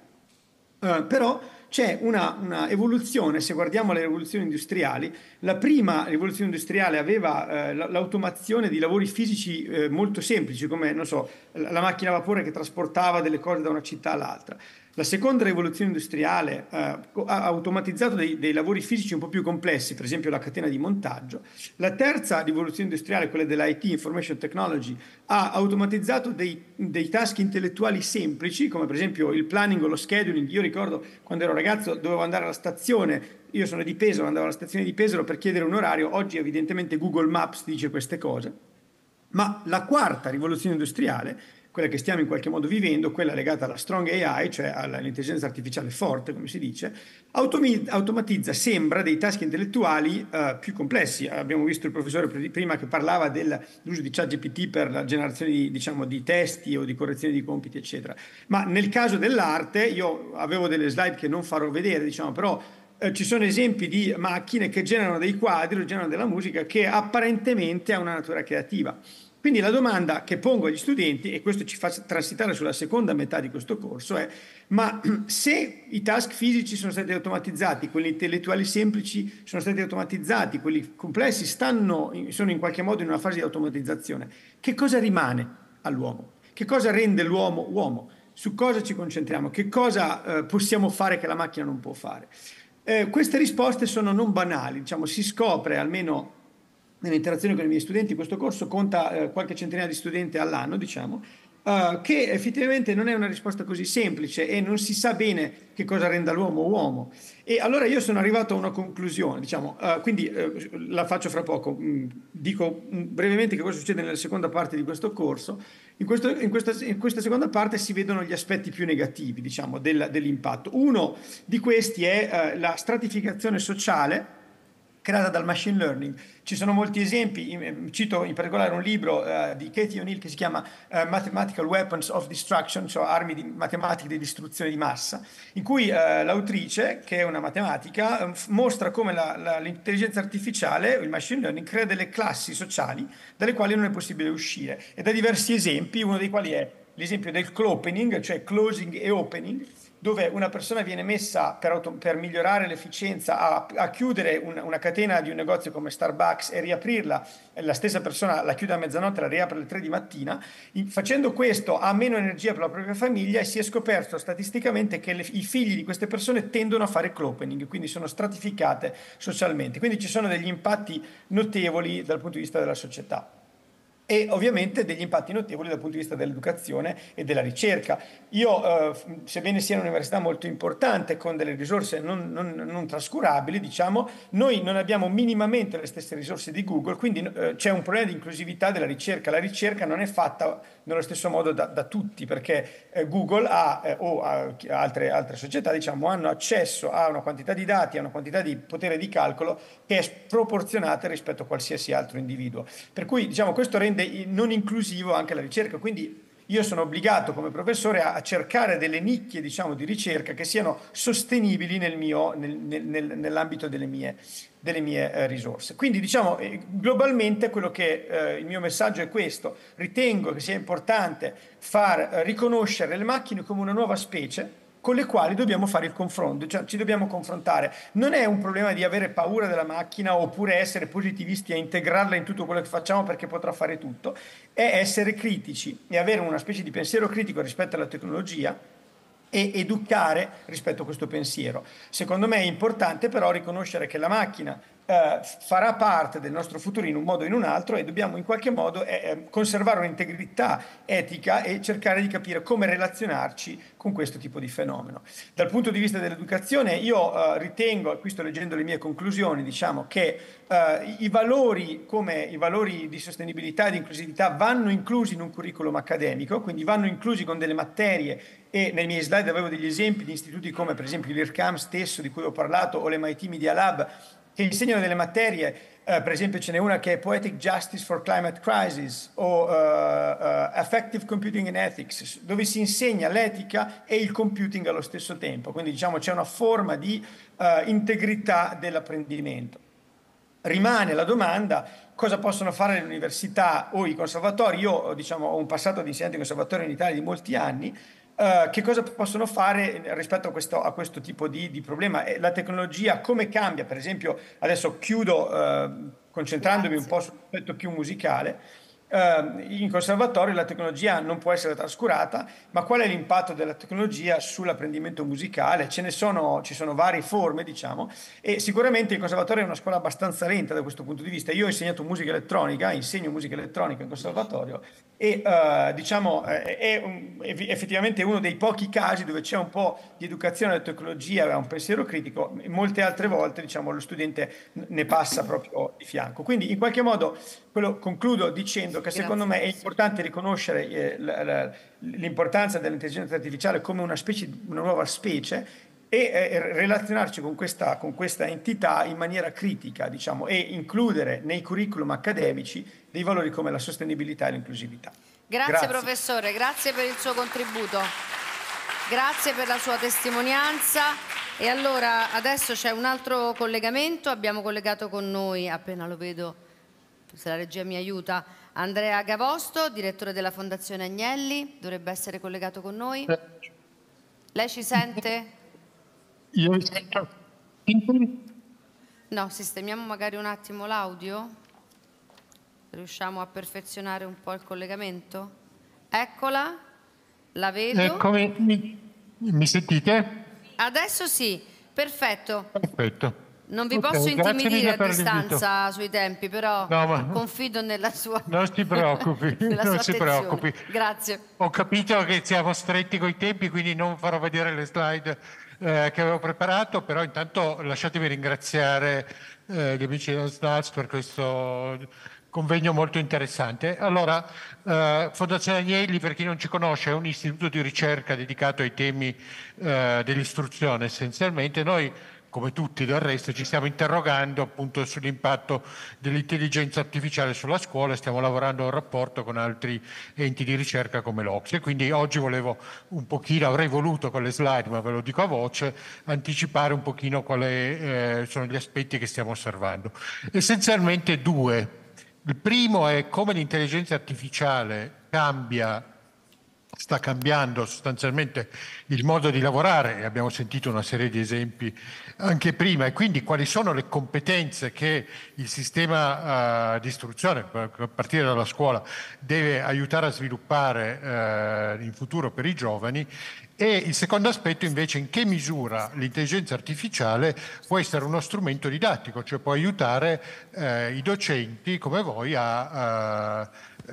Però c'è una evoluzione, se guardiamo le rivoluzioni industriali. La prima rivoluzione industriale aveva l'automazione di lavori fisici molto semplici, come, non so, la macchina a vapore che trasportava delle cose da una città all'altra. La seconda rivoluzione industriale ha automatizzato dei lavori fisici un po' più complessi, per esempio la catena di montaggio. La terza rivoluzione industriale, quella dell'IT, Information Technology, ha automatizzato dei task intellettuali semplici, come per esempio il planning o lo scheduling. Io ricordo quando ero ragazzo dovevo andare alla stazione, io sono di Pesaro, andavo alla stazione di Pesaro per chiedere un orario. Oggi evidentemente Google Maps dice queste cose. Ma la quarta rivoluzione industriale, quella che stiamo in qualche modo vivendo, quella legata alla strong AI, cioè all'intelligenza artificiale forte, come si dice, automatizza, sembra, dei task intellettuali più complessi. Abbiamo visto il professore prima che parlava dell'uso di ChatGPT per la generazione di testi o di correzione di compiti, eccetera. Ma nel caso dell'arte, io avevo delle slide che non farò vedere, diciamo, però ci sono esempi di macchine che generano dei quadri o generano della musica che apparentemente ha una natura creativa. Quindi la domanda che pongo agli studenti, e questo ci fa transitare sulla seconda metà di questo corso, è: ma se i task fisici sono stati automatizzati, quelli intellettuali semplici sono stati automatizzati, quelli complessi sono in qualche modo in una fase di automatizzazione, che cosa rimane all'uomo? Che cosa rende l'uomo uomo? Su cosa ci concentriamo? Che cosa possiamo fare che la macchina non può fare? Queste risposte sono non banali, diciamo, si scopre, almeno nelle interazioni con i miei studenti, questo corso conta qualche centinaia di studenti all'anno, diciamo, che effettivamente non è una risposta così semplice e non si sa bene che cosa renda l'uomo uomo. E allora io sono arrivato a una conclusione, diciamo, quindi la faccio fra poco. Dico brevemente che cosa succede nella seconda parte di questo corso. In questa seconda parte si vedono gli aspetti più negativi, diciamo, dell'impatto. Uno di questi è la stratificazione sociale creata dal machine learning. Ci sono molti esempi, cito in particolare un libro di Katie O'Neill che si chiama Mathematical Weapons of Destruction, cioè armi matematiche di distruzione di massa, in cui l'autrice, che è una matematica, mostra come l'intelligenza artificiale, il machine learning, crea delle classi sociali dalle quali non è possibile uscire. E da diversi esempi, uno dei quali è l'esempio del clopening, cioè closing e opening, dove una persona viene messa per migliorare l'efficienza a chiudere una catena di un negozio come Starbucks e riaprirla, la stessa persona la chiude a mezzanotte e la riapre alle 3 di mattina. Facendo questo ha meno energia per la propria famiglia e si è scoperto statisticamente che i figli di queste persone tendono a fare clopening, quindi sono stratificate socialmente. Quindi ci sono degli impatti notevoli dal punto di vista della società. E ovviamente degli impatti notevoli dal punto di vista dell'educazione e della ricerca. Io, sebbene sia un'università molto importante, con delle risorse non trascurabili, diciamo, noi non abbiamo minimamente le stesse risorse di Google, quindi c'è un problema di inclusività della ricerca. La ricerca non è fatta nello stesso modo da tutti, perché Google o altre società, diciamo, hanno accesso a una quantità di dati, a una quantità di potere di calcolo che è sproporzionata rispetto a qualsiasi altro individuo. Per cui, diciamo, questo rende non inclusivo anche la ricerca, quindi io sono obbligato come professore a cercare delle nicchie, diciamo, di ricerca che siano sostenibili nell'ambito delle mie risorse. Quindi, diciamo, globalmente quello che il mio messaggio è questo: ritengo che sia importante far riconoscere le macchine come una nuova specie con le quali dobbiamo fare il confronto, cioè ci dobbiamo confrontare. Non è un problema di avere paura della macchina oppure essere positivisti a integrarla in tutto quello che facciamo perché potrà fare tutto, è essere critici e avere una specie di pensiero critico rispetto alla tecnologia e educare rispetto a questo pensiero. Secondo me è importante però riconoscere che la macchina farà parte del nostro futuro in un modo o in un altro e dobbiamo in qualche modo conservare un'integrità etica e cercare di capire come relazionarci con questo tipo di fenomeno. Dal punto di vista dell'educazione io ritengo, e qui sto leggendo le mie conclusioni, diciamo che i valori come i valori di sostenibilità e di inclusività vanno inclusi in un curriculum accademico, quindi vanno inclusi con delle materie, e nei miei slide avevo degli esempi di istituti come per esempio l'IRCAM stesso di cui ho parlato o l'MIT Media Lab, che insegnano delle materie, per esempio ce n'è una che è Poetic Justice for Climate Crisis o Affective Computing and Ethics, dove si insegna l'etica e il computing allo stesso tempo, quindi diciamo c'è una forma di integrità dell'apprendimento. Rimane la domanda: cosa possono fare le università o i conservatori? Io, diciamo, ho un passato di insegnante di conservatorio in Italia di molti anni. Che cosa possono fare rispetto a questo tipo di problema? La tecnologia come cambia? Per esempio, adesso chiudo concentrandomi un po' sull'aspetto più musicale. In conservatorio la tecnologia non può essere trascurata, ma qual è l'impatto della tecnologia sull'apprendimento musicale? Ci sono varie forme, diciamo, e sicuramente il conservatorio è una scuola abbastanza lenta da questo punto di vista. Io ho insegnato musica elettronica, insegno musica elettronica in conservatorio e diciamo è effettivamente uno dei pochi casi dove c'è un po' di educazione alla tecnologia e un pensiero critico. Molte altre volte, diciamo, lo studente ne passa proprio di fianco. Quindi in qualche modo concludo dicendo che secondo me è importante riconoscere l'importanza dell'intelligenza artificiale come una nuova specie e relazionarci con questa entità in maniera critica, diciamo, e includere nei curriculum accademici dei valori come la sostenibilità e l'inclusività. Grazie professore, grazie per il suo contributo, grazie per la sua testimonianza. E allora adesso c'è un altro collegamento, abbiamo collegato con noi, appena lo vedo, se la regia mi aiuta, Andrea Gavosto, direttore della Fondazione Agnelli, dovrebbe essere collegato con noi. Lei ci sente? Io sento. No, sistemiamo magari un attimo l'audio? Riusciamo a perfezionare un po' il collegamento? Eccola, la vedo. Eccomi, mi sentite? Adesso sì, perfetto. Perfetto. Non vi posso intimidire a distanza l'invito. sui tempi, però No, confido nella sua non si preoccupi, non si preoccupi. Grazie. Ho capito che siamo stretti coi tempi, quindi non farò vedere le slide che avevo preparato, però intanto lasciatemi ringraziare gli amici dello SNALS per questo convegno molto interessante. Allora, Fondazione Agnelli, per chi non ci conosce, è un istituto di ricerca dedicato ai temi dell'istruzione essenzialmente. Noi, come tutti del resto, ci stiamo interrogando appunto sull'impatto dell'intelligenza artificiale sulla scuola, stiamo lavorando a un rapporto con altri enti di ricerca come l'Ocse. Quindi oggi volevo un pochino, avrei voluto con le slide, ma ve lo dico a voce, anticipare un pochino quali sono gli aspetti che stiamo osservando. Essenzialmente due. Il primo è come l'intelligenza artificiale sta cambiando sostanzialmente il modo di lavorare, e abbiamo sentito una serie di esempi anche prima, e quindi quali sono le competenze che il sistema di istruzione, a partire dalla scuola, deve aiutare a sviluppare in futuro per i giovani. E il secondo aspetto invece, in che misura l'intelligenza artificiale può essere uno strumento didattico, cioè può aiutare i docenti come voi a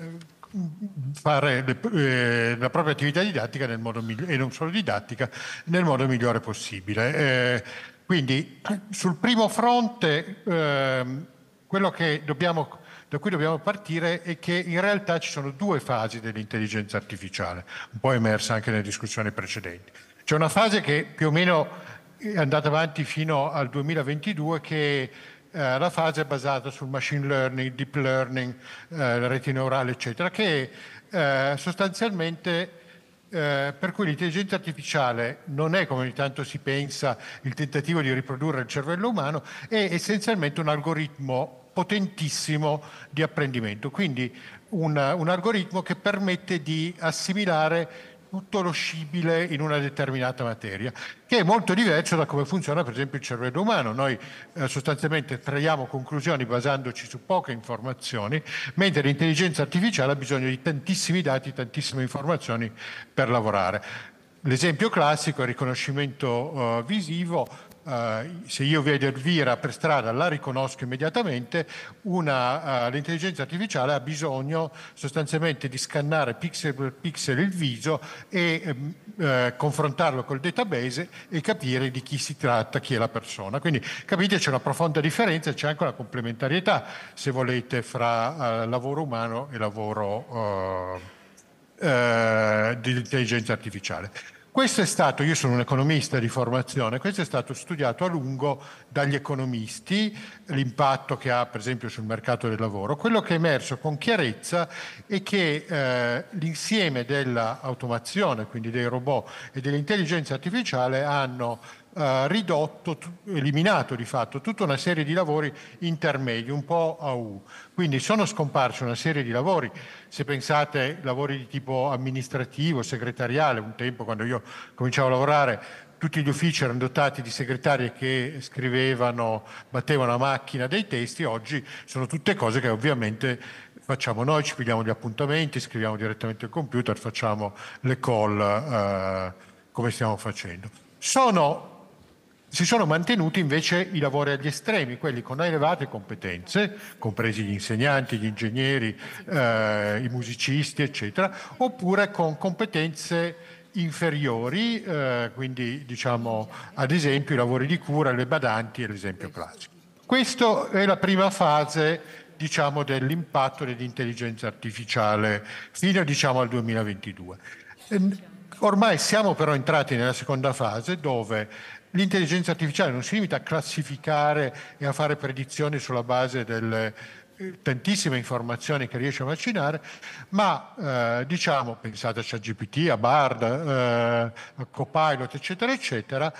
fare la propria attività didattica nel modo migliore, e non solo didattica, nel modo migliore possibile. Quindi sul primo fronte quello da cui dobbiamo partire è che in realtà ci sono due fasi dell'intelligenza artificiale, un po' emersa anche nelle discussioni precedenti. C'è una fase che più o meno è andata avanti fino al 2022, che la fase è basata sul machine learning, deep learning, la rete neurale, eccetera, che sostanzialmente per cui l'intelligenza artificiale non è, come ogni tanto si pensa, il tentativo di riprodurre il cervello umano, è essenzialmente un algoritmo potentissimo di apprendimento, quindi un algoritmo che permette di assimilare tutto lo scibile in una determinata materia, che è molto diverso da come funziona per esempio il cervello umano. Noi sostanzialmente traiamo conclusioni basandoci su poche informazioni, mentre l'intelligenza artificiale ha bisogno di tantissimi dati, tantissime informazioni per lavorare. L'esempio classico è il riconoscimento visivo. Se io vedo Elvira per strada la riconosco immediatamente. L'intelligenza artificiale ha bisogno sostanzialmente di scannare pixel per pixel il viso e confrontarlo col database e capire di chi si tratta, chi è la persona. Quindi capite, c'è una profonda differenza, c'è anche una complementarietà, se volete, fra lavoro umano e lavoro dell'intelligenza artificiale. Questo è stato, io sono un economista di formazione, questo è stato studiato a lungo dagli economisti, l'impatto che ha per esempio sul mercato del lavoro. Quello che è emerso con chiarezza è che l'insieme dell'automazione, quindi dei robot e dell'intelligenza artificiale, hanno eliminato di fatto tutta una serie di lavori intermedi, un po' a U. Quindi sono scomparse una serie di lavori, se pensate lavori di tipo amministrativo, segretariale. Un tempo, quando io cominciavo a lavorare, tutti gli uffici erano dotati di segretarie che scrivevano, battevano a macchina dei testi. Oggi sono tutte cose che ovviamente facciamo noi, ci pigliamo gli appuntamenti, scriviamo direttamente al computer, facciamo le call come stiamo facendo. Si sono mantenuti invece i lavori agli estremi, quelli con elevate competenze, compresi gli insegnanti, gli ingegneri, i musicisti, eccetera, oppure con competenze inferiori, quindi diciamo ad esempio i lavori di cura, le badanti è l'esempio classico. Questa è la prima fase, diciamo, dell'impatto dell'intelligenza artificiale fino, diciamo, al 2022. Ormai siamo però entrati nella seconda fase, dove l'intelligenza artificiale non si limita a classificare e a fare predizioni sulla base delle tantissime informazioni che riesce a macinare, ma diciamo, pensate a ChatGPT, a Bard, a Copilot, eccetera, eccetera,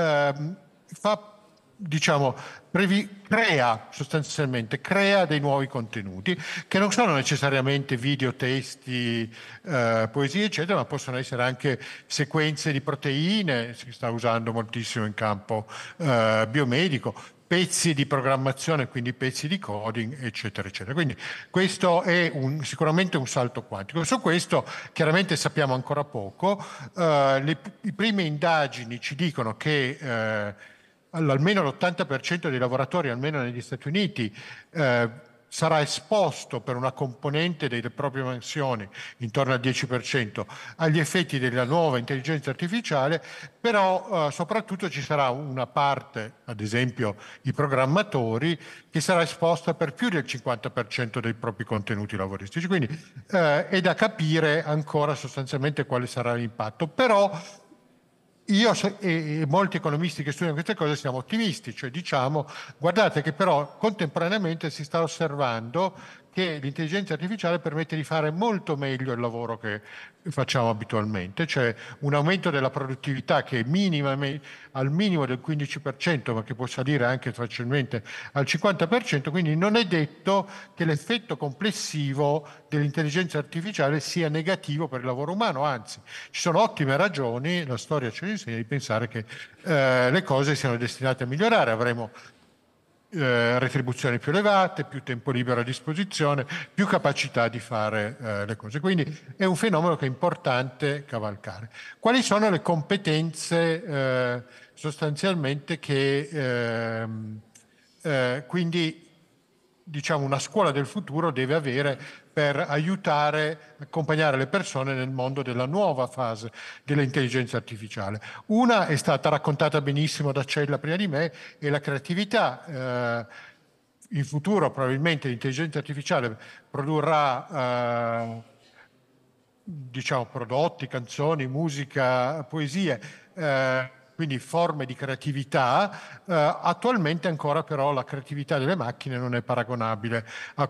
crea dei nuovi contenuti che non sono necessariamente video, testi, poesie, eccetera, ma possono essere anche sequenze di proteine, si sta usando moltissimo in campo biomedico, pezzi di programmazione, quindi pezzi di coding, eccetera, eccetera. Quindi questo è sicuramente un salto quantico. Su questo chiaramente sappiamo ancora poco. Le prime indagini ci dicono che almeno l'80% dei lavoratori, almeno negli Stati Uniti, sarà esposto per una componente delle proprie mansioni, intorno al 10%, agli effetti della nuova intelligenza artificiale, però soprattutto ci sarà una parte, ad esempio i programmatori, che sarà esposta per più del 50% dei propri contenuti lavoristici. Quindi è da capire ancora sostanzialmente quale sarà l'impatto. Però io e molti economisti che studiano queste cose siamo ottimisti, cioè diciamo, guardate che però contemporaneamente si sta osservando che l'intelligenza artificiale permette di fare molto meglio il lavoro che facciamo abitualmente, cioè un aumento della produttività che è al minimo del 15%, ma che può salire anche facilmente al 50%, quindi non è detto che l'effetto complessivo dell'intelligenza artificiale sia negativo per il lavoro umano, anzi ci sono ottime ragioni, la storia ce lo insegna, di pensare che le cose siano destinate a migliorare. Avremo retribuzioni più elevate, più tempo libero a disposizione, più capacità di fare le cose. Quindi è un fenomeno che è importante cavalcare. Quali sono le competenze sostanzialmente che quindi diciamo una scuola del futuro deve avere per aiutare, accompagnare le persone nel mondo della nuova fase dell'intelligenza artificiale? Una è stata raccontata benissimo da Cella prima di me, è la creatività. In futuro probabilmente l'intelligenza artificiale produrrà diciamo prodotti, canzoni, musica, poesie, quindi forme di creatività. Attualmente ancora però la creatività delle macchine non è paragonabile a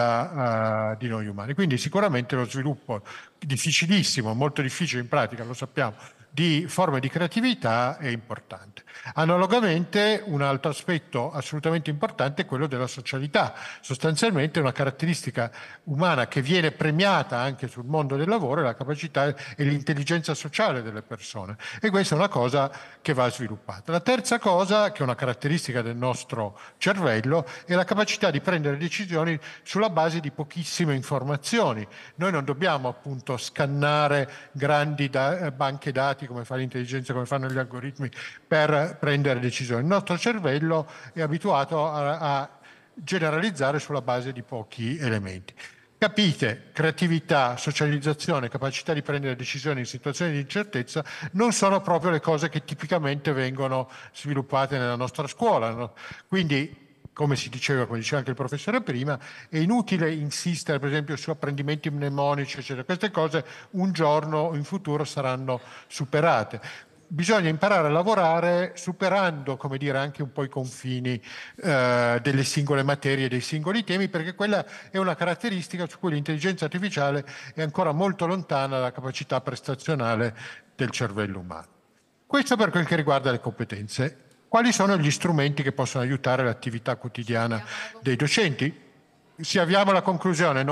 quella di noi umani. Quindi sicuramente lo sviluppo difficilissimo, molto difficile in pratica, lo sappiamo, di forme di creatività è importante. Analogamente un altro aspetto assolutamente importante è quello della socialità. Sostanzialmente una caratteristica umana che viene premiata anche sul mondo del lavoro è la capacità e l'intelligenza sociale delle persone, e questa è una cosa che va sviluppata. La terza cosa, che è una caratteristica del nostro cervello, è la capacità di prendere decisioni sulla base di pochissime informazioni. Noi non dobbiamo appunto scannare grandi banche dati come fa l'intelligenza, come fanno gli algoritmi per prendere decisioni. Il nostro cervello è abituato a generalizzare sulla base di pochi elementi. Capite, creatività, socializzazione, capacità di prendere decisioni in situazioni di incertezza non sono proprio le cose che tipicamente vengono sviluppate nella nostra scuola, no? Quindi, come diceva anche il professore prima, è inutile insistere per esempio su apprendimenti mnemonici, eccetera. Queste cose un giorno in futuro saranno superate. Bisogna imparare a lavorare superando, come dire, anche un po' i confini delle singole materie, dei singoli temi, perché quella è una caratteristica su cui l'intelligenza artificiale è ancora molto lontana dalla capacità prestazionale del cervello umano. Questo per quel che riguarda le competenze. Quali sono gli strumenti che possono aiutare l'attività quotidiana dei docenti? Si avviamo alla conclusione,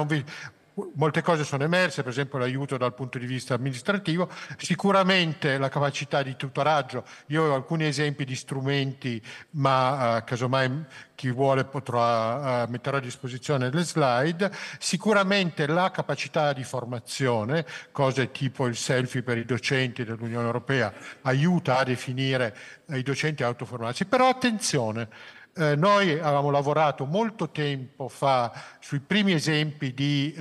molte cose sono emerse, per esempio l'aiuto dal punto di vista amministrativo, sicuramente la capacità di tutoraggio. Io ho alcuni esempi di strumenti, ma casomai chi vuole metterò a disposizione le slide. Sicuramente la capacità di formazione, cose tipo il selfie per i docenti dell'Unione Europea, aiuta a definire i docenti a autoformarsi. Però attenzione, noi avevamo lavorato molto tempo fa sui primi esempi di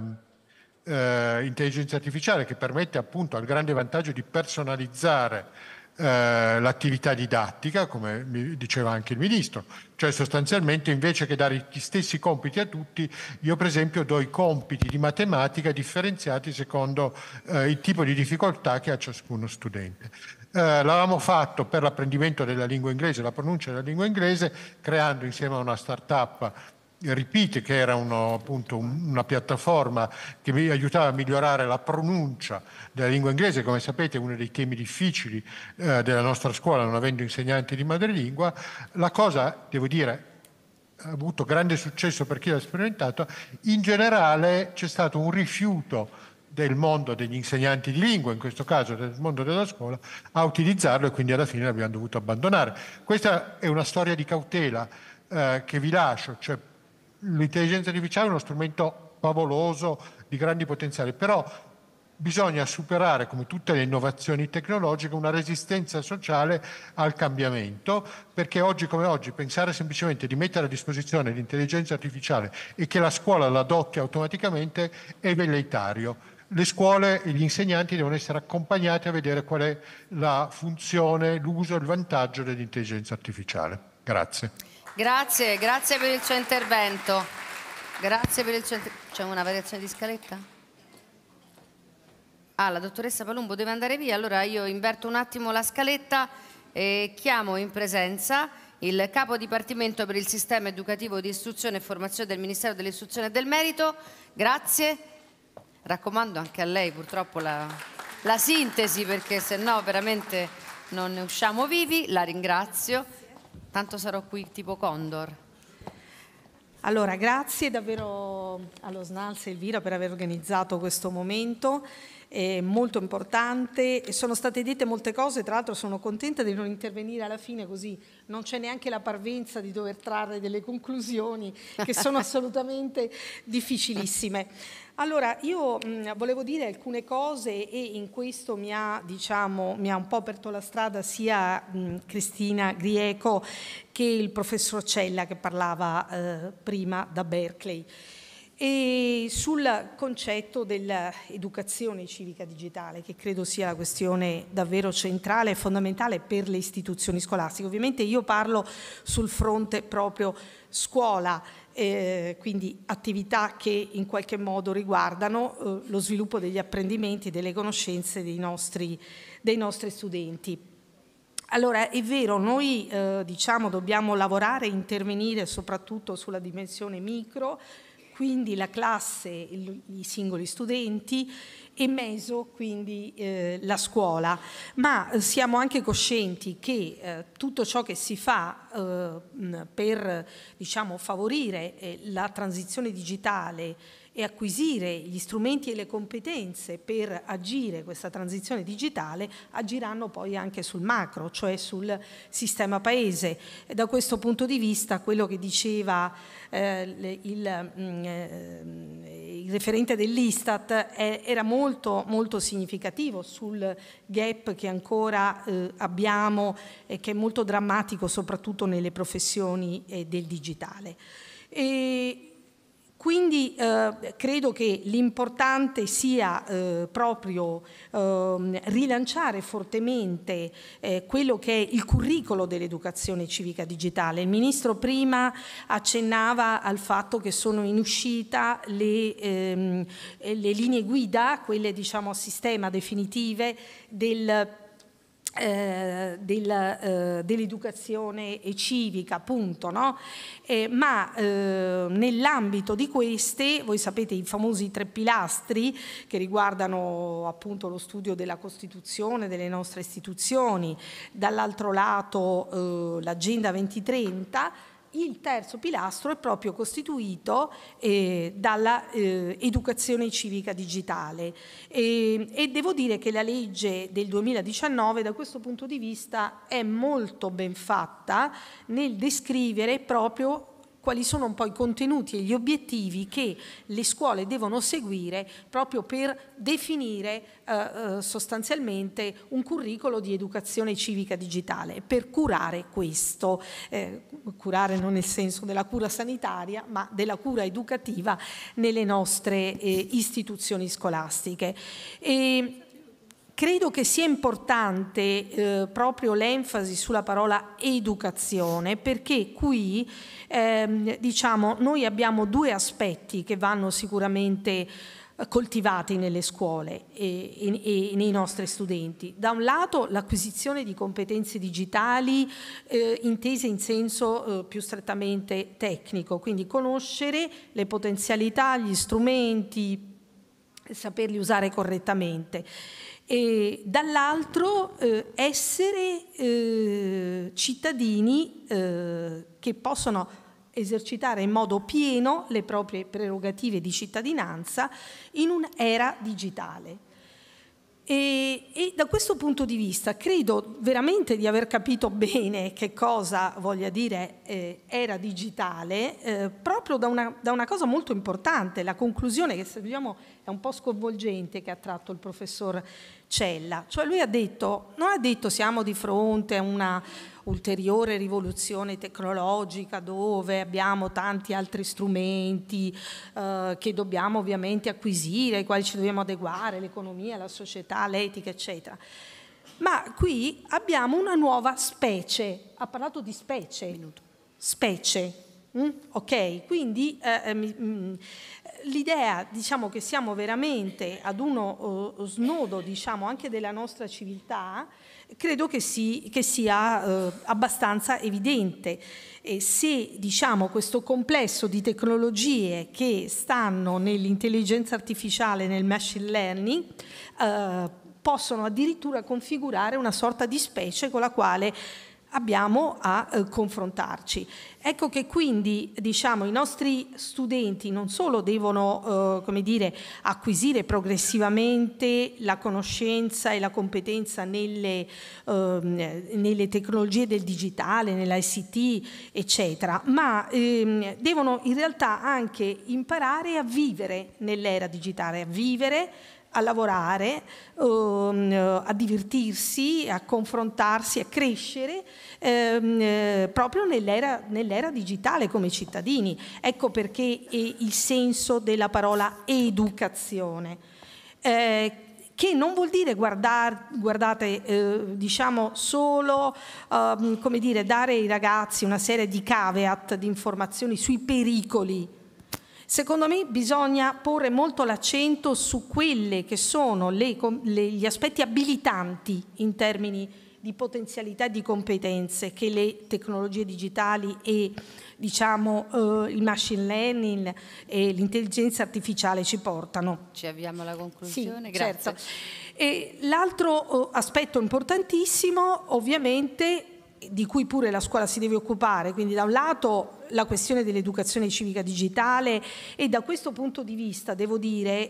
intelligenza artificiale, che permette appunto al grande vantaggio di personalizzare l'attività didattica, come diceva anche il Ministro. Cioè sostanzialmente invece che dare gli stessi compiti a tutti, io per esempio do i compiti di matematica differenziati secondo il tipo di difficoltà che ha ciascuno studente. L'avevamo fatto per l'apprendimento della lingua inglese, la pronuncia della lingua inglese, creando insieme a una start-up Repeat, che era appunto una piattaforma che mi aiutava a migliorare la pronuncia della lingua inglese, come sapete è uno dei temi difficili della nostra scuola, non avendo insegnanti di madrelingua. La cosa, devo dire, ha avuto grande successo per chi l'ha sperimentato. In generale c'è stato un rifiuto del mondo degli insegnanti di lingua, in questo caso del mondo della scuola, a utilizzarlo, e quindi alla fine l'abbiamo dovuto abbandonare. Questa è una storia di cautela che vi lascio, cioè l'intelligenza artificiale è uno strumento favoloso, di grandi potenziali, però bisogna superare, come tutte le innovazioni tecnologiche, una resistenza sociale al cambiamento, perché oggi come oggi pensare semplicemente di mettere a disposizione l'intelligenza artificiale e che la scuola la adotti automaticamente è velleitario. Le scuole e gli insegnanti devono essere accompagnati a vedere qual è la funzione, l'uso e il vantaggio dell'intelligenza artificiale. Grazie. Grazie per il suo intervento. Grazie per il suo intervento. C'è una variazione di scaletta? La dottoressa Palumbo deve andare via, allora io inverto un attimo la scaletta e chiamo in presenza il capo dipartimento per il sistema educativo di istruzione e formazione del Ministero dell'Istruzione e del Merito. Grazie. Raccomando anche a lei purtroppo la sintesi, perché se no veramente non ne usciamo vivi. La ringrazio. Tanto sarò qui tipo Condor. Allora, grazie davvero allo SNALS e Elvira per aver organizzato questo momento. È molto importante. Sono state dette molte cose, tra l'altro sono contenta di non intervenire alla fine, così non c'è neanche la parvenza di dover trarre delle conclusioni che sono assolutamente difficilissime. Allora, io volevo dire alcune cose e in questo mi ha un po' aperto la strada sia Cristina Grieco che il professor Cella che parlava prima da Berkeley. E sul concetto dell'educazione civica digitale, che credo sia la questione davvero centrale e fondamentale per le istituzioni scolastiche. Ovviamente io parlo sul fronte proprio scuola, quindi attività che in qualche modo riguardano lo sviluppo degli apprendimenti e delle conoscenze dei nostri studenti. Allora, è vero, noi dobbiamo lavorare e intervenire soprattutto sulla dimensione micro, quindi la classe, i singoli studenti, e meso, quindi la scuola. Ma siamo anche coscienti che tutto ciò che si fa per favorire la transizione digitale e acquisire gli strumenti e le competenze per agire questa transizione digitale agiranno poi anche sul macro, cioè sul sistema paese. E da questo punto di vista quello che diceva il referente dell'Istat era molto, molto significativo sul gap che ancora abbiamo e che è molto drammatico soprattutto nelle professioni del digitale. Quindi credo che l'importante sia proprio rilanciare fortemente quello che è il curricolo dell'educazione civica digitale. Il Ministro prima accennava al fatto che sono in uscita le linee guida, quelle a sistema definitive dell'educazione civica, appunto, no? Ma nell'ambito di queste, voi sapete i famosi 3 pilastri che riguardano appunto lo studio della Costituzione, delle nostre istituzioni, dall'altro lato l'Agenda 2030, il terzo pilastro è proprio costituito dalla educazione civica digitale e devo dire che la legge del 2019 da questo punto di vista è molto ben fatta nel descrivere proprio quali sono un po' i contenuti e gli obiettivi che le scuole devono seguire proprio per definire sostanzialmente un curricolo di educazione civica digitale, per curare questo, curare non nel senso della cura sanitaria, ma della cura educativa nelle nostre istituzioni scolastiche. Credo che sia importante proprio l'enfasi sulla parola educazione, perché qui noi abbiamo 2 aspetti che vanno sicuramente coltivati nelle scuole e nei nostri studenti. Da un lato l'acquisizione di competenze digitali intese in senso più strettamente tecnico, quindi conoscere le potenzialità, gli strumenti, saperli usare correttamente. E dall'altro essere cittadini che possono esercitare in modo pieno le proprie prerogative di cittadinanza in un'era digitale. E da questo punto di vista credo veramente di aver capito bene che cosa voglia dire era digitale, proprio da una cosa molto importante, la conclusione che se vogliamo è un po' sconvolgente che ha tratto il professor Cella. Cioè lui non ha detto siamo di fronte a una ulteriore rivoluzione tecnologica dove abbiamo tanti altri strumenti che dobbiamo ovviamente acquisire, ai quali ci dobbiamo adeguare, l'economia, la società, l'etica, eccetera. Ma qui abbiamo una nuova specie, ha parlato di specie. Ok, quindi l'idea, diciamo, che siamo veramente ad uno snodo, diciamo, anche della nostra civiltà, credo che sia abbastanza evidente. E se, diciamo, questo complesso di tecnologie che stanno nell'intelligenza artificiale, nel machine learning, possono addirittura configurare una sorta di specie con la quale abbiamo a confrontarci. Ecco che quindi, diciamo, i nostri studenti non solo devono, come dire, acquisire progressivamente la conoscenza e la competenza nelle tecnologie del digitale, nella ICT, eccetera, ma devono in realtà anche imparare a vivere nell'era digitale, a vivere, a lavorare, a divertirsi, a confrontarsi, a crescere proprio nell'era digitale come cittadini. Ecco perché è il senso della parola educazione, che non vuol dire guardate, diciamo solo come dire, dare ai ragazzi una serie di caveat, di informazioni sui pericoli. Secondo me bisogna porre molto l'accento su quelle che sono gli aspetti abilitanti in termini di potenzialità e di competenze che le tecnologie digitali e, diciamo, il machine learning e l'intelligenza artificiale ci portano. Ci avviamo alla conclusione, sì, grazie. Certo. E l'altro aspetto importantissimo, ovviamente, di cui pure la scuola si deve occupare, quindi da un lato la questione dell'educazione civica digitale, e da questo punto di vista devo dire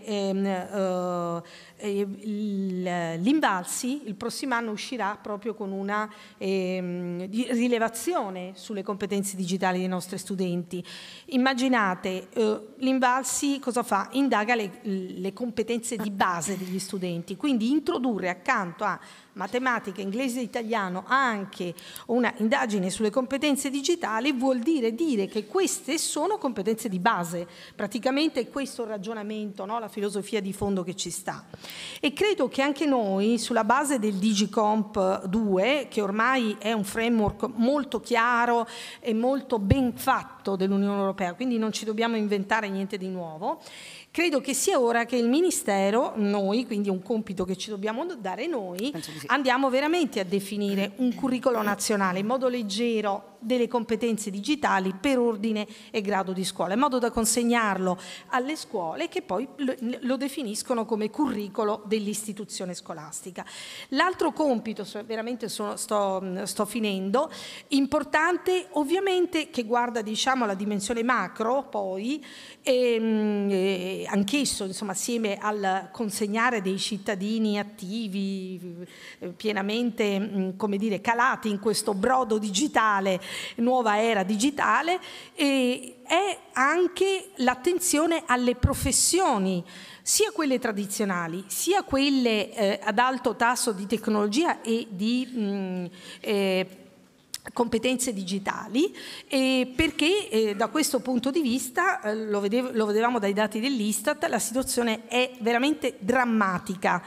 l'Invalsi il prossimo anno uscirà proprio con una rilevazione sulle competenze digitali dei nostri studenti. Immaginate, l'Invalsi cosa fa? Indaga le competenze di base degli studenti, quindi introdurre accanto a matematica, inglese e italiano anche una indagine sulle competenze digitali vuol dire che queste sono competenze di base, praticamente è questo il ragionamento, no? La filosofia di fondo che ci sta. E credo che anche noi, sulla base del Digicomp 2, che ormai è un framework molto chiaro e molto ben fatto dell'Unione Europea, quindi non ci dobbiamo inventare niente di nuovo, credo che sia ora che il Ministero, noi, quindi è un compito che ci dobbiamo dare noi, andiamo veramente a definire un curriculum nazionale in modo leggero delle competenze digitali per ordine e grado di scuola, in modo da consegnarlo alle scuole che poi lo definiscono come curriculum dell'istituzione scolastica. L'altro compito, veramente sto finendo, importante ovviamente, che guarda, diciamo, alla dimensione macro poi, anch'esso, insomma, assieme al consegnare dei cittadini attivi, pienamente, come dire, calati in questo brodo digitale, nuova era digitale, è anche l'attenzione alle professioni, sia quelle tradizionali, sia quelle ad alto tasso di tecnologia e di competenze digitali, perché da questo punto di vista, lo vedevamo dai dati dell'Istat, la situazione è veramente drammatica.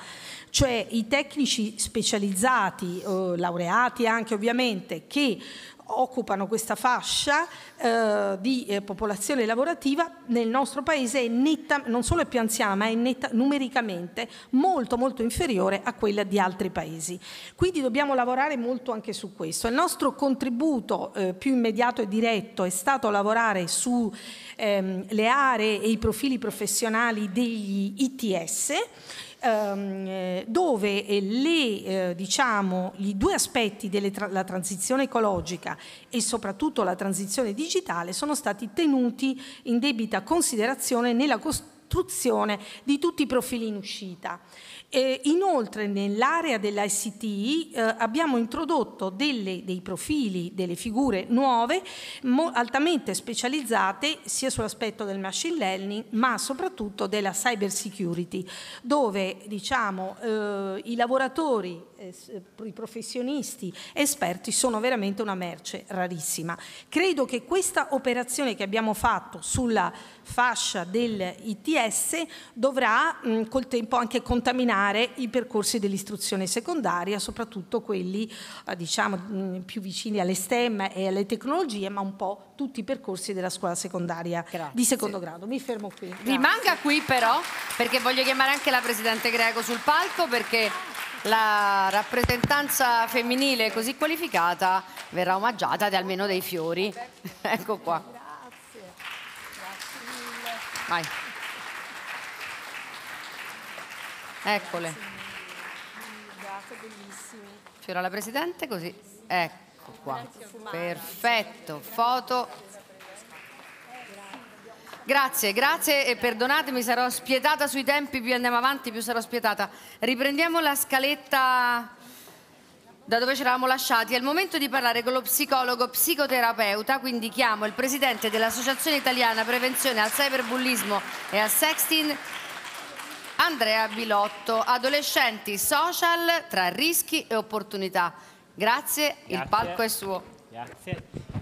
cioè i tecnici specializzati, laureati anche ovviamente, che occupano questa fascia di popolazione lavorativa, nel nostro paese è netta, non solo è più anziana, ma è netta numericamente molto molto inferiore a quella di altri paesi. Quindi dobbiamo lavorare molto anche su questo. Il nostro contributo più immediato e diretto è stato lavorare su le aree e i profili professionali degli ITS, dove gli due aspetti della transizione ecologica e soprattutto la transizione digitale sono stati tenuti in debita considerazione nella costruzione di tutti i profili in uscita. Inoltre nell'area dell'ICT abbiamo introdotto dei profili, delle figure nuove, altamente specializzate sia sull'aspetto del machine learning ma soprattutto della cyber security, dove i lavoratori, i professionisti esperti sono veramente una merce rarissima. Credo che questa operazione che abbiamo fatto sulla fascia dell'ITS dovrà col tempo anche contaminare i percorsi dell'istruzione secondaria, soprattutto quelli più vicini alle STEM e alle tecnologie, ma un po' tutti i percorsi della scuola secondaria di secondo grado. Mi fermo qui. Rimanga qui però, perché voglio chiamare anche la Presidente Greco sul palco, perché la rappresentanza femminile così qualificata verrà omaggiata di almeno dei fiori. Ecco qua. Grazie. Grazie mille. Vai. Eccole. Grazie, bellissimi. Fiora alla Presidente, così. Ecco qua. Perfetto. Foto. Grazie, grazie e perdonatemi, sarò spietata sui tempi, più andiamo avanti più sarò spietata. Riprendiamo la scaletta da dove ci eravamo lasciati. È il momento di parlare con lo psicologo psicoterapeuta, quindi chiamo il presidente dell'Associazione Italiana Prevenzione al Cyberbullismo e al Sexting, Andrea Bilotto. Adolescenti social tra rischi e opportunità. Grazie, il palco è suo. Grazie.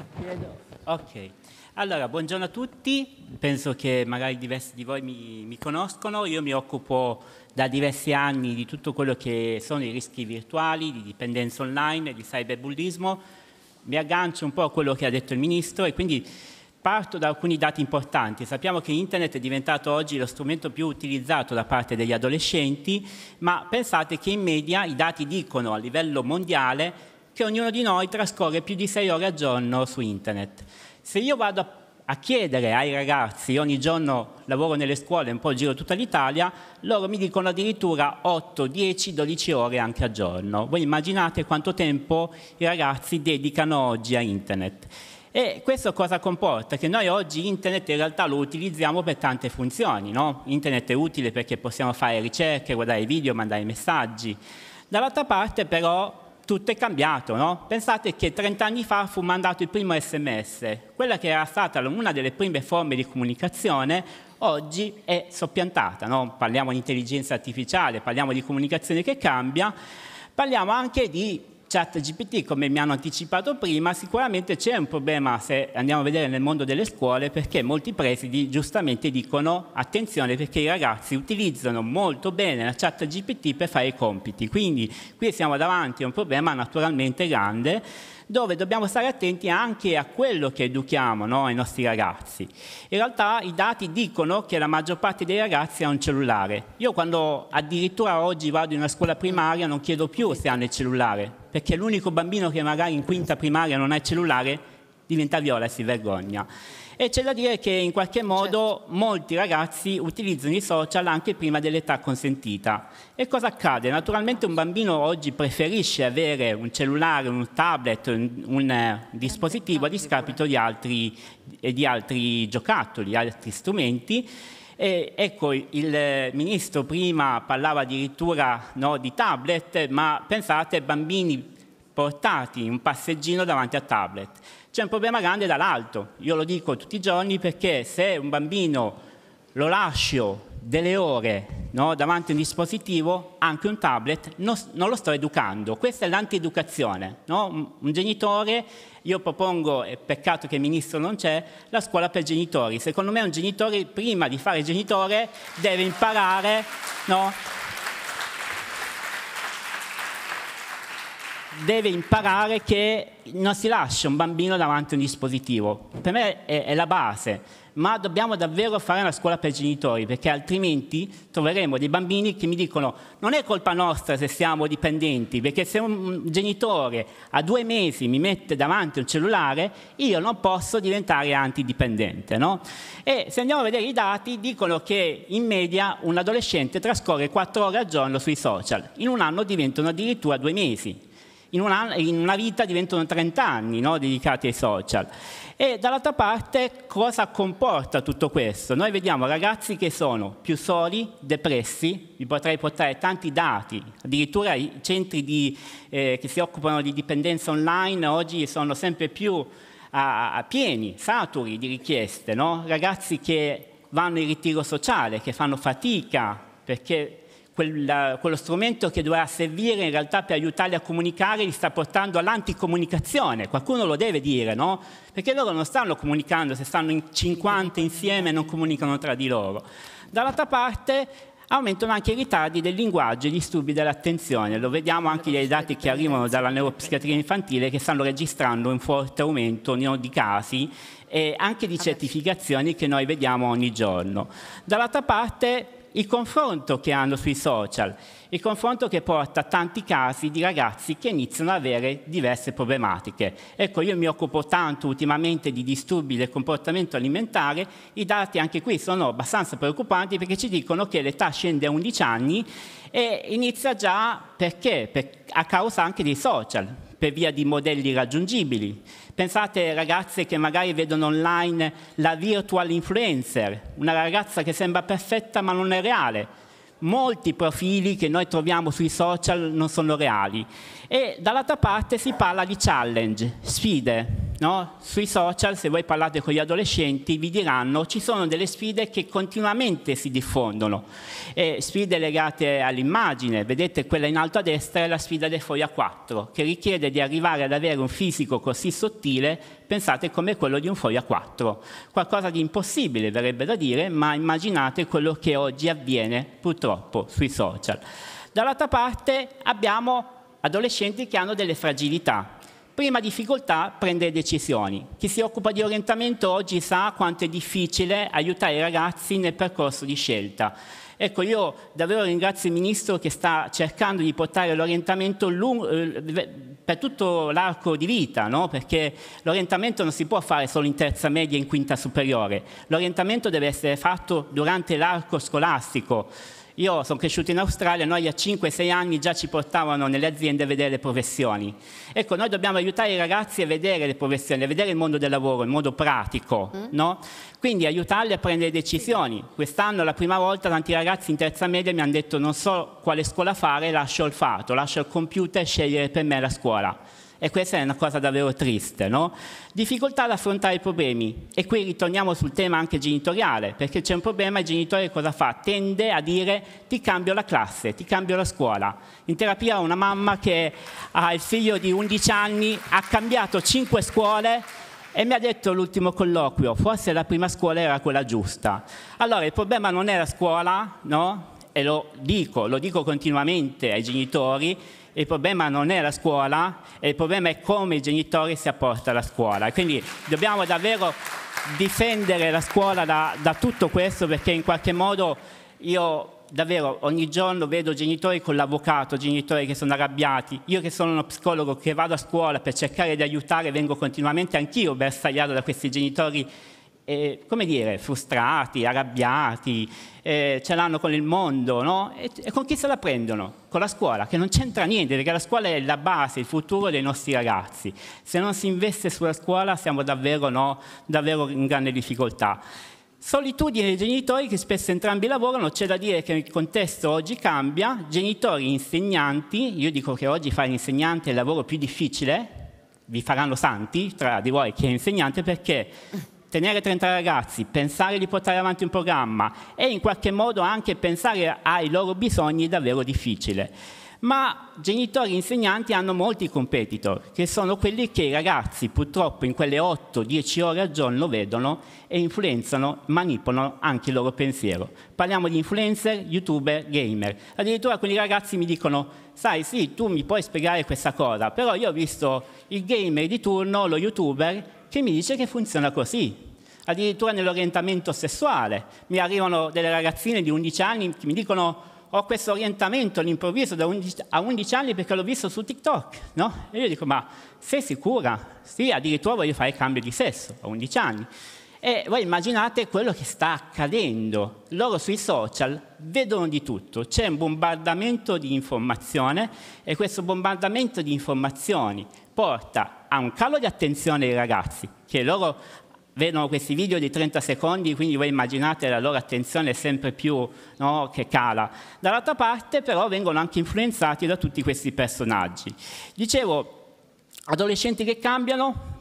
Ok. Allora, buongiorno a tutti, penso che magari diversi di voi mi conoscono, io mi occupo da diversi anni di tutto quello che sono i rischi virtuali, di dipendenza online e di cyberbullismo, mi aggancio un po' a quello che ha detto il Ministro e quindi parto da alcuni dati importanti. Sappiamo che Internet è diventato oggi lo strumento più utilizzato da parte degli adolescenti, ma pensate che in media i dati dicono a livello mondiale che ognuno di noi trascorre più di 6 ore al giorno su Internet. Se io vado a chiedere ai ragazzi, ogni giorno lavoro nelle scuole, un po' giro tutta l'Italia, loro mi dicono addirittura 8, 10, 12 ore anche al giorno. Voi immaginate quanto tempo i ragazzi dedicano oggi a Internet. E questo cosa comporta? Che noi oggi Internet in realtà lo utilizziamo per tante funzioni, no? Internet è utile perché possiamo fare ricerche, guardare video, mandare messaggi. Dall'altra parte però tutto è cambiato, no? Pensate che 30 anni fa fu mandato il primo SMS, quella che era stata una delle prime forme di comunicazione, oggi è soppiantata, no? Parliamo di intelligenza artificiale, parliamo di comunicazione che cambia, parliamo anche di ChatGPT, come mi hanno anticipato prima. Sicuramente c'è un problema se andiamo a vedere nel mondo delle scuole, perché molti presidi giustamente dicono attenzione perché i ragazzi utilizzano molto bene la ChatGPT per fare i compiti, quindi qui siamo davanti a un problema naturalmente grande dove dobbiamo stare attenti anche a quello che educhiamo, no, ai nostri ragazzi. In realtà i dati dicono che la maggior parte dei ragazzi ha un cellulare. Io quando addirittura oggi vado in una scuola primaria non chiedo più se hanno il cellulare, perché l'unico bambino che magari in quinta primaria non ha il cellulare diventa viola e si vergogna. E c'è da dire che in qualche modo molti ragazzi utilizzano i social anche prima dell'età consentita. E cosa accade? Naturalmente un bambino oggi preferisce avere un cellulare, un tablet, un dispositivo a discapito di altri giocattoli, altri strumenti. E ecco, il Ministro prima parlava addirittura, no, di tablet, ma pensate bambini portati in un passeggino davanti a tablet. C'è un problema grande dall'alto, io lo dico tutti i giorni, perché se un bambino lo lascio delle ore, no, davanti a un dispositivo, anche un tablet, non lo sto educando. Questa è l'antieducazione, no? Un genitore, io propongo, è peccato che il Ministro non c'è, la scuola per genitori. Secondo me un genitore, prima di fare genitore, deve imparare, no, deve imparare che non si lascia un bambino davanti a un dispositivo. Per me è la base. Ma dobbiamo davvero fare una scuola per genitori, perché altrimenti troveremo dei bambini che mi dicono non è colpa nostra se siamo dipendenti, perché se un genitore a 2 mesi mi mette davanti un cellulare, io non posso diventare antidipendente, no? E se andiamo a vedere i dati, dicono che in media un adolescente trascorre 4 ore al giorno sui social, in un anno diventano addirittura 2 mesi. In una vita diventano 30 anni, no, dedicati ai social. E dall'altra parte cosa comporta tutto questo? Noi vediamo ragazzi che sono più soli, depressi, vi potrei portare tanti dati, addirittura i centri che si occupano di dipendenza online oggi sono sempre più pieni, saturi di richieste, no? Ragazzi che vanno in ritiro sociale, che fanno fatica perché quello strumento che doveva servire in realtà per aiutarli a comunicare li sta portando all'anticomunicazione. Qualcuno lo deve dire, no? Perché loro non stanno comunicando, se stanno in 50 insieme non comunicano tra di loro. Dall'altra parte aumentano anche i ritardi del linguaggio e gli disturbi dell'attenzione. Lo vediamo anche dai dati che arrivano dalla neuropsichiatria infantile, che stanno registrando un forte aumento di casi e anche di certificazioni che noi vediamo ogni giorno. Dall'altra parte il confronto che hanno sui social, il confronto che porta a tanti casi di ragazzi che iniziano ad avere diverse problematiche. Ecco, io mi occupo tanto ultimamente di disturbi del comportamento alimentare, i dati anche qui sono abbastanza preoccupanti perché ci dicono che l'età scende a 11 anni e inizia già perché? A causa anche dei social, per via di modelli raggiungibili. Pensate ragazze che magari vedono online la virtual influencer, una ragazza che sembra perfetta ma non è reale. Molti profili che noi troviamo sui social non sono reali. E dall'altra parte si parla di challenge, sfide, no? Sui social, se voi parlate con gli adolescenti, vi diranno ci sono delle sfide che continuamente si diffondono. Sfide legate all'immagine, vedete quella in alto a destra è la sfida del foglio A4, che richiede di arrivare ad avere un fisico così sottile, pensate come quello di un foglio A4. Qualcosa di impossibile verrebbe da dire, ma immaginate quello che oggi avviene purtroppo sui social. Dall'altra parte abbiamo adolescenti che hanno delle fragilità. Prima difficoltà prendere decisioni. Chi si occupa di orientamento oggi sa quanto è difficile aiutare i ragazzi nel percorso di scelta. Ecco, io davvero ringrazio il Ministro che sta cercando di portare l'orientamento per tutto l'arco di vita, no? Perché l'orientamento non si può fare solo in terza media e in quinta superiore. L'orientamento deve essere fatto durante l'arco scolastico. Io sono cresciuto in Australia, noi a 5-6 anni già ci portavano nelle aziende a vedere le professioni. Ecco, noi dobbiamo aiutare i ragazzi a vedere le professioni, a vedere il mondo del lavoro, il modo pratico, no? Quindi aiutarli a prendere decisioni. Quest'anno, la prima volta, tanti ragazzi in terza media mi hanno detto non so quale scuola fare, lascio il fato, lascio il computer e scegliere per me la scuola. E questa è una cosa davvero triste, no? Difficoltà ad affrontare i problemi. E qui ritorniamo sul tema anche genitoriale, perché c'è un problema, il genitore cosa fa? Tende a dire ti cambio la classe, ti cambio la scuola. In terapia ho una mamma che ha il figlio di 11 anni, ha cambiato 5 scuole e mi ha detto all'ultimo colloquio, forse la prima scuola era quella giusta. Allora il problema non è la scuola, no? E lo dico continuamente ai genitori, il problema non è la scuola, il problema è come i genitori si apporta alla scuola. Quindi dobbiamo davvero difendere la scuola da tutto questo, perché in qualche modo io davvero ogni giorno vedo genitori con l'avvocato, genitori che sono arrabbiati. Io che sono uno psicologo che vado a scuola per cercare di aiutare, vengo continuamente anch'io bersagliato da questi genitori come dire, frustrati, arrabbiati, ce l'hanno con il mondo, no? E con chi se la prendono? Con la scuola, che non c'entra niente, perché la scuola è la base, il futuro dei nostri ragazzi. Se non si investe sulla scuola siamo davvero in grande difficoltà. Solitudine dei genitori, che spesso entrambi lavorano. C'è da dire che il contesto oggi cambia, genitori, insegnanti. Io dico che oggi fare l'insegnante è il lavoro più difficile, vi faranno santi tra di voi chi è insegnante, perché tenere 30 ragazzi, pensare di portare avanti un programma e in qualche modo anche pensare ai loro bisogni è davvero difficile. Ma genitori e insegnanti hanno molti competitor, che sono quelli che i ragazzi purtroppo in quelle 8-10 ore al giorno vedono e influenzano, manipolano anche il loro pensiero. Parliamo di influencer, youtuber, gamer. Addirittura alcuni ragazzi mi dicono: sai, sì, tu mi puoi spiegare questa cosa, però io ho visto il gamer di turno, lo youtuber, che mi dice che funziona così. Addirittura nell'orientamento sessuale. Mi arrivano delle ragazzine di 11 anni che mi dicono: ho questo orientamento all'improvviso a 11 anni perché l'ho visto su TikTok, no? E io dico: ma sei sicura? Sì, addirittura voglio fare il cambio di sesso a 11 anni. E voi immaginate quello che sta accadendo. Loro sui social vedono di tutto, c'è un bombardamento di informazione e questo bombardamento di informazioni porta a un calo di attenzione dei ragazzi, che loro vedono questi video di 30 secondi, quindi voi immaginate la loro attenzione è sempre più, no, che cala. Dall'altra parte però vengono anche influenzati da tutti questi personaggi. Dicevo, adolescenti che cambiano,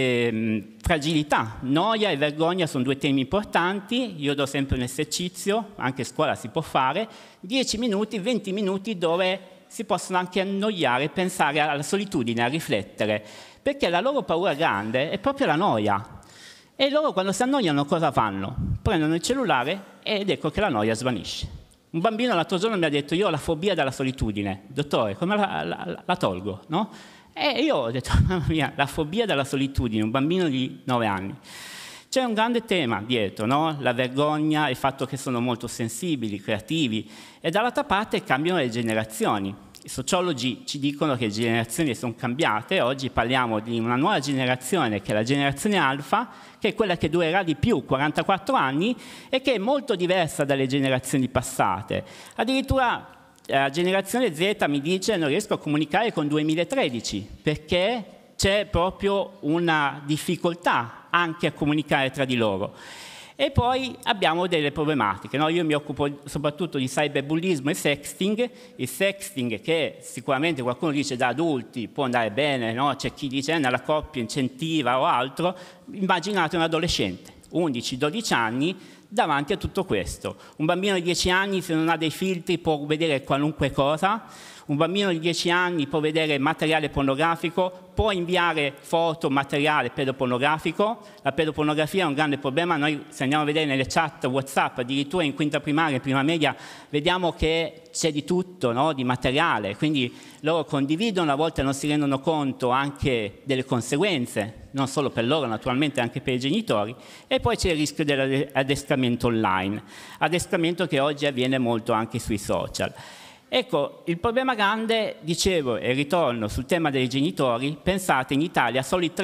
fragilità, noia e vergogna sono due temi importanti. Io do sempre un esercizio, anche a scuola si può fare, 10 minuti, 20 minuti dove si possono anche annoiare, pensare alla solitudine, a riflettere, perché la loro paura grande è proprio la noia. E loro quando si annoiano cosa fanno? Prendono il cellulare ed ecco che la noia svanisce. Un bambino l'altro giorno mi ha detto: io ho la fobia della solitudine. Dottore, come la tolgo? No? E io ho detto: mamma mia, la fobia della solitudine, un bambino di 9 anni. C'è un grande tema dietro, no? La vergogna, il fatto che sono molto sensibili, creativi, e dall'altra parte cambiano le generazioni. I sociologi ci dicono che le generazioni sono cambiate. Oggi parliamo di una nuova generazione, che è la generazione alfa, che è quella che durerà di più, 44 anni, e che è molto diversa dalle generazioni passate. Addirittura la generazione Z mi dice: non riesco a comunicare con 2013, perché c'è proprio una difficoltà anche a comunicare tra di loro. E poi abbiamo delle problematiche, no? Io mi occupo soprattutto di cyberbullismo e sexting. Il sexting, che sicuramente qualcuno dice da adulti può andare bene, no? C'è chi dice nella coppia incentiva o altro. Immaginate un adolescente, 11-12 anni, davanti a tutto questo. Un bambino di 10 anni, se non ha dei filtri, può vedere qualunque cosa. Un bambino di 10 anni può vedere materiale pornografico, può inviare foto, materiale pedopornografico. La pedopornografia è un grande problema. Noi, se andiamo a vedere nelle chat WhatsApp, addirittura in quinta primaria e prima media, vediamo che c'è di tutto, no? Di materiale. Quindi loro condividono, a volte non si rendono conto anche delle conseguenze, non solo per loro, naturalmente anche per i genitori. E poi c'è il rischio dell'addestramento online, addestramento che oggi avviene molto anche sui social. Ecco, il problema grande, dicevo, e ritorno sul tema dei genitori: pensate, in Italia solo il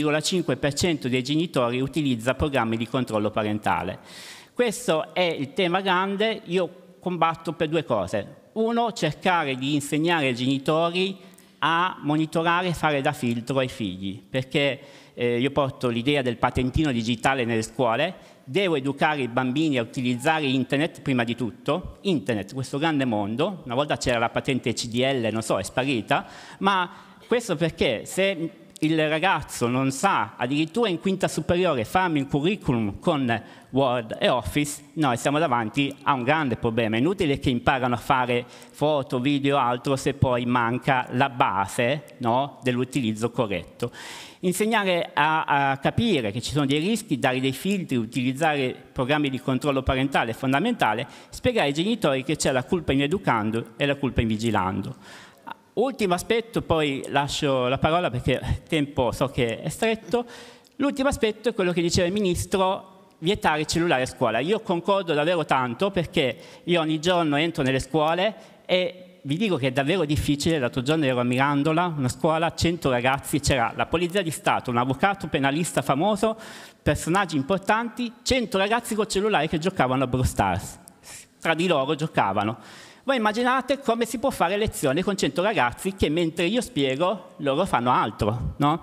13,5% dei genitori utilizza programmi di controllo parentale. Questo è il tema grande. Io combatto per due cose. Uno, cercare di insegnare ai genitori a monitorare e fare da filtro ai figli, perché io porto l'idea del patentino digitale nelle scuole. Devo educare i bambini a utilizzare internet prima di tutto. Internet, questo grande mondo. Una volta c'era la patente CDL, non so, è sparita, ma questo perché se il ragazzo non sa, addirittura in quinta superiore, farmi un curriculum con Word e Office, noi siamo davanti a un grande problema. È inutile che imparano a fare foto, video, altro, se poi manca la base, no, dell'utilizzo corretto. Insegnare a capire che ci sono dei rischi, dare dei filtri, utilizzare programmi di controllo parentale è fondamentale. Spiegare ai genitori che c'è la colpa in educando e la colpa in vigilando. Ultimo aspetto, poi lascio la parola perché il tempo so che è stretto. L'ultimo aspetto è quello che diceva il Ministro: vietare il cellulare a scuola. Io concordo davvero tanto, perché io ogni giorno entro nelle scuole e vi dico che è davvero difficile. L'altro giorno ero a Mirandola, una scuola, 100 ragazzi, c'era la Polizia di Stato, un avvocato penalista famoso, personaggi importanti, 100 ragazzi col cellulare che giocavano a Brawl Stars. Tra di loro giocavano. Voi immaginate come si può fare lezione con 100 ragazzi che mentre io spiego loro fanno altro, no?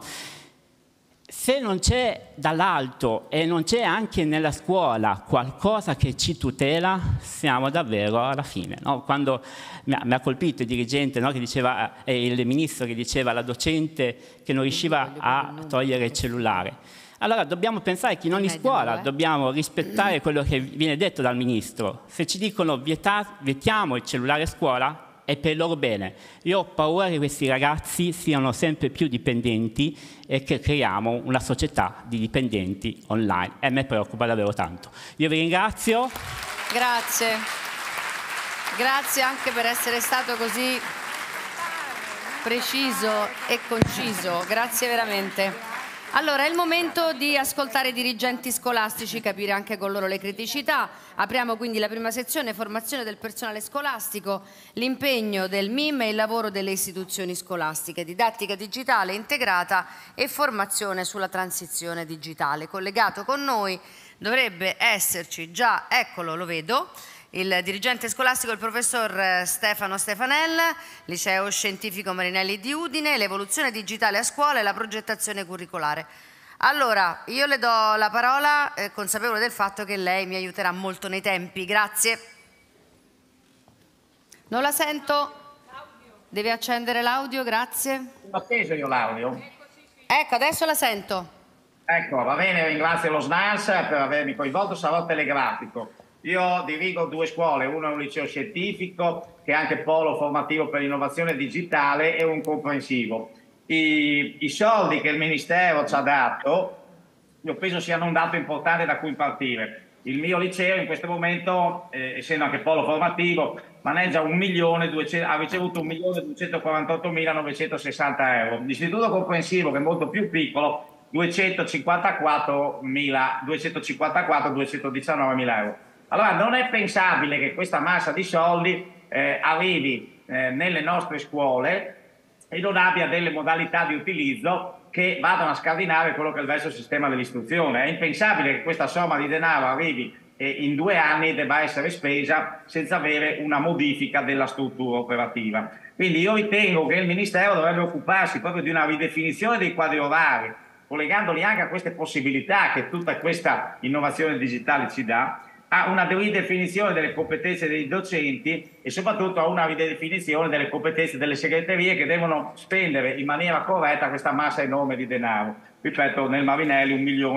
Se non c'è dall'alto e non c'è anche nella scuola qualcosa che ci tutela, siamo davvero alla fine, no? Quando mi ha colpito il dirigente, no, che diceva, il ministro che diceva alla docente che non riusciva a togliere il cellulare. Allora dobbiamo pensare che in ogni scuola dobbiamo rispettare quello che viene detto dal ministro. Se ci dicono vietiamo il cellulare a scuola, è per il loro bene. Io ho paura che questi ragazzi siano sempre più dipendenti e che creiamo una società di dipendenti online e me preoccupa davvero tanto. Io vi ringrazio. Grazie. Grazie anche per essere stato così preciso e conciso. Grazie veramente. Allora, è il momento di ascoltare i dirigenti scolastici, capire anche con loro le criticità. Apriamo quindi la prima sezione, formazione del personale scolastico, l'impegno del MIM e il lavoro delle istituzioni scolastiche, didattica digitale integrata e formazione sulla transizione digitale. Collegato con noi dovrebbe esserci già, eccolo, lo vedo, il dirigente scolastico, il professor Stefano Stefanella, liceo scientifico Marinelli di Udine, l'evoluzione digitale a scuola e la progettazione curricolare. Allora, io le do la parola, consapevole del fatto che lei mi aiuterà molto nei tempi. Grazie. Non la sento. Deve accendere l'audio, grazie. Ho acceso io l'audio. Ecco, adesso la sento. Ecco, va bene, ringrazio lo SNALS per avermi coinvolto, sarò telegrafico. Io dirigo 2 scuole, uno è un liceo scientifico che è anche polo formativo per l'innovazione digitale e un comprensivo. I soldi che il Ministero ci ha dato, io penso siano un dato importante da cui partire. Il mio liceo in questo momento, essendo anche polo formativo, maneggia ha ricevuto 1.248.960 euro. L'istituto comprensivo, che è molto più piccolo, 219.000 euro. Allora non è pensabile che questa massa di soldi arrivi nelle nostre scuole e non abbia delle modalità di utilizzo che vadano a scardinare quello che è il vecchio sistema dell'istruzione. È impensabile che questa somma di denaro arrivi in 2 anni e debba essere spesa senza avere una modifica della struttura operativa. Quindi io ritengo che il Ministero dovrebbe occuparsi proprio di una ridefinizione dei quadri orari, collegandoli anche a queste possibilità che tutta questa innovazione digitale ci dà, a una ridefinizione delle competenze dei docenti e soprattutto a una ridefinizione delle competenze delle segreterie che devono spendere in maniera corretta questa massa enorme di denaro. Ripeto, nel Marinelli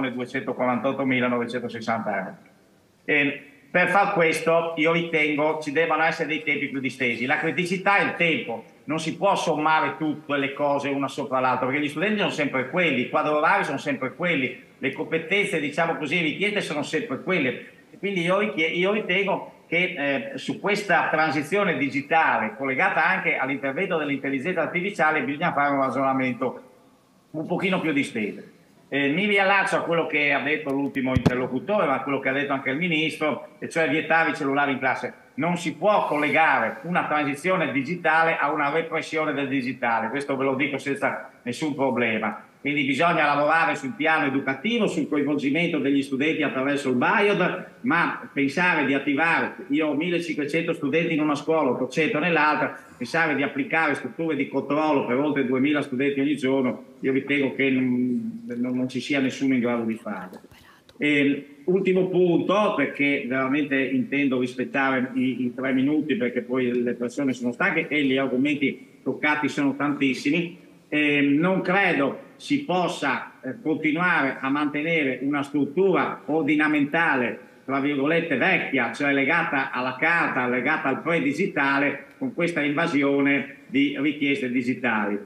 1.248.960 euro. Per far questo io ritengo ci debbano essere dei tempi più distesi. La criticità è il tempo, non si può sommare tutte le cose una sopra l'altra, perché gli studenti sono sempre quelli, i quadri orari sono sempre quelli, le competenze, diciamo così, richieste sono sempre quelle. Quindi io ritengo che su questa transizione digitale, collegata anche all'intervento dell'intelligenza artificiale, bisogna fare un ragionamento un pochino più disteso. Mi riallaccio a quello che ha detto l'ultimo interlocutore, ma a quello che ha detto anche il Ministro, e cioè vietare i cellulari in classe. Non si può collegare una transizione digitale a una repressione del digitale, questo ve lo dico senza nessun problema. Quindi bisogna lavorare sul piano educativo, sul coinvolgimento degli studenti attraverso il BIOD, ma pensare di attivare, io ho 1500 studenti in una scuola, 800 nell'altra, pensare di applicare strutture di controllo per oltre 2000 studenti ogni giorno, io ritengo che non ci sia nessuno in grado di farlo. Ultimo punto, perché veramente intendo rispettare i 3 minuti, perché poi le persone sono stanche e gli argomenti toccati sono tantissimi. Non credo si possa continuare a mantenere una struttura ordinamentale, tra virgolette, vecchia, cioè legata alla carta, legata al pre-digitale, con questa invasione di richieste digitali.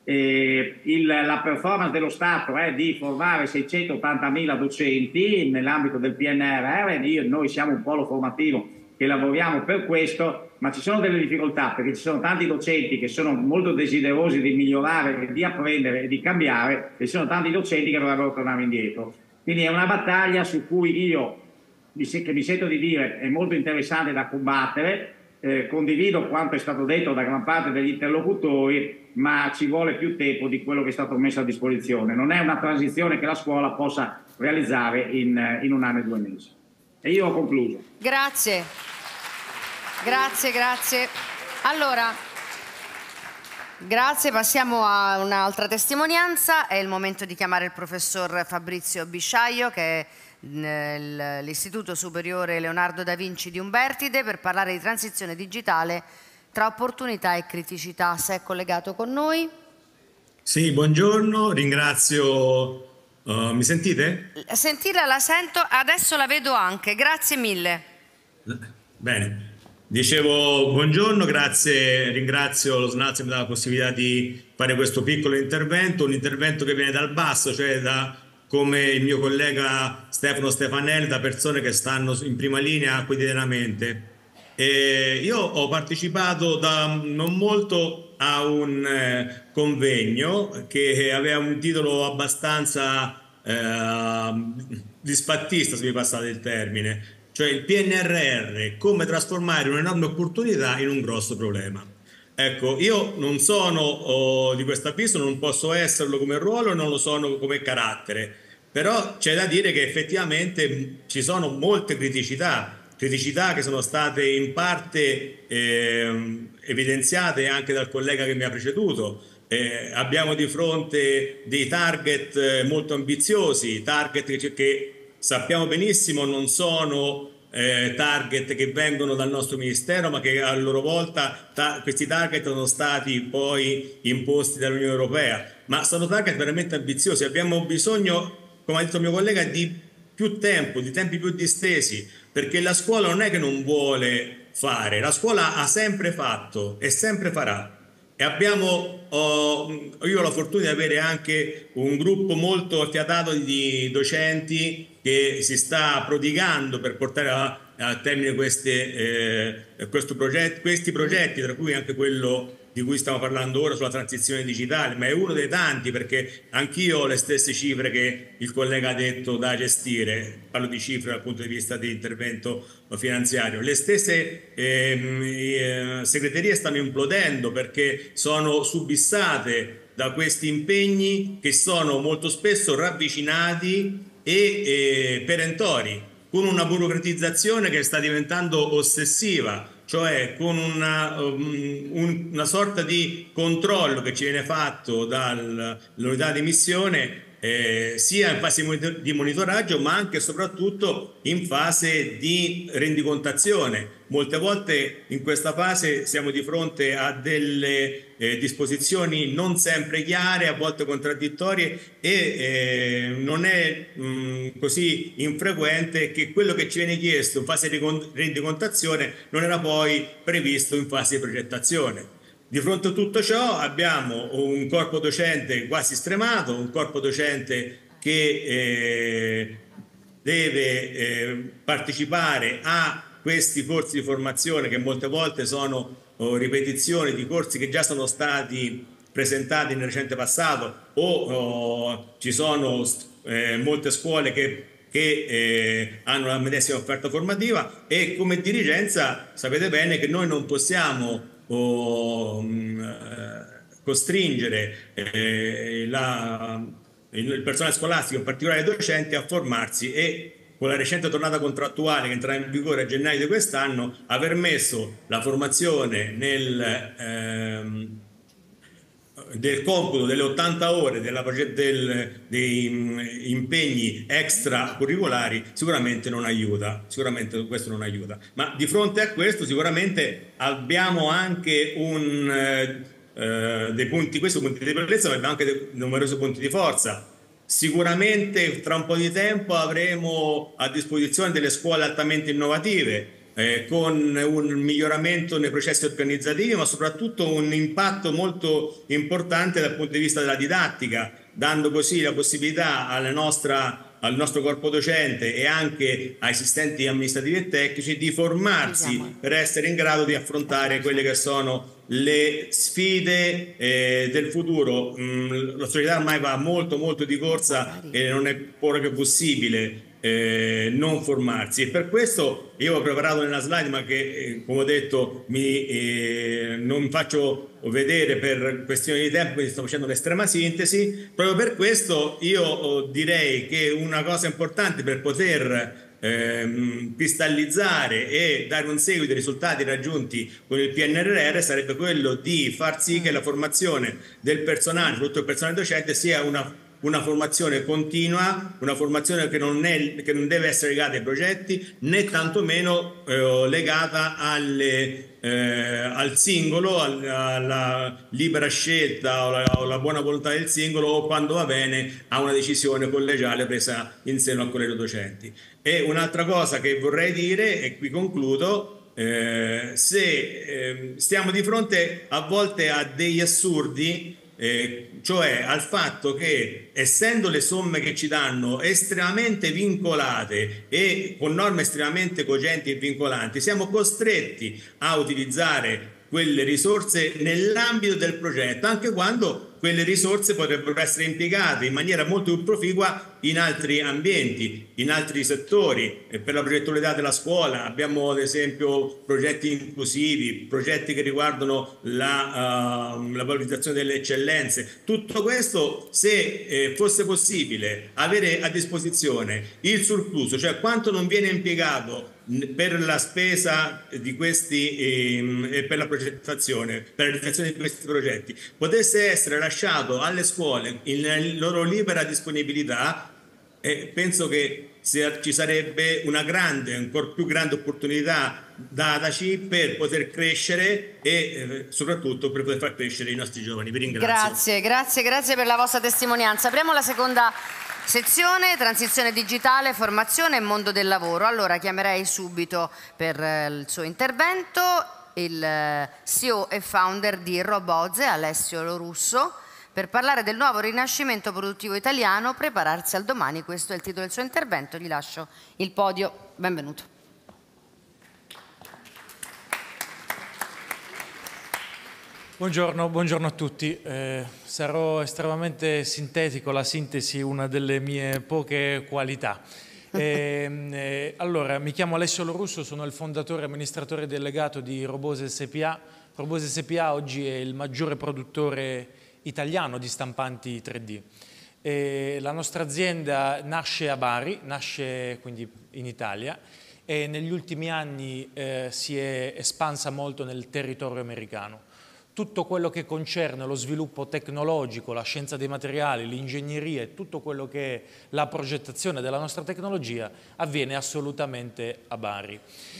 La performance dello Stato è di formare 680.000 docenti nell'ambito del PNRR, noi siamo un polo formativo che lavoriamo per questo, ma ci sono delle difficoltà perché ci sono tanti docenti che sono molto desiderosi di migliorare, di apprendere e di cambiare, e ci sono tanti docenti che dovrebbero tornare indietro. Quindi è una battaglia su cui io mi sento di dire è molto interessante da combattere, condivido quanto è stato detto da gran parte degli interlocutori, ma ci vuole più tempo di quello che è stato messo a disposizione. Non è una transizione che la scuola possa realizzare in 1 anno e 2 mesi. E io ho concluso. Grazie. Grazie. Allora, grazie, passiamo a un'altra testimonianza. È il momento di chiamare il professor Fabrizio Bisciaio, che è l'Istituto Superiore Leonardo da Vinci di Umbertide, per parlare di transizione digitale tra opportunità e criticità. Se è collegato con noi. Sì, buongiorno, ringrazio. Mi sentite? Sentirla la sento, adesso la vedo anche, grazie mille. Bene. Dicevo, buongiorno, grazie, ringrazio lo SNALS che mi dà la possibilità di fare questo piccolo intervento, un intervento che viene dal basso, cioè da, come il mio collega Stefano Stefanelli, da persone che stanno in prima linea quotidianamente. Io ho partecipato da non molto a un convegno che aveva un titolo abbastanza disfattista, se mi passate il termine, cioè il PNRR, come trasformare un'enorme opportunità in un grosso problema. Ecco, io non sono di questa pista, non posso esserlo come ruolo e non lo sono come carattere, però c'è da dire che effettivamente ci sono molte criticità che sono state in parte evidenziate anche dal collega che mi ha preceduto. Abbiamo di fronte dei target molto ambiziosi, target che sappiamo benissimo non sono target che vengono dal nostro Ministero, ma che a loro volta questi target sono stati poi imposti dall'Unione Europea, ma sono target veramente ambiziosi. Abbiamo bisogno, come ha detto il mio collega, di più tempo, di tempi più distesi, perché la scuola non è che non vuole fare, la scuola ha sempre fatto e sempre farà. E abbiamo, io ho la fortuna di avere anche un gruppo molto affiatato di docenti che si sta prodigando per portare a termine questi progetti, tra cui anche quello di cui stiamo parlando ora sulla transizione digitale, ma è uno dei tanti, perché anch'io ho le stesse cifre che il collega ha detto da gestire, parlo di cifre dal punto di vista di intervento finanziario. Le stesse segreterie stanno implodendo perché sono subissate da questi impegni che sono molto spesso ravvicinati e perentori, con una burocratizzazione che sta diventando ossessiva, cioè con una sorta di controllo che ci viene fatto dall'unità di missione, sia in fase di monitoraggio ma anche e soprattutto in fase di rendicontazione. Molte volte in questa fase siamo di fronte a delle disposizioni non sempre chiare, a volte contraddittorie, e non è così infrequente che quello che ci viene chiesto in fase di rendicontazione non era poi previsto in fase di progettazione. Di fronte a tutto ciò abbiamo un corpo docente quasi stremato, un corpo docente che deve partecipare a questi corsi di formazione che molte volte sono ripetizioni di corsi che già sono stati presentati nel recente passato, o ci sono molte scuole che hanno la medesima offerta formativa, e come dirigenza sapete bene che noi non possiamo costringere il personale scolastico, in particolare i docenti, a formarsi, e con la recente tornata contrattuale che entrerà in vigore a gennaio di quest'anno aver messo la formazione del computo delle 80 ore dei impegni extracurricolari sicuramente non aiuta, sicuramente questo non aiuta. Ma di fronte a questo sicuramente abbiamo anche questi punti di debolezza, ma abbiamo anche numerosi punti di forza. Sicuramente tra un po' di tempo avremo a disposizione delle scuole altamente innovative, con un miglioramento nei processi organizzativi, ma soprattutto un impatto molto importante dal punto di vista della didattica, dando così la possibilità al nostro corpo docente e anche ai assistenti amministrativi e tecnici di formarsi per essere in grado di affrontare quelle che sono le sfide del futuro. La società ormai va molto molto di corsa e non è proprio possibile non formarsi, e per questo io ho preparato nella slide, ma che come ho detto non faccio vedere per questioni di tempo, quindi sto facendo un'estrema sintesi. Proprio per questo io direi che una cosa importante per poter cristallizzare e dare un seguito ai risultati raggiunti con il PNRR sarebbe quello di far sì che la formazione del personale, soprattutto il personale docente, sia una formazione continua, una formazione che non deve essere legata ai progetti, né tantomeno legata al singolo, alla libera scelta o alla buona volontà del singolo, o quando va bene a una decisione collegiale presa in seno al collegio docenti. E un'altra cosa che vorrei dire, e qui concludo, se stiamo di fronte a volte a degli assurdi, cioè al fatto che, essendo le somme che ci danno estremamente vincolate e con norme estremamente cogenti e vincolanti, siamo costretti a utilizzare quelle risorse nell'ambito del progetto, anche quando quelle risorse potrebbero essere impiegate in maniera molto più proficua in altri ambienti, in altri settori. Per la progettualità della scuola abbiamo ad esempio progetti inclusivi, progetti che riguardano la valorizzazione delle eccellenze. Tutto questo, se fosse possibile avere a disposizione il surplus, cioè quanto non viene impiegato per la spesa di questi e per la progettazione, per la realizzazione di questi progetti, potesse essere lasciato alle scuole in loro libera disponibilità, penso che ci sarebbe una grande, ancora più grande opportunità dataci per poter crescere e soprattutto per poter far crescere i nostri giovani. Vi ringrazio. Grazie per la vostra testimonianza. Apriamo la seconda sezione, transizione digitale, formazione e mondo del lavoro. Allora chiamerei subito per il suo intervento il CEO e founder di Roboze, Alessio Lorusso, per parlare del nuovo rinascimento produttivo italiano, prepararsi al domani. Questo è il titolo del suo intervento. Gli lascio il podio. Benvenuto. Buongiorno a tutti. Sarò estremamente sintetico, la sintesi è una delle mie poche qualità. Allora, mi chiamo Alessio Lorusso, sono il fondatore e amministratore delegato di Roboze SPA. Roboze SPA oggi è il maggiore produttore italiano di stampanti 3D. La nostra azienda nasce a Bari, nasce quindi in Italia, e negli ultimi anni si è espansa molto nel territorio americano. Tutto quello che concerne lo sviluppo tecnologico, la scienza dei materiali, l'ingegneria e tutto quello che è la progettazione della nostra tecnologia avviene assolutamente a Bari.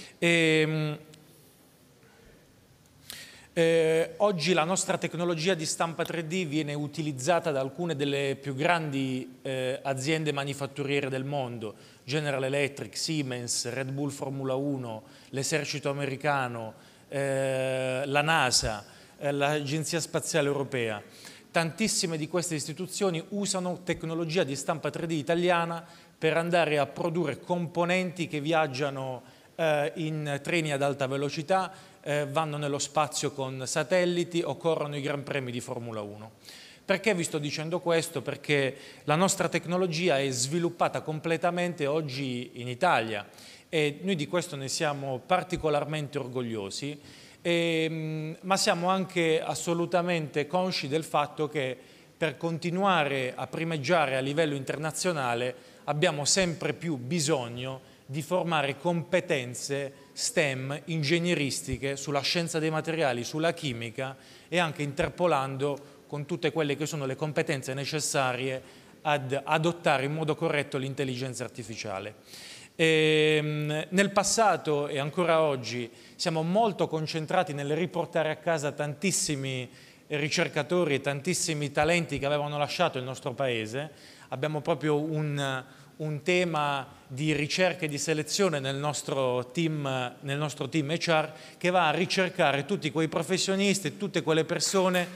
Oggi la nostra tecnologia di stampa 3D viene utilizzata da alcune delle più grandi aziende manifatturiere del mondo: General Electric, Siemens, Red Bull Formula 1, l'esercito americano, la NASA, l'Agenzia Spaziale Europea. Tantissime di queste istituzioni usano tecnologia di stampa 3D italiana per andare a produrre componenti che viaggiano in treni ad alta velocità, vanno nello spazio con satelliti o corrono i Gran Premi di Formula 1. Perché vi sto dicendo questo? Perché la nostra tecnologia è sviluppata completamente oggi in Italia e noi di questo ne siamo particolarmente orgogliosi. Ma siamo anche assolutamente consci del fatto che per continuare a primeggiare a livello internazionale abbiamo sempre più bisogno di formare competenze STEM ingegneristiche sulla scienza dei materiali, sulla chimica e anche interpolando con tutte quelle che sono le competenze necessarie ad adottare in modo corretto l'intelligenza artificiale. Nel passato e ancora oggi siamo molto concentrati nel riportare a casa tantissimi ricercatori e tantissimi talenti che avevano lasciato il nostro paese. Abbiamo proprio un tema di ricerca e di selezione nel nostro team HR che va a ricercare tutti quei professionisti, tutte quelle persone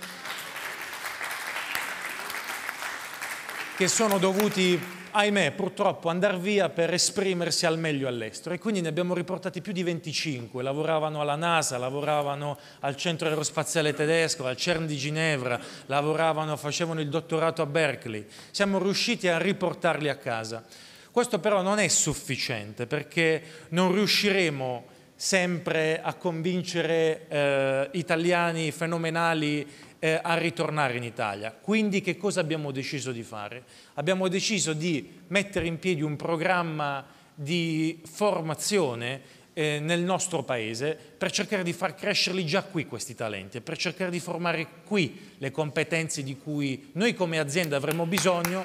che sono dovuti, ahimè, purtroppo andare via per esprimersi al meglio all'estero, e quindi ne abbiamo riportati più di 25, lavoravano alla NASA, lavoravano al centro aerospaziale tedesco, al CERN di Ginevra, facevano il dottorato a Berkeley. Siamo riusciti a riportarli a casa. Questo però non è sufficiente, perché non riusciremo sempre a convincere italiani fenomenali a ritornare in Italia. Quindi che cosa abbiamo deciso di fare? Abbiamo deciso di mettere in piedi un programma di formazione nel nostro paese per cercare di far crescerli già qui questi talenti, per cercare di formare qui le competenze di cui noi come azienda avremo bisogno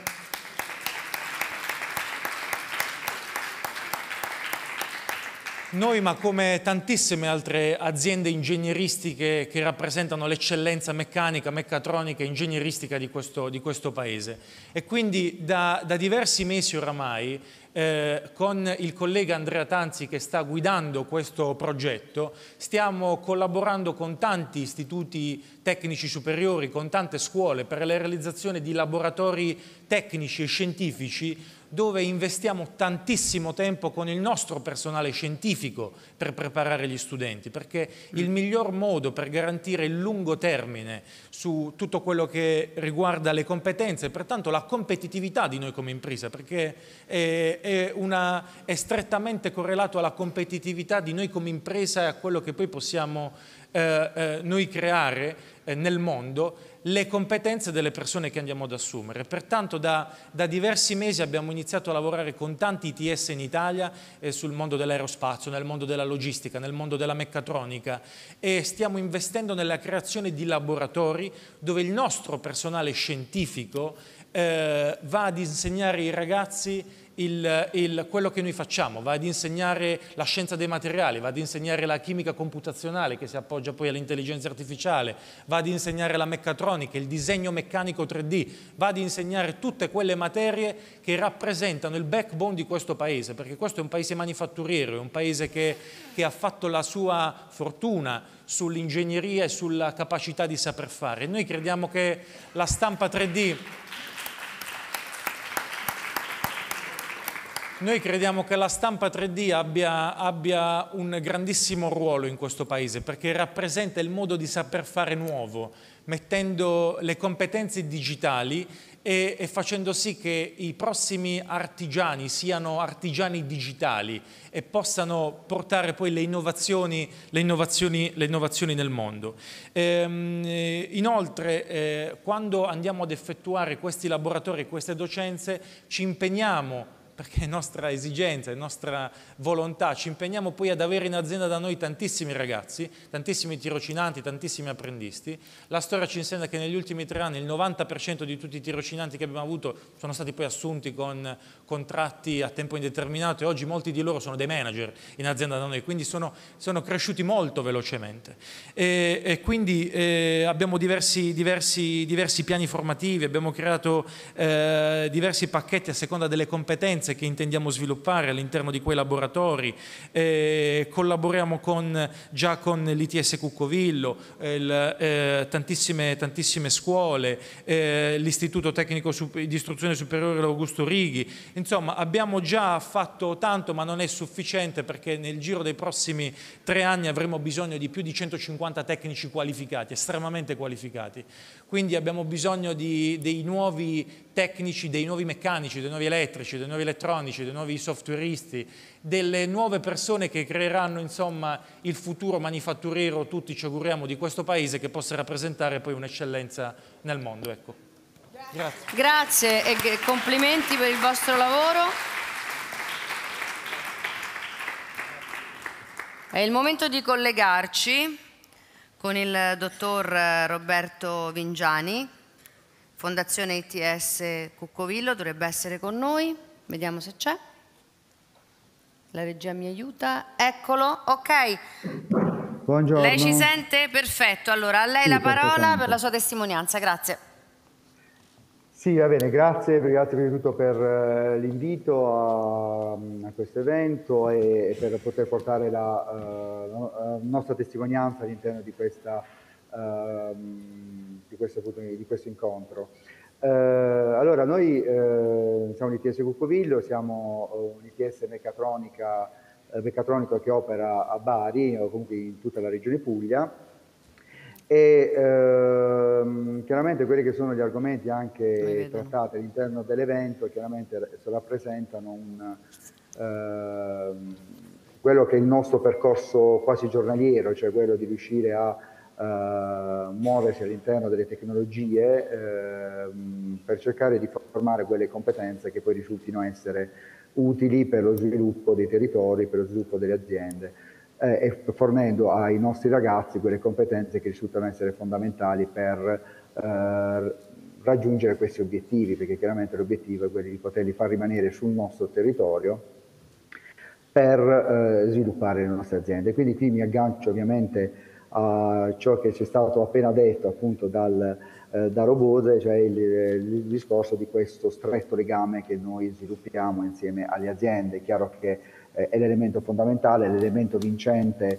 Noi, ma come tantissime altre aziende ingegneristiche che rappresentano l'eccellenza meccanica, meccatronica e ingegneristica di questo Paese. E quindi da diversi mesi oramai, con il collega Andrea Tanzi che sta guidando questo progetto, stiamo collaborando con tanti istituti tecnici superiori, con tante scuole per la realizzazione di laboratori tecnici e scientifici dove investiamo tantissimo tempo con il nostro personale scientifico per preparare gli studenti, perché il miglior modo per garantire il lungo termine su tutto quello che riguarda le competenze e pertanto la competitività di noi come impresa, perché è strettamente correlato alla competitività di noi come impresa e a quello che poi possiamo noi creare nel mondo, le competenze delle persone che andiamo ad assumere. Pertanto da diversi mesi abbiamo iniziato a lavorare con tanti ITS in Italia sul mondo dell'aerospazio, nel mondo della logistica, nel mondo della meccatronica e stiamo investendo nella creazione di laboratori dove il nostro personale scientifico va ad insegnare ai ragazzi quello che noi facciamo, va ad insegnare la scienza dei materiali, va ad insegnare la chimica computazionale che si appoggia poi all'intelligenza artificiale, va ad insegnare la meccatronica, il disegno meccanico 3D, va ad insegnare tutte quelle materie che rappresentano il backbone di questo paese, perché questo è un paese manifatturiero, è un paese che ha fatto la sua fortuna sull'ingegneria e sulla capacità di saper fare. Noi crediamo che la stampa 3D Noi crediamo che la stampa 3D abbia un grandissimo ruolo in questo Paese perché rappresenta il modo di saper fare nuovo, mettendo le competenze digitali e facendo sì che i prossimi artigiani siano artigiani digitali e possano portare poi le innovazioni nel mondo. Inoltre, quando andiamo ad effettuare questi laboratori e queste docenze, ci impegniamo, perché è nostra esigenza, è nostra volontà, ci impegniamo poi ad avere in azienda da noi tantissimi ragazzi, tantissimi tirocinanti, tantissimi apprendisti. La storia ci insegna che negli ultimi 3 anni il 90% di tutti i tirocinanti che abbiamo avuto sono stati poi assunti con contratti a tempo indeterminato e oggi molti di loro sono dei manager in azienda da noi, quindi sono cresciuti molto velocemente. E quindi abbiamo diversi piani formativi, abbiamo creato diversi pacchetti a seconda delle competenze che intendiamo sviluppare all'interno di quei laboratori, collaboriamo già con l'ITS Cuccovillo, tantissime scuole, l'Istituto Tecnico di Istruzione Superiore Augusto Righi, insomma abbiamo già fatto tanto ma non è sufficiente perché nel giro dei prossimi 3 anni avremo bisogno di più di 150 tecnici qualificati, estremamente qualificati, quindi abbiamo bisogno dei nuovi tecnici, dei nuovi meccanici, dei nuovi elettrici, dei nuovi elettronici, dei nuovi softwareisti, delle nuove persone che creeranno insomma il futuro manifatturiero, tutti ci auguriamo, di questo Paese che possa rappresentare poi un'eccellenza nel mondo. Ecco. Grazie. Grazie e complimenti per il vostro lavoro. È il momento di collegarci con il dottor Roberto Vingiani, Fondazione ITS Cuccovillo, dovrebbe essere con noi, vediamo se c'è. La regia mi aiuta, eccolo, ok. Buongiorno. Lei ci sente? Perfetto, allora a lei la parola per la sua testimonianza, grazie. Sì, va bene, grazie prima di tutto per l'invito a questo evento e per poter portare la nostra testimonianza all'interno di questo incontro. Allora, noi siamo l'ITS Cuccovillo, siamo un ITS meccatronico che opera a Bari o comunque in tutta la regione Puglia e chiaramente quelli che sono gli argomenti anche trattati all'interno dell'evento chiaramente rappresentano quello che è il nostro percorso quasi giornaliero, cioè quello di riuscire a muoversi all'interno delle tecnologie per cercare di formare quelle competenze che poi risultino essere utili per lo sviluppo dei territori, per lo sviluppo delle aziende e fornendo ai nostri ragazzi quelle competenze che risultano essere fondamentali per raggiungere questi obiettivi, perché chiaramente l'obiettivo è quello di poterli far rimanere sul nostro territorio per sviluppare le nostre aziende. Quindi qui mi aggancio ovviamente a ciò che ci è stato appena detto appunto da Robose, cioè il discorso di questo stretto legame che noi sviluppiamo insieme alle aziende. È chiaro che è l'elemento fondamentale, l'elemento vincente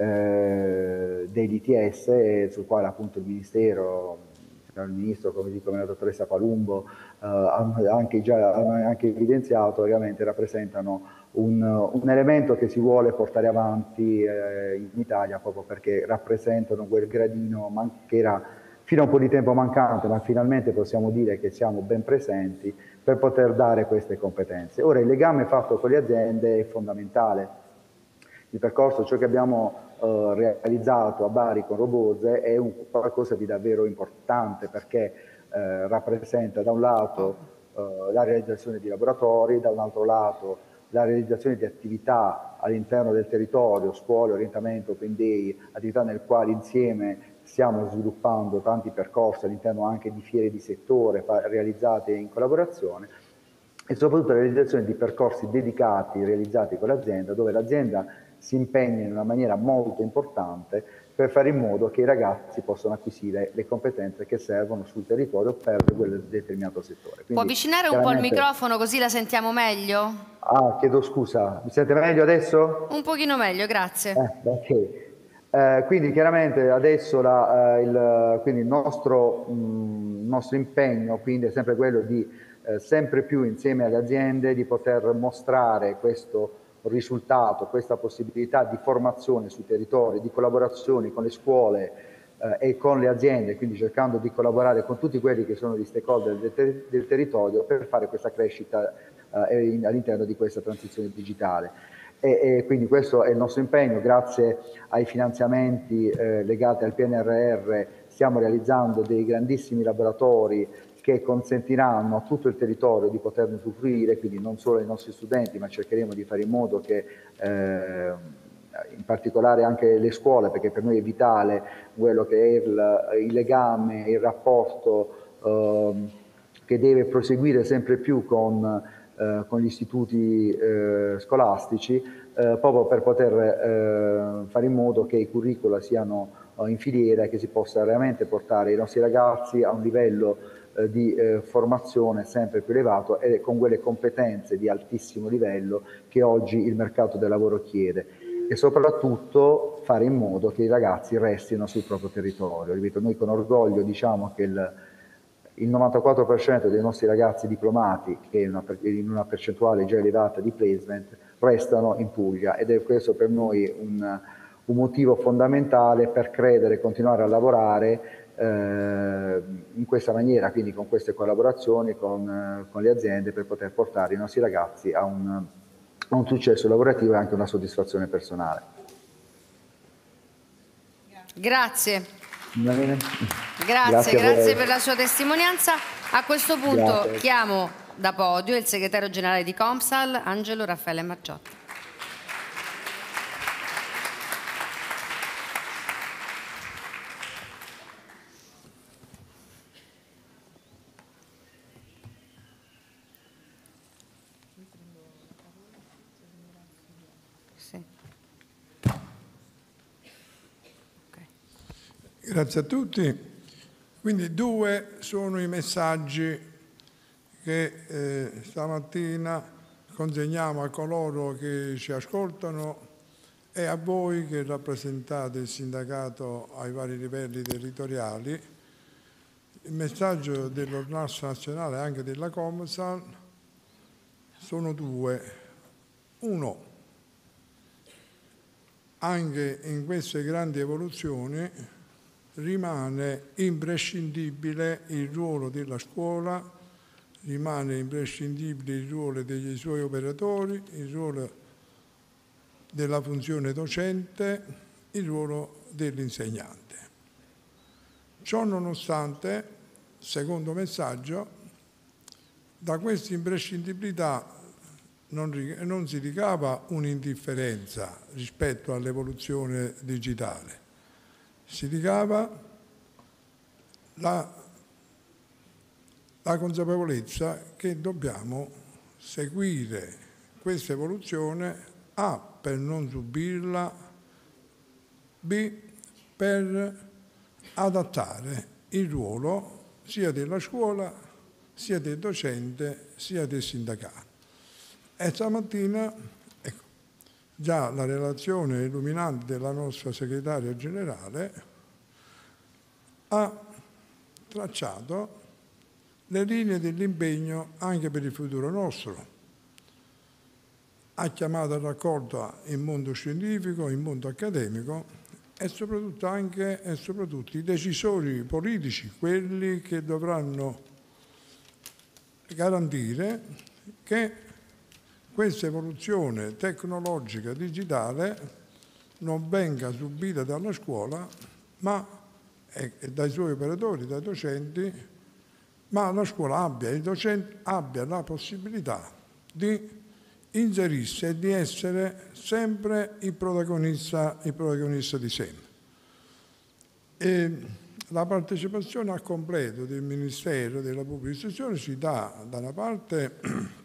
dell'ITS, sul quale appunto il Ministero, il Ministro, come la dottoressa Palumbo, hanno anche evidenziato, ovviamente rappresentano un elemento che si vuole portare avanti in Italia, proprio perché rappresentano quel gradino che era fino a un po' di tempo mancante, ma finalmente possiamo dire che siamo ben presenti per poter dare queste competenze. Ora, il legame fatto con le aziende è fondamentale. Il percorso, ciò che abbiamo realizzato a Bari con Robose è qualcosa di davvero importante, perché rappresenta da un lato la realizzazione di laboratori, da un altro lato la realizzazione di attività all'interno del territorio, scuole, orientamento, open day, attività nel quale insieme stiamo sviluppando tanti percorsi all'interno anche di fiere di settore realizzate in collaborazione, e soprattutto la realizzazione di percorsi dedicati realizzati con l'azienda, dove l'azienda si impegna in una maniera molto importante per fare in modo che i ragazzi possano acquisire le competenze che servono sul territorio per quel determinato settore. Quindi, può avvicinare un po' il microfono così la sentiamo meglio? Ah, chiedo scusa, mi sente meglio adesso? Un pochino meglio, grazie. Ok. Quindi chiaramente adesso quindi il nostro impegno quindi è sempre quello di sempre più insieme alle aziende di poter mostrare questo risultato, questa possibilità di formazione sui territori, di collaborazione con le scuole e con le aziende, quindi cercando di collaborare con tutti quelli che sono gli stakeholder del territorio per fare questa crescita all'interno di questa transizione digitale. E quindi questo è il nostro impegno. Grazie ai finanziamenti legati al PNRR stiamo realizzando dei grandissimi laboratori che consentiranno a tutto il territorio di poterne usufruire, quindi non solo ai nostri studenti, ma cercheremo di fare in modo che in particolare anche le scuole, perché per noi è vitale quello che è il legame, il rapporto che deve proseguire sempre più con gli istituti scolastici, proprio per poter fare in modo che i curricula siano in filiera e che si possa veramente portare i nostri ragazzi a un livello di formazione sempre più elevato e con quelle competenze di altissimo livello che oggi il mercato del lavoro chiede, e soprattutto fare in modo che i ragazzi restino sul proprio territorio. Ripeto, noi con orgoglio diciamo che il 94% dei nostri ragazzi diplomati, che in una percentuale già elevata di placement, restano in Puglia, ed è questo per noi un motivo fondamentale per credere e continuare a lavorare in questa maniera, quindi con queste collaborazioni con le aziende, per poter portare i nostri ragazzi a un successo lavorativo e anche una soddisfazione personale. Grazie. Grazie per la sua testimonianza. A questo punto chiamo da podio il segretario generale di Comsal, Angelo Raffaele Margiotta. Grazie a tutti. Quindi 2 sono i messaggi che stamattina consegniamo a coloro che ci ascoltano e a voi che rappresentate il sindacato ai vari livelli territoriali. Il messaggio dell'Ordinanza Nazionale e anche della Comsal sono 2. 1. Anche in queste grandi evoluzioni rimane imprescindibile il ruolo della scuola, rimane imprescindibile il ruolo dei suoi operatori, il ruolo della funzione docente, il ruolo dell'insegnante. Ciò nonostante, secondo messaggio, da questa imprescindibilità non si ricava un'indifferenza rispetto all'evoluzione digitale. Si ricava la consapevolezza che dobbiamo seguire questa evoluzione A, per non subirla, B, per adattare il ruolo sia della scuola, sia del docente, sia del sindacato. E stamattina, ecco, già la relazione illuminante della nostra segretaria generale ha tracciato le linee dell'impegno anche per il futuro nostro. Ha chiamato a raccolta il mondo scientifico, il mondo accademico e soprattutto i decisori politici, quelli che dovranno garantire che questa evoluzione tecnologica digitale non venga subita dalla scuola e dai suoi operatori, dai docenti, ma la scuola il docente abbia la possibilità di inserirsi e di essere sempre il protagonista di sempre. E la partecipazione al completo del Ministero della Pubblica Istruzione ci dà da una parte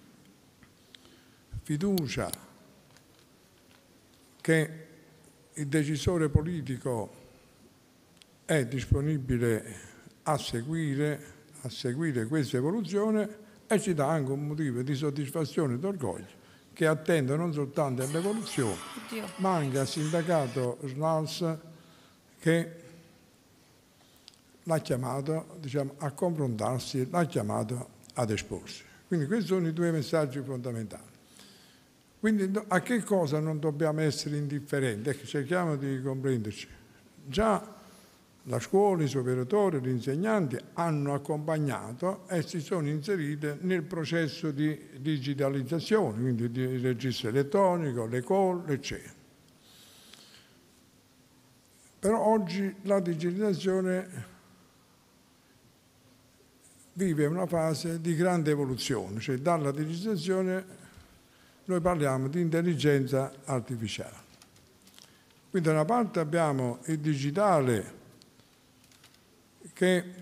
fiducia che il decisore politico è disponibile a seguire questa evoluzione e ci dà anche un motivo di soddisfazione e d'orgoglio che attende non soltanto all'evoluzione, ma anche al sindacato SNALS che l'ha chiamato a confrontarsi, l'ha chiamato ad esporsi. Quindi questi sono i due messaggi fondamentali. Quindi a che cosa non dobbiamo essere indifferenti? Cerchiamo di comprenderci. Già la scuola, i suoi operatori, gli insegnanti hanno accompagnato e si sono inseriti nel processo di digitalizzazione, quindi di registro elettronico, le call, eccetera. Però oggi la digitalizzazione vive una fase di grande evoluzione, cioè dalla digitalizzazione noi parliamo di intelligenza artificiale. Quindi da una parte abbiamo il digitale che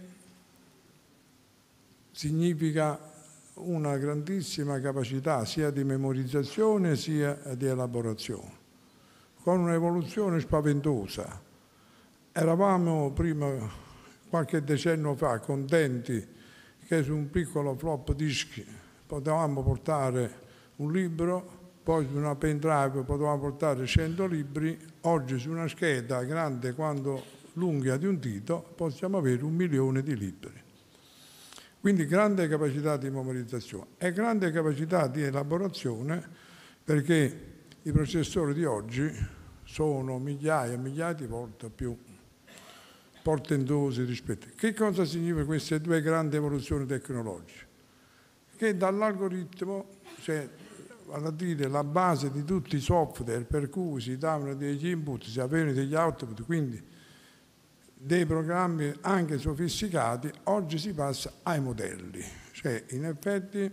significa una grandissima capacità sia di memorizzazione sia di elaborazione, con un'evoluzione spaventosa. Eravamo prima, qualche decennio fa, contenti che su un piccolo flop disk potevamo portare un libro, poi su una pen drive potevamo portare 100 libri, oggi su una scheda grande quanto l'unghia di un dito possiamo avere 1 milione di libri. Quindi grande capacità di memorizzazione e grande capacità di elaborazione, perché i processori di oggi sono migliaia e migliaia di volte più portentosi rispetto. Che cosa significa queste due grandi evoluzioni tecnologiche? Che dall'algoritmo, cioè vale a dire la base di tutti i software per cui si davano degli input, si avevano degli output, quindi dei programmi anche sofisticati, oggi si passa ai modelli. Cioè, in effetti,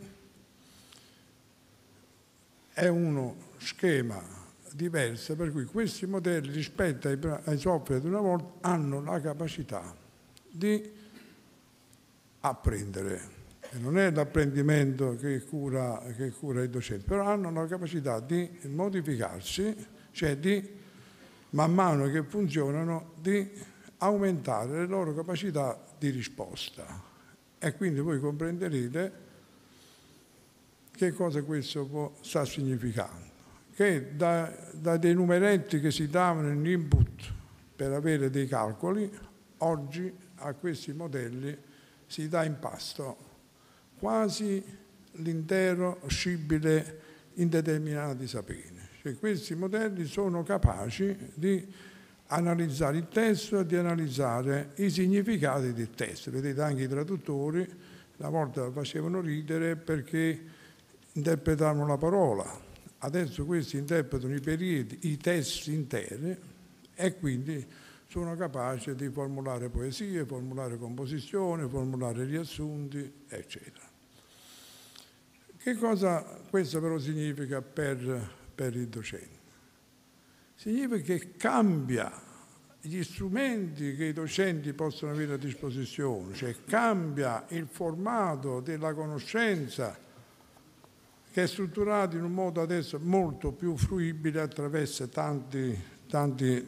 è uno schema diverso per cui questi modelli rispetto ai software di una volta hanno la capacità di apprendere. E non è l'apprendimento che cura i docenti, però hanno la capacità di modificarsi, cioè di, man mano che funzionano, di aumentare le loro capacità di risposta. E quindi voi comprenderete che cosa questo sta significando. Che da dei numeretti che si davano in input per avere dei calcoli, oggi a questi modelli si dà in pasto quasi l'intero scibile indeterminati saperi. Cioè, questi modelli sono capaci di analizzare il testo e di analizzare i significati del testo. Vedete, anche i traduttori una volta facevano ridere perché interpretavano la parola. Adesso questi interpretano i periodi, i testi interi e quindi sono capaci di formulare poesie, formulare composizioni, formulare riassunti, eccetera. Che cosa questo però significa per il docente? Significa che cambia gli strumenti che i docenti possono avere a disposizione, cioè cambia il formato della conoscenza che è strutturato in un modo adesso molto più fruibile attraverso tante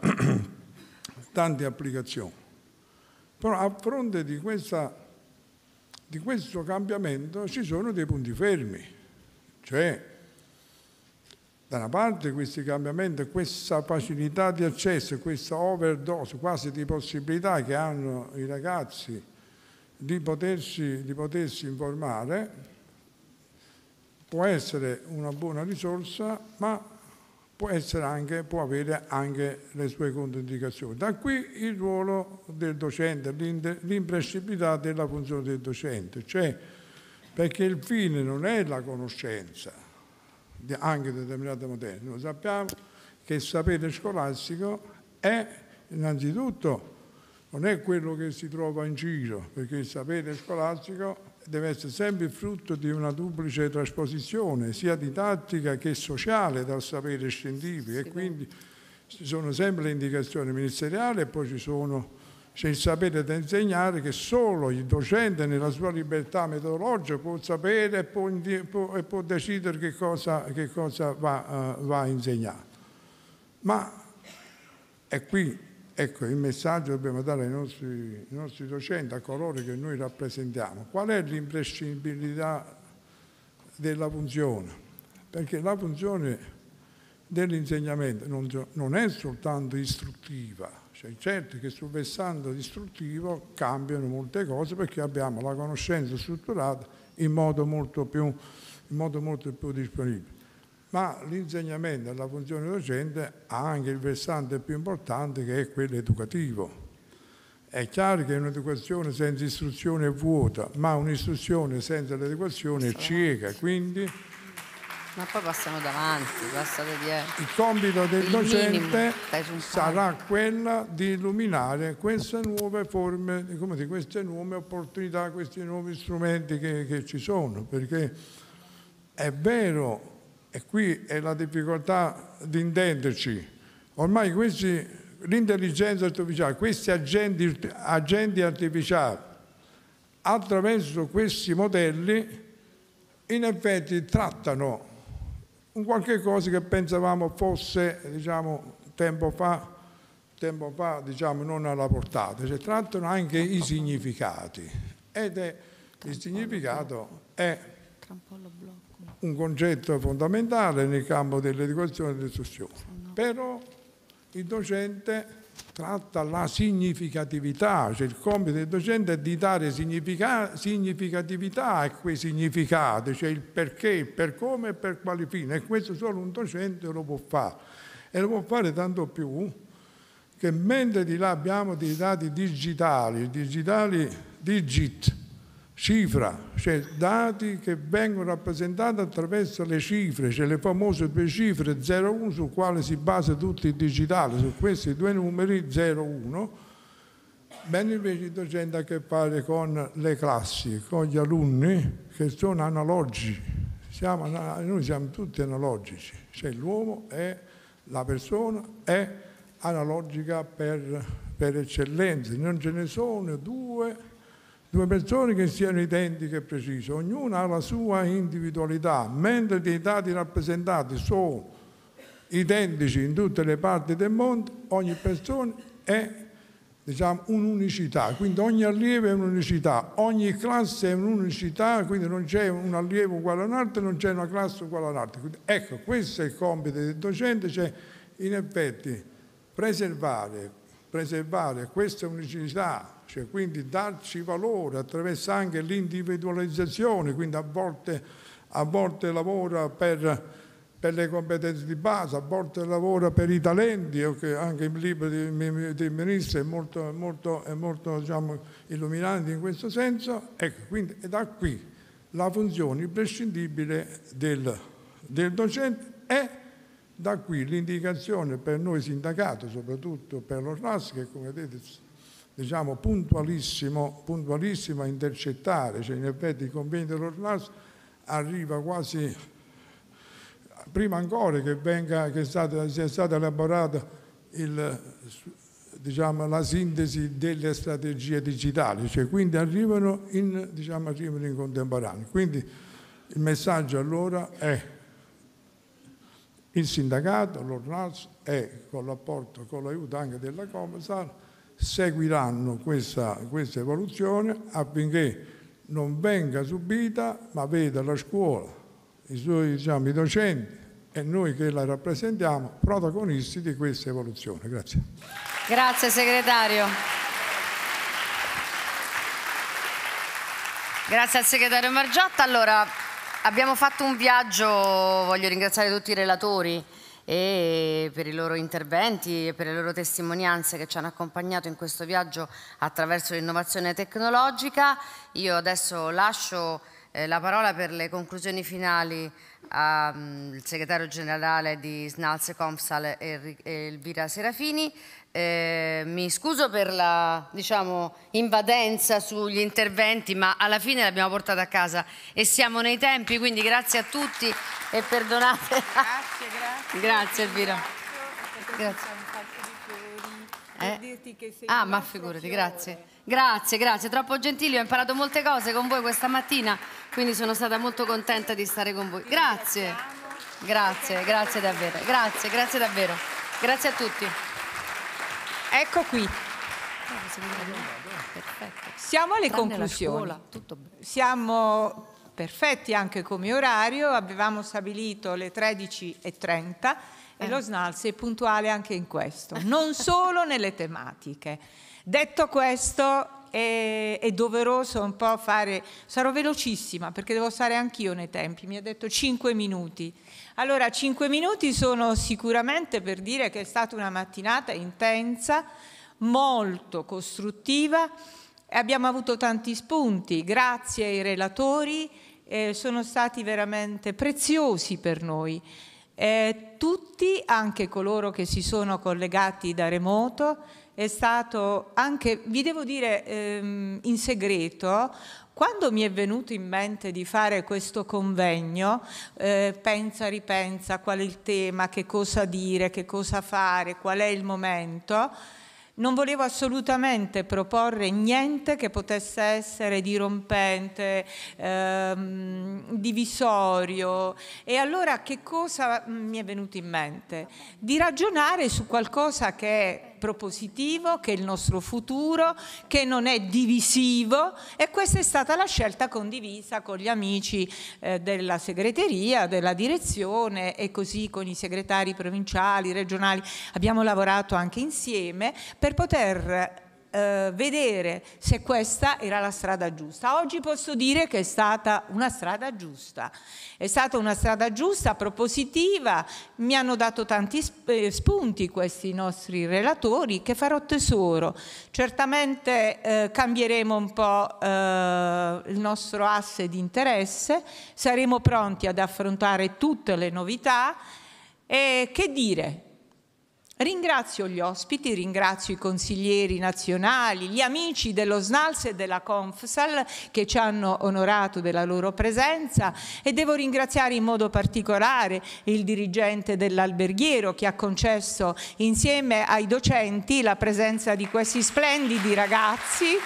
applicazioni. Però a fronte di questo cambiamento ci sono dei punti fermi, cioè da una parte questi cambiamenti, questa facilità di accesso, questa overdose quasi di possibilità che hanno i ragazzi di potersi informare, può essere una buona risorsa, ma può avere anche le sue controindicazioni. Da qui il ruolo del docente, l'imprescindibilità della funzione del docente, cioè perché il fine non è la conoscenza, anche di determinate materie. Noi sappiamo che il sapere scolastico è innanzitutto, non è quello che si trova in giro, perché il sapere scolastico deve essere sempre il frutto di una duplice trasposizione, sia didattica che sociale dal sapere scientifico, e quindi ci sono sempre le indicazioni ministeriali e poi c'è il sapere da insegnare che solo il docente nella sua libertà metodologica può sapere e può decidere che cosa va a insegnare. Ma è qui, ecco, il messaggio che dobbiamo dare ai nostri docenti, a coloro che noi rappresentiamo. Qual è l'imprescindibilità della funzione? Perché la funzione dell'insegnamento non è soltanto istruttiva, cioè certo che sul versante istruttivo cambiano molte cose perché abbiamo la conoscenza strutturata in modo molto più disponibile. Ma l'insegnamento e la funzione docente ha anche il versante più importante, che è quello educativo. È chiaro che un'educazione senza istruzione è vuota, ma un'istruzione senza l'educazione è cieca, quindi ma poi passano davanti, passate dietro. Il compito del docente sarà quello di illuminare queste nuove forme, queste nuove opportunità, questi nuovi strumenti che ci sono, perché è vero. E qui è la difficoltà di intenderci. Ormai l'intelligenza artificiale, questi agenti artificiali, attraverso questi modelli, in effetti trattano un qualche cosa che pensavamo fosse, tempo fa, non alla portata. Cioè, trattano anche i significati. Il significato è un concetto fondamentale nel campo dell'educazione e dell'istruzione. Però il docente tratta la significatività, cioè il compito del docente è di dare significatività a quei significati, cioè il perché, il per come e per quali fini, e questo solo un docente lo può fare. E lo può fare tanto più che mentre di là abbiamo dei dati digitali digit, cifra, cioè dati che vengono rappresentati attraverso le cifre, cioè le famose due cifre 0,1 su quale si basa tutto il digitale, su questi due numeri 0,1, bene invece il docente ha a che fare con le classi, con gli alunni che sono analogici, noi siamo tutti analogici, cioè l'uomo la persona è analogica per eccellenza, non ce ne sono due persone che siano identiche e precise, ognuna ha la sua individualità, mentre dei dati rappresentati sono identici in tutte le parti del mondo, ogni persona è un'unicità, quindi ogni allievo è un'unicità, ogni classe è un'unicità, quindi non c'è un allievo uguale a un altro, non c'è una classe uguale a un'altra. Ecco, questo è il compito del docente, cioè in effetti preservare questa unicità, cioè quindi darci valore attraverso anche l'individualizzazione, quindi a volte lavora per le competenze di base, a volte lavora per i talenti, anche il libro del Ministro è molto illuminante in questo senso. Ecco, quindi è da qui la funzione imprescindibile del docente è da qui l'indicazione per noi sindacato, soprattutto per l'ORNAS, che come vedete puntualissimo a intercettare, cioè in effetti il convegno dell'ORNAS arriva quasi prima ancora che sia stata elaborata la sintesi delle strategie digitali, cioè quindi arrivano in contemporanea. Quindi Il messaggio allora è: il sindacato, l'ORNALS e con l'apporto, con l'aiuto anche della Comsal, seguiranno questa evoluzione affinché non venga subita, ma veda la scuola, i suoi i docenti e noi che la rappresentiamo protagonisti di questa evoluzione. Grazie. Grazie segretario. Grazie al segretario Margiotta. Allora, abbiamo fatto un viaggio, voglio ringraziare tutti i relatori e per i loro interventi e per le loro testimonianze che ci hanno accompagnato in questo viaggio attraverso l'innovazione tecnologica. Io adesso lascio la parola per le conclusioni finali al segretario generale di SNALS e Comsal Elvira Serafini. Mi scuso per la invadenza sugli interventi, ma alla fine l'abbiamo portata a casa e siamo nei tempi, quindi grazie a tutti e perdonate. Grazie Elvira. Grazie. Ma figurati, grazie. Grazie, troppo gentili, ho imparato molte cose con voi questa mattina, quindi sono stata molto contenta di stare con voi. Grazie davvero, grazie davvero. Grazie a tutti. Ecco qui. Siamo alle conclusioni. Siamo perfetti anche come orario, avevamo stabilito le 13:30 e lo SNALS è puntuale anche in questo, non solo nelle tematiche. Detto questo, è doveroso un po' fare, sarò velocissima perché devo stare anch'io nei tempi, mi ha detto 5 minuti. Allora, 5 minuti sono sicuramente per dire che è stata una mattinata intensa, molto costruttiva, abbiamo avuto tanti spunti, grazie ai relatori, sono stati veramente preziosi per noi. Tutti, anche coloro che si sono collegati da remoto, è stato anche, vi devo dire in segreto, quando mi è venuto in mente di fare questo convegno, ripensa qual è il tema, che cosa dire, che cosa fare, qual è il momento, non volevo assolutamente proporre niente che potesse essere dirompente, divisorio. E allora che cosa mi è venuto in mente? Di ragionare su qualcosa che è propositivo, che è il nostro futuro, che non è divisivo, e questa è stata la scelta condivisa con gli amici della segreteria, della direzione e così con i segretari provinciali, regionali. Abbiamo lavorato anche insieme per poter vedere se questa era la strada giusta. Oggi posso dire che è stata una strada giusta. È stata una strada giusta, propositiva, mi hanno dato tanti spunti questi nostri relatori che farò tesoro. Certamente cambieremo un po' il nostro asse di interesse, saremo pronti ad affrontare tutte le novità e che dire? Ringrazio gli ospiti, ringrazio i consiglieri nazionali, gli amici dello SNALS e della Comsal che ci hanno onorato della loro presenza e devo ringraziare in modo particolare il dirigente dell'alberghiero che ha concesso insieme ai docenti la presenza di questi splendidi ragazzi.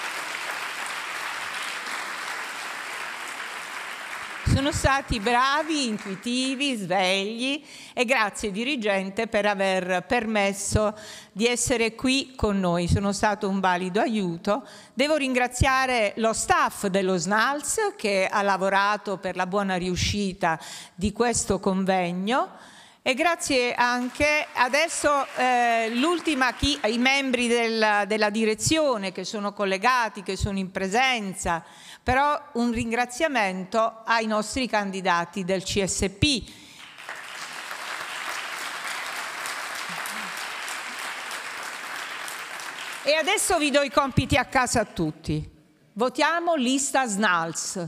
Sono stati bravi, intuitivi, svegli e grazie dirigente per aver permesso di essere qui con noi. Sono stato un valido aiuto. Devo ringraziare lo staff dello SNALS che ha lavorato per la buona riuscita di questo convegno. E grazie anche adesso ai membri della direzione che sono collegati, che sono in presenza, però un ringraziamento ai nostri candidati del CSP. E adesso vi do i compiti a casa a tutti. Votiamo lista SNALS.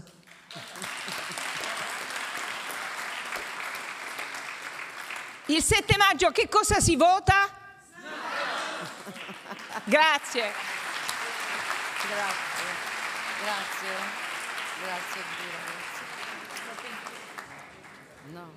Il 7 maggio che cosa si vota? Grazie. Grazie. No.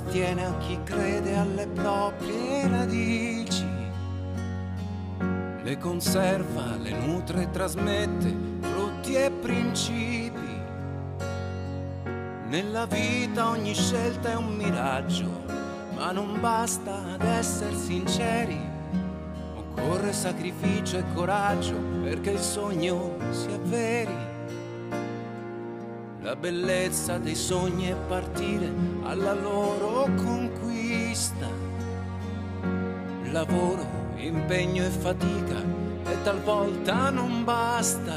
appartiene a chi crede alle proprie radici, le conserva, le nutre e trasmette frutti e principi. Nella vita ogni scelta è un miraggio, ma non basta ad essere sinceri, occorre sacrificio e coraggio perché il sogno si avveri. La bellezza dei sogni è partire alla loro conquista. Lavoro, impegno e fatica e talvolta non basta.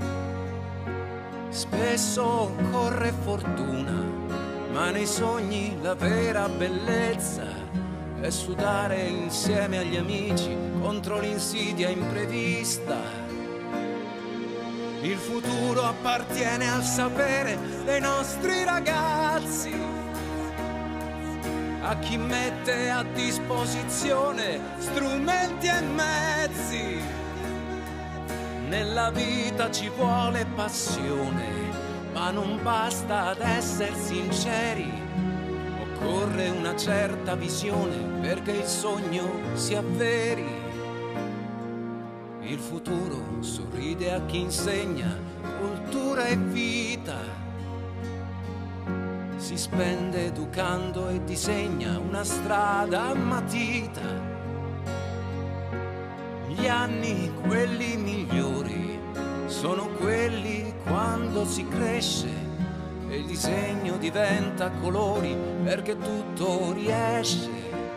Spesso occorre fortuna, ma nei sogni la vera bellezza è sudare insieme agli amici contro l'insidia imprevista. Il futuro appartiene al sapere dei nostri ragazzi, a chi mette a disposizione strumenti e mezzi. Nella vita ci vuole passione, ma non basta ad essere sinceri, occorre una certa visione perché il sogno si avveri. Il futuro sorride a chi insegna cultura e vita, si spende educando e disegna una strada a matita. Gli anni, quelli migliori, sono quelli quando si cresce e il disegno diventa colori perché tutto riesce.